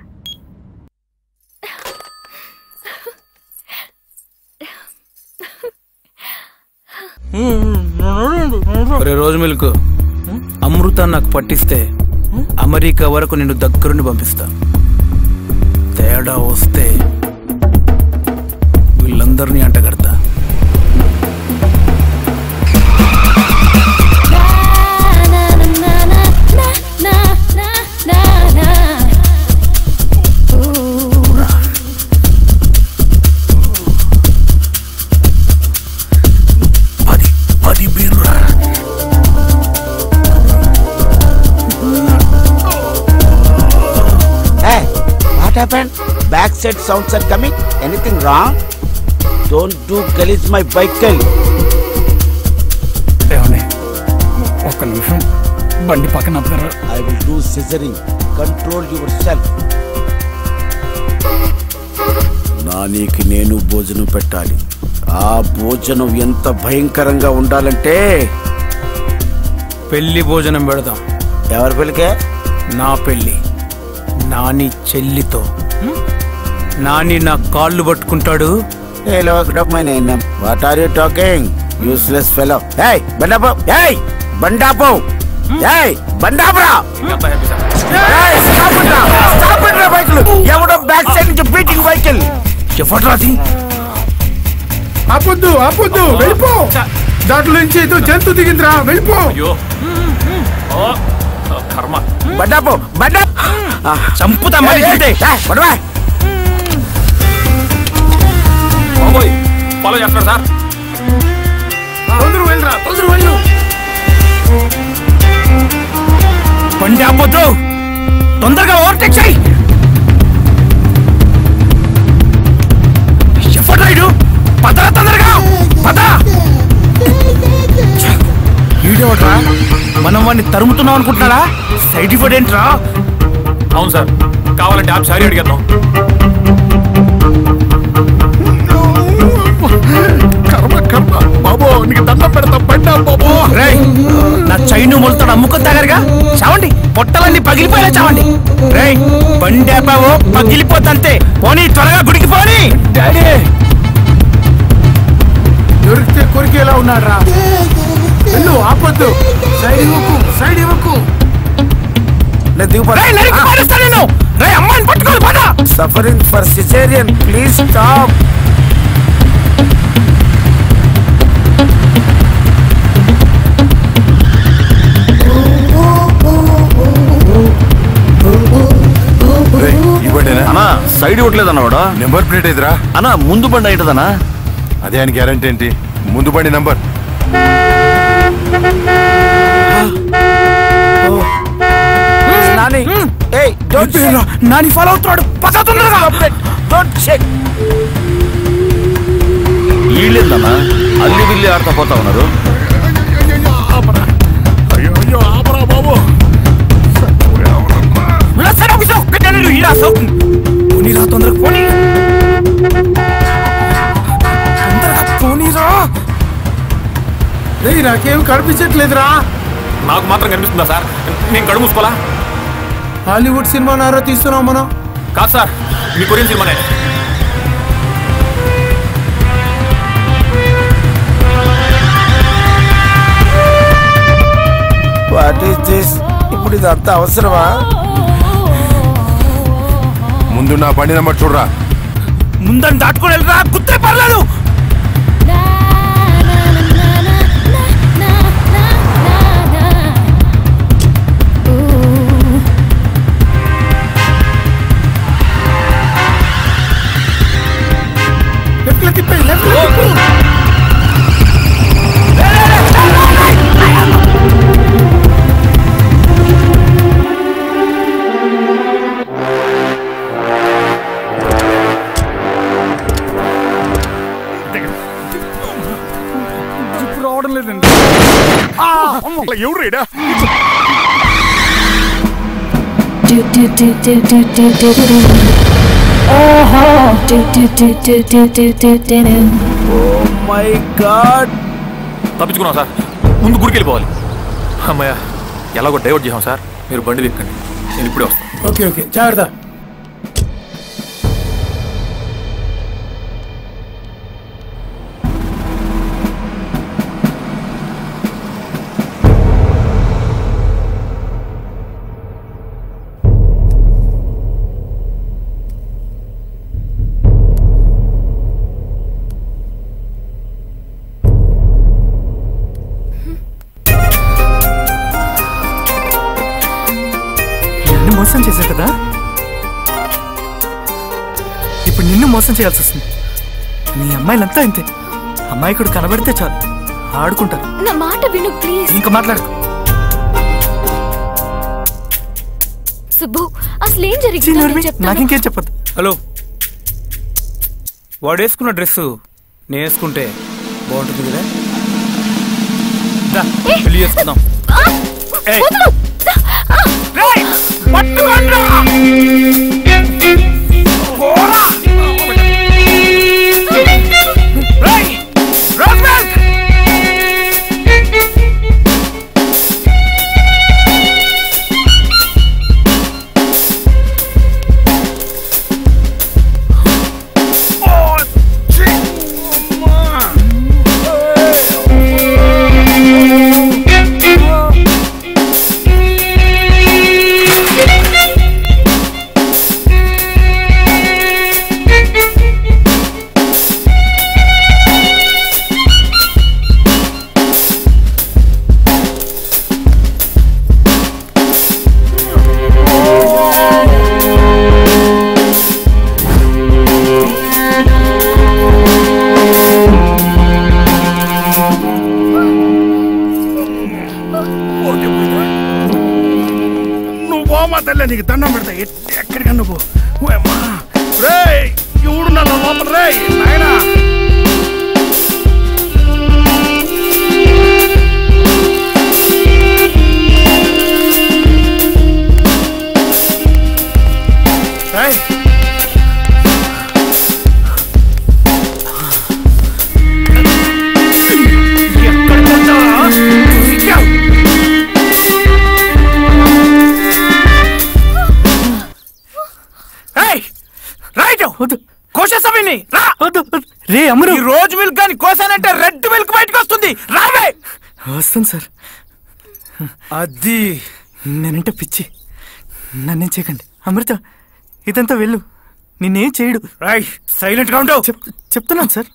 F: రోజు మిల్క్ అమృతాన్ని నాకు పట్టిస్తే అమెరికా వరకు నేను దగ్గరుండి పంపిస్తా. తేడా వస్తే వీళ్ళందరినీ అంటగడతా.
L: What happened? Backside sounds are coming. Anything wrong? Don't do gullies my vehicle.
U: ఒక్క నిమిషం బండి పక్కన.
L: I will do scissoring. Control yourself. నానికి నేను భోజనం పెట్టాలి. ఆ భోజనం ఎంత భయంకరంగా ఉండాలంటే
F: పెళ్లి భోజనం పెడదాం.
L: ఎవరి పెళ్లికే?
F: నా పెళ్లి. నాని చెల్లితో. నాని నా కాళ్ళు పట్టుకుంటాడు.
L: Hello, good of my name. What are you talking? Useless fellow. Hey, Bandapo. Hey, Bandapo. Hey, Bandapra. Hey, stop it now. Stop it, vehicle. ఎవడో బ్యాక్ సైడ్ నుంచి బీటింగ్ వెహికల్. ఎవడ్రాది?
Q: ఆపొద్దు, వెళ్ళిపో. దాంట్లో నుంచి ఏదో జంతు దిగిందిరా, వెళ్ళిపో.
M: కర్మ.
L: బండాపో, బండా
F: చంపుతా మళ్ళీ.
M: ఫాలో చేస్తాడు సార్.
Q: తొందరగా వెళ్ళరా, తొందరగా వెళ్ళు.
F: బండి ఆపొద్దు, తొందరగా ఓవర్టేక్ చేయి. ఎవరు రైడు? పదరా తొందరగా, పద. వీడేవట్రా, మనం వాడిని తరుముతున్నాం అనుకుంటున్నారా? సైడ్ ఇవ్వడు ఏంట్రా?
M: అవును సార్, కావాలంటే ఆప్ సారీ అడిగేద్దాం.
K: కర్మ కర్మ బాబో, నీకు దండం పెడతా. బండి బాబో.
F: నా చైను మొలతాడు అమ్ముకొని తాగారుగా, చావండి. పొట్టలన్నీ పగిలిపోయేలా చావండి. రేయ్ బండి ఆపావో పగిలిపోతంతే. పోనీ త్వరగా గుడికి పోనీ. డాడీ
Q: దొరికితే కొరికేలా ఉన్నాడ్రా. వెళ్ళు, ఆపొద్దు. సైడ్ ఇవ్వకు, సైడ్ ఇవ్వకు.
L: Suffering for cesarean, please stop.
C: అన్నా సైడ్ ఇవ్వట్లేదన్నా వాడు.
I: నెంబర్ ప్లేట్ ఎదురా
C: అన్నా, ముందు బండి అయింటదన్నా.
I: అదే అని గ్యారంటీ ఏంటి? ముందు బండి నంబర్.
F: నాని ఫాలో అవుతున్నాడు.
C: వీళ్ళేందన్నా అల్లి బిల్లి ఆడుతా పోతా ఉన్నారు.
K: అయ్యో అయ్యో ఆపరా బాబు.
F: తొందరగా పోనీ, తొందరగా పోనీరా.
Q: నాకేం కనిపించట్లేదురా.
M: నాకు మాత్రం కనిపిస్తుందా సార్? నేను కడుగు మూసుకోవాలా?
Q: హాలీవుడ్ సినిమా నారా తీస్తున్నాం మనం.
M: కాదు సార్, మీ కొరియన్ సినిమానే.
L: What is this? ఇప్పుడు ఇదంతా అవసరమా?
I: ముందు నా బండి నంబర్ చూడరా.
F: ముందని దాటుకొని వెళ్ళరా, కుత్తే పర్లేదు.
K: రావడం లేదండి. ఎవరు
M: తప్పించుకున్నాం సార్, ముందు గుడికి వెళ్ళిపోవాలి. అమ్మయ్య, ఎలాగో డైవర్ట్ చేసాం సార్. మీరు బండి తిక్కండి, నేను ఇప్పుడే వస్తాను.
Q: ఓకే ఓకే, జాగ్రత్త.
U: మోసం చేశా కదా, ఇప్పుడు నిన్ను మోసం చేయాల్సి వస్తుంది. నీ అమ్మాయిలంతా ఇంతే. అమ్మాయికుడు కనబడితే చాలు ఆడుకుంటారు.
J: నా మాట విను ప్లీజ్.
U: ఇంకా మాట్లాడు.
J: సుబ్బు, అసలు ఏం జరిగింది?
U: నాకు ఇంకేం చెప్పదు.
F: హలో, వాడు వేసుకున్న డ్రెస్ నేను వేసుకుంటే బాగుంటుంది కదా. పెళ్లి చేసుకుందాం.
K: తల్లి నీకు దండం పెడతా ఎక్కడికన్నా పో అమ్మా రే ఎవడు నా లోపల రే నాయనా
F: రే అమరు ఈ రోజు మిల్క్ కానీ కోసానంటే రెడ్ మిల్క్ బయటకు వస్తుంది రావే
U: వస్తాను సార్ అది నేనంటే పిచ్చి నన్నేం చేయకండి అమృత ఇదంతా వెళ్ళు నిన్నేం చేయడు
F: సైలెంట్ గా ఉండవు
U: చెప్తున్నాను సార్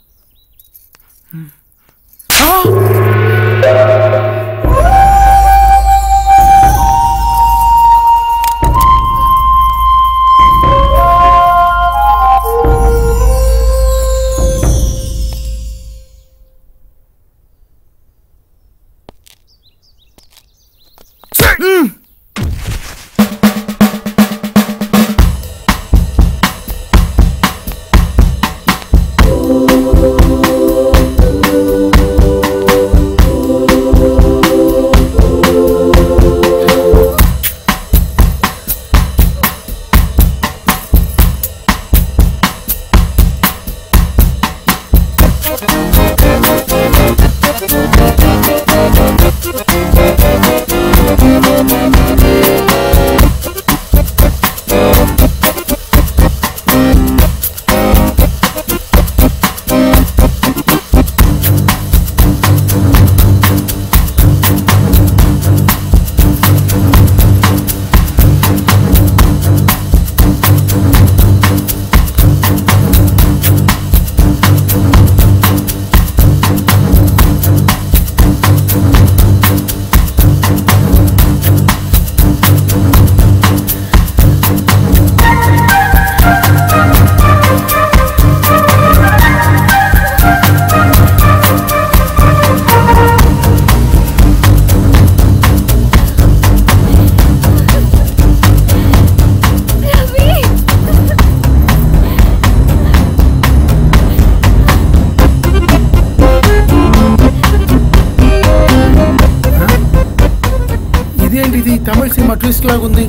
Q: తమిళ సినిమా ట్విస్ట్ లాగుంది.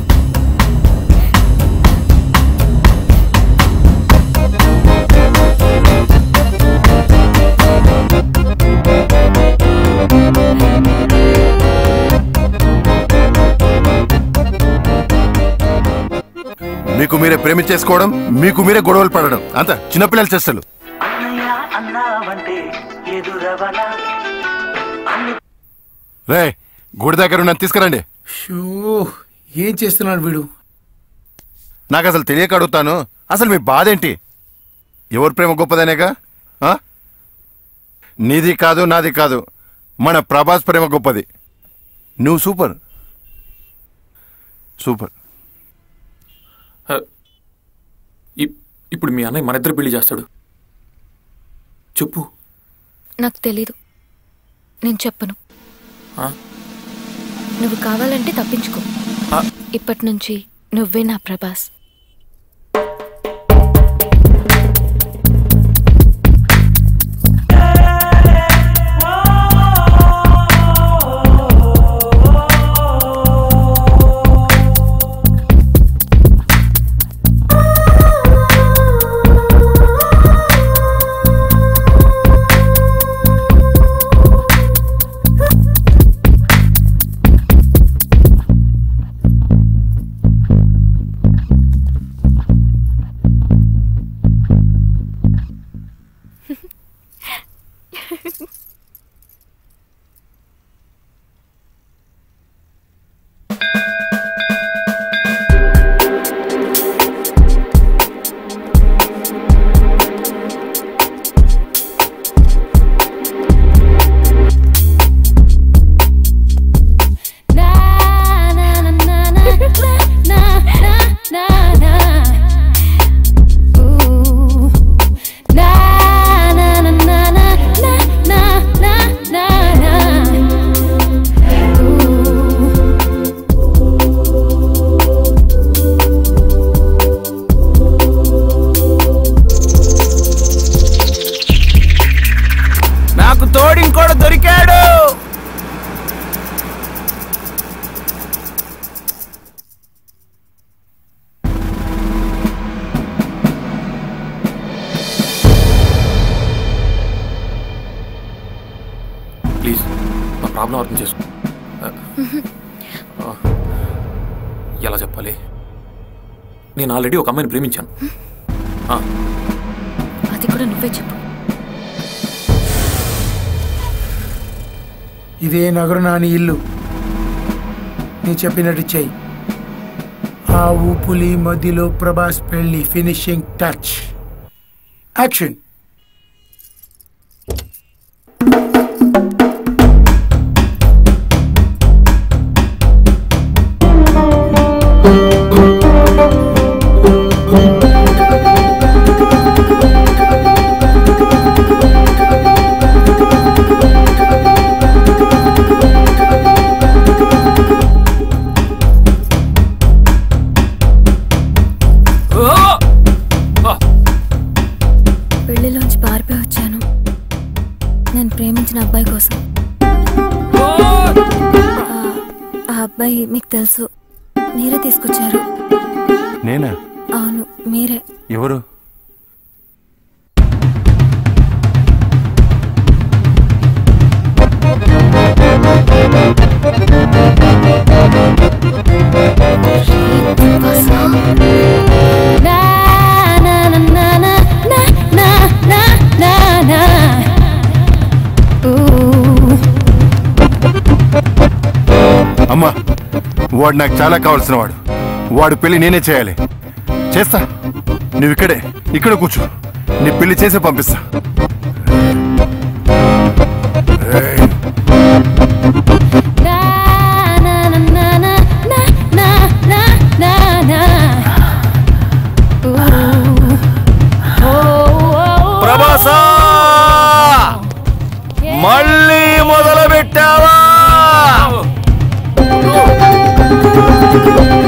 I: మీకు మీరే ప్రేమించేసుకోవడం, మీకు మీరే గొడవలు పడడం అంత చిన్నపిల్లల చేష్టలు. రే గుడి దగ్గర నన్ను తీసుకురండి.
Q: ఏం చేస్తున్నాడు వీడు?
I: నాకు అసలు తెలియక అడుగుతాను, అసలు మీ బాధ ఏంటి? ఎవరి ప్రేమ గొప్పదనేగా? నీది కాదు నాది కాదు, మన ప్రభాస్ ప్రేమ గొప్పది. నువ్వు సూపర్ సూపర్.
M: ఇప్పుడు మీ అన్నయ్య మన ఇద్దరు పెళ్లి చేస్తాడు. చెప్పు.
J: నాకు తెలీదు, నేను చెప్పను. నువ్వు కావాలంటే తప్పించుకో. ఇప్పటి నుంచి నువ్వే నా ప్రభాస్.
B: Na
F: తోడు ఇంకోడు దొరికాడు.
M: ప్లీజ్ నా ప్రాబ్లం అర్థం చేసుకో. ఎలా చెప్పాలి? నేను ఆల్రెడీ ఒక అమ్మాయిని ప్రేమించాను.
J: అది కూడా నువ్వే చెప్పు.
Q: ఇదే నగరు నాని ఇల్లు. నీ చెప్పినట్టు చెయ్యి. ఆవు పులి మధ్యలో ప్రభాస్ పెళ్లి ఫినిషింగ్ టచ్. యాక్షన్.
J: పెళ్లిలోంచి పారిపోయి వచ్చాను నేను ప్రేమించిన అబ్బాయి కోసం. ఆ అబ్బాయి మీకు తెలుసు, మీరే తీసుకొచ్చారు.
I: నేనా?
J: అవును మీరే.
I: ఎవరు? అమ్మా, వాడు నాకు చాలా కావాల్సిన వాడు. వాడు పెళ్లి నేనే చేయాలి. చేస్తా. నువ్వు ఇక్కడ కూర్చో. నీ పెళ్లి చేసే పంపిస్తా.
C: ప్రభాసా, మళ్ళీ మొదలు పెట్టావా?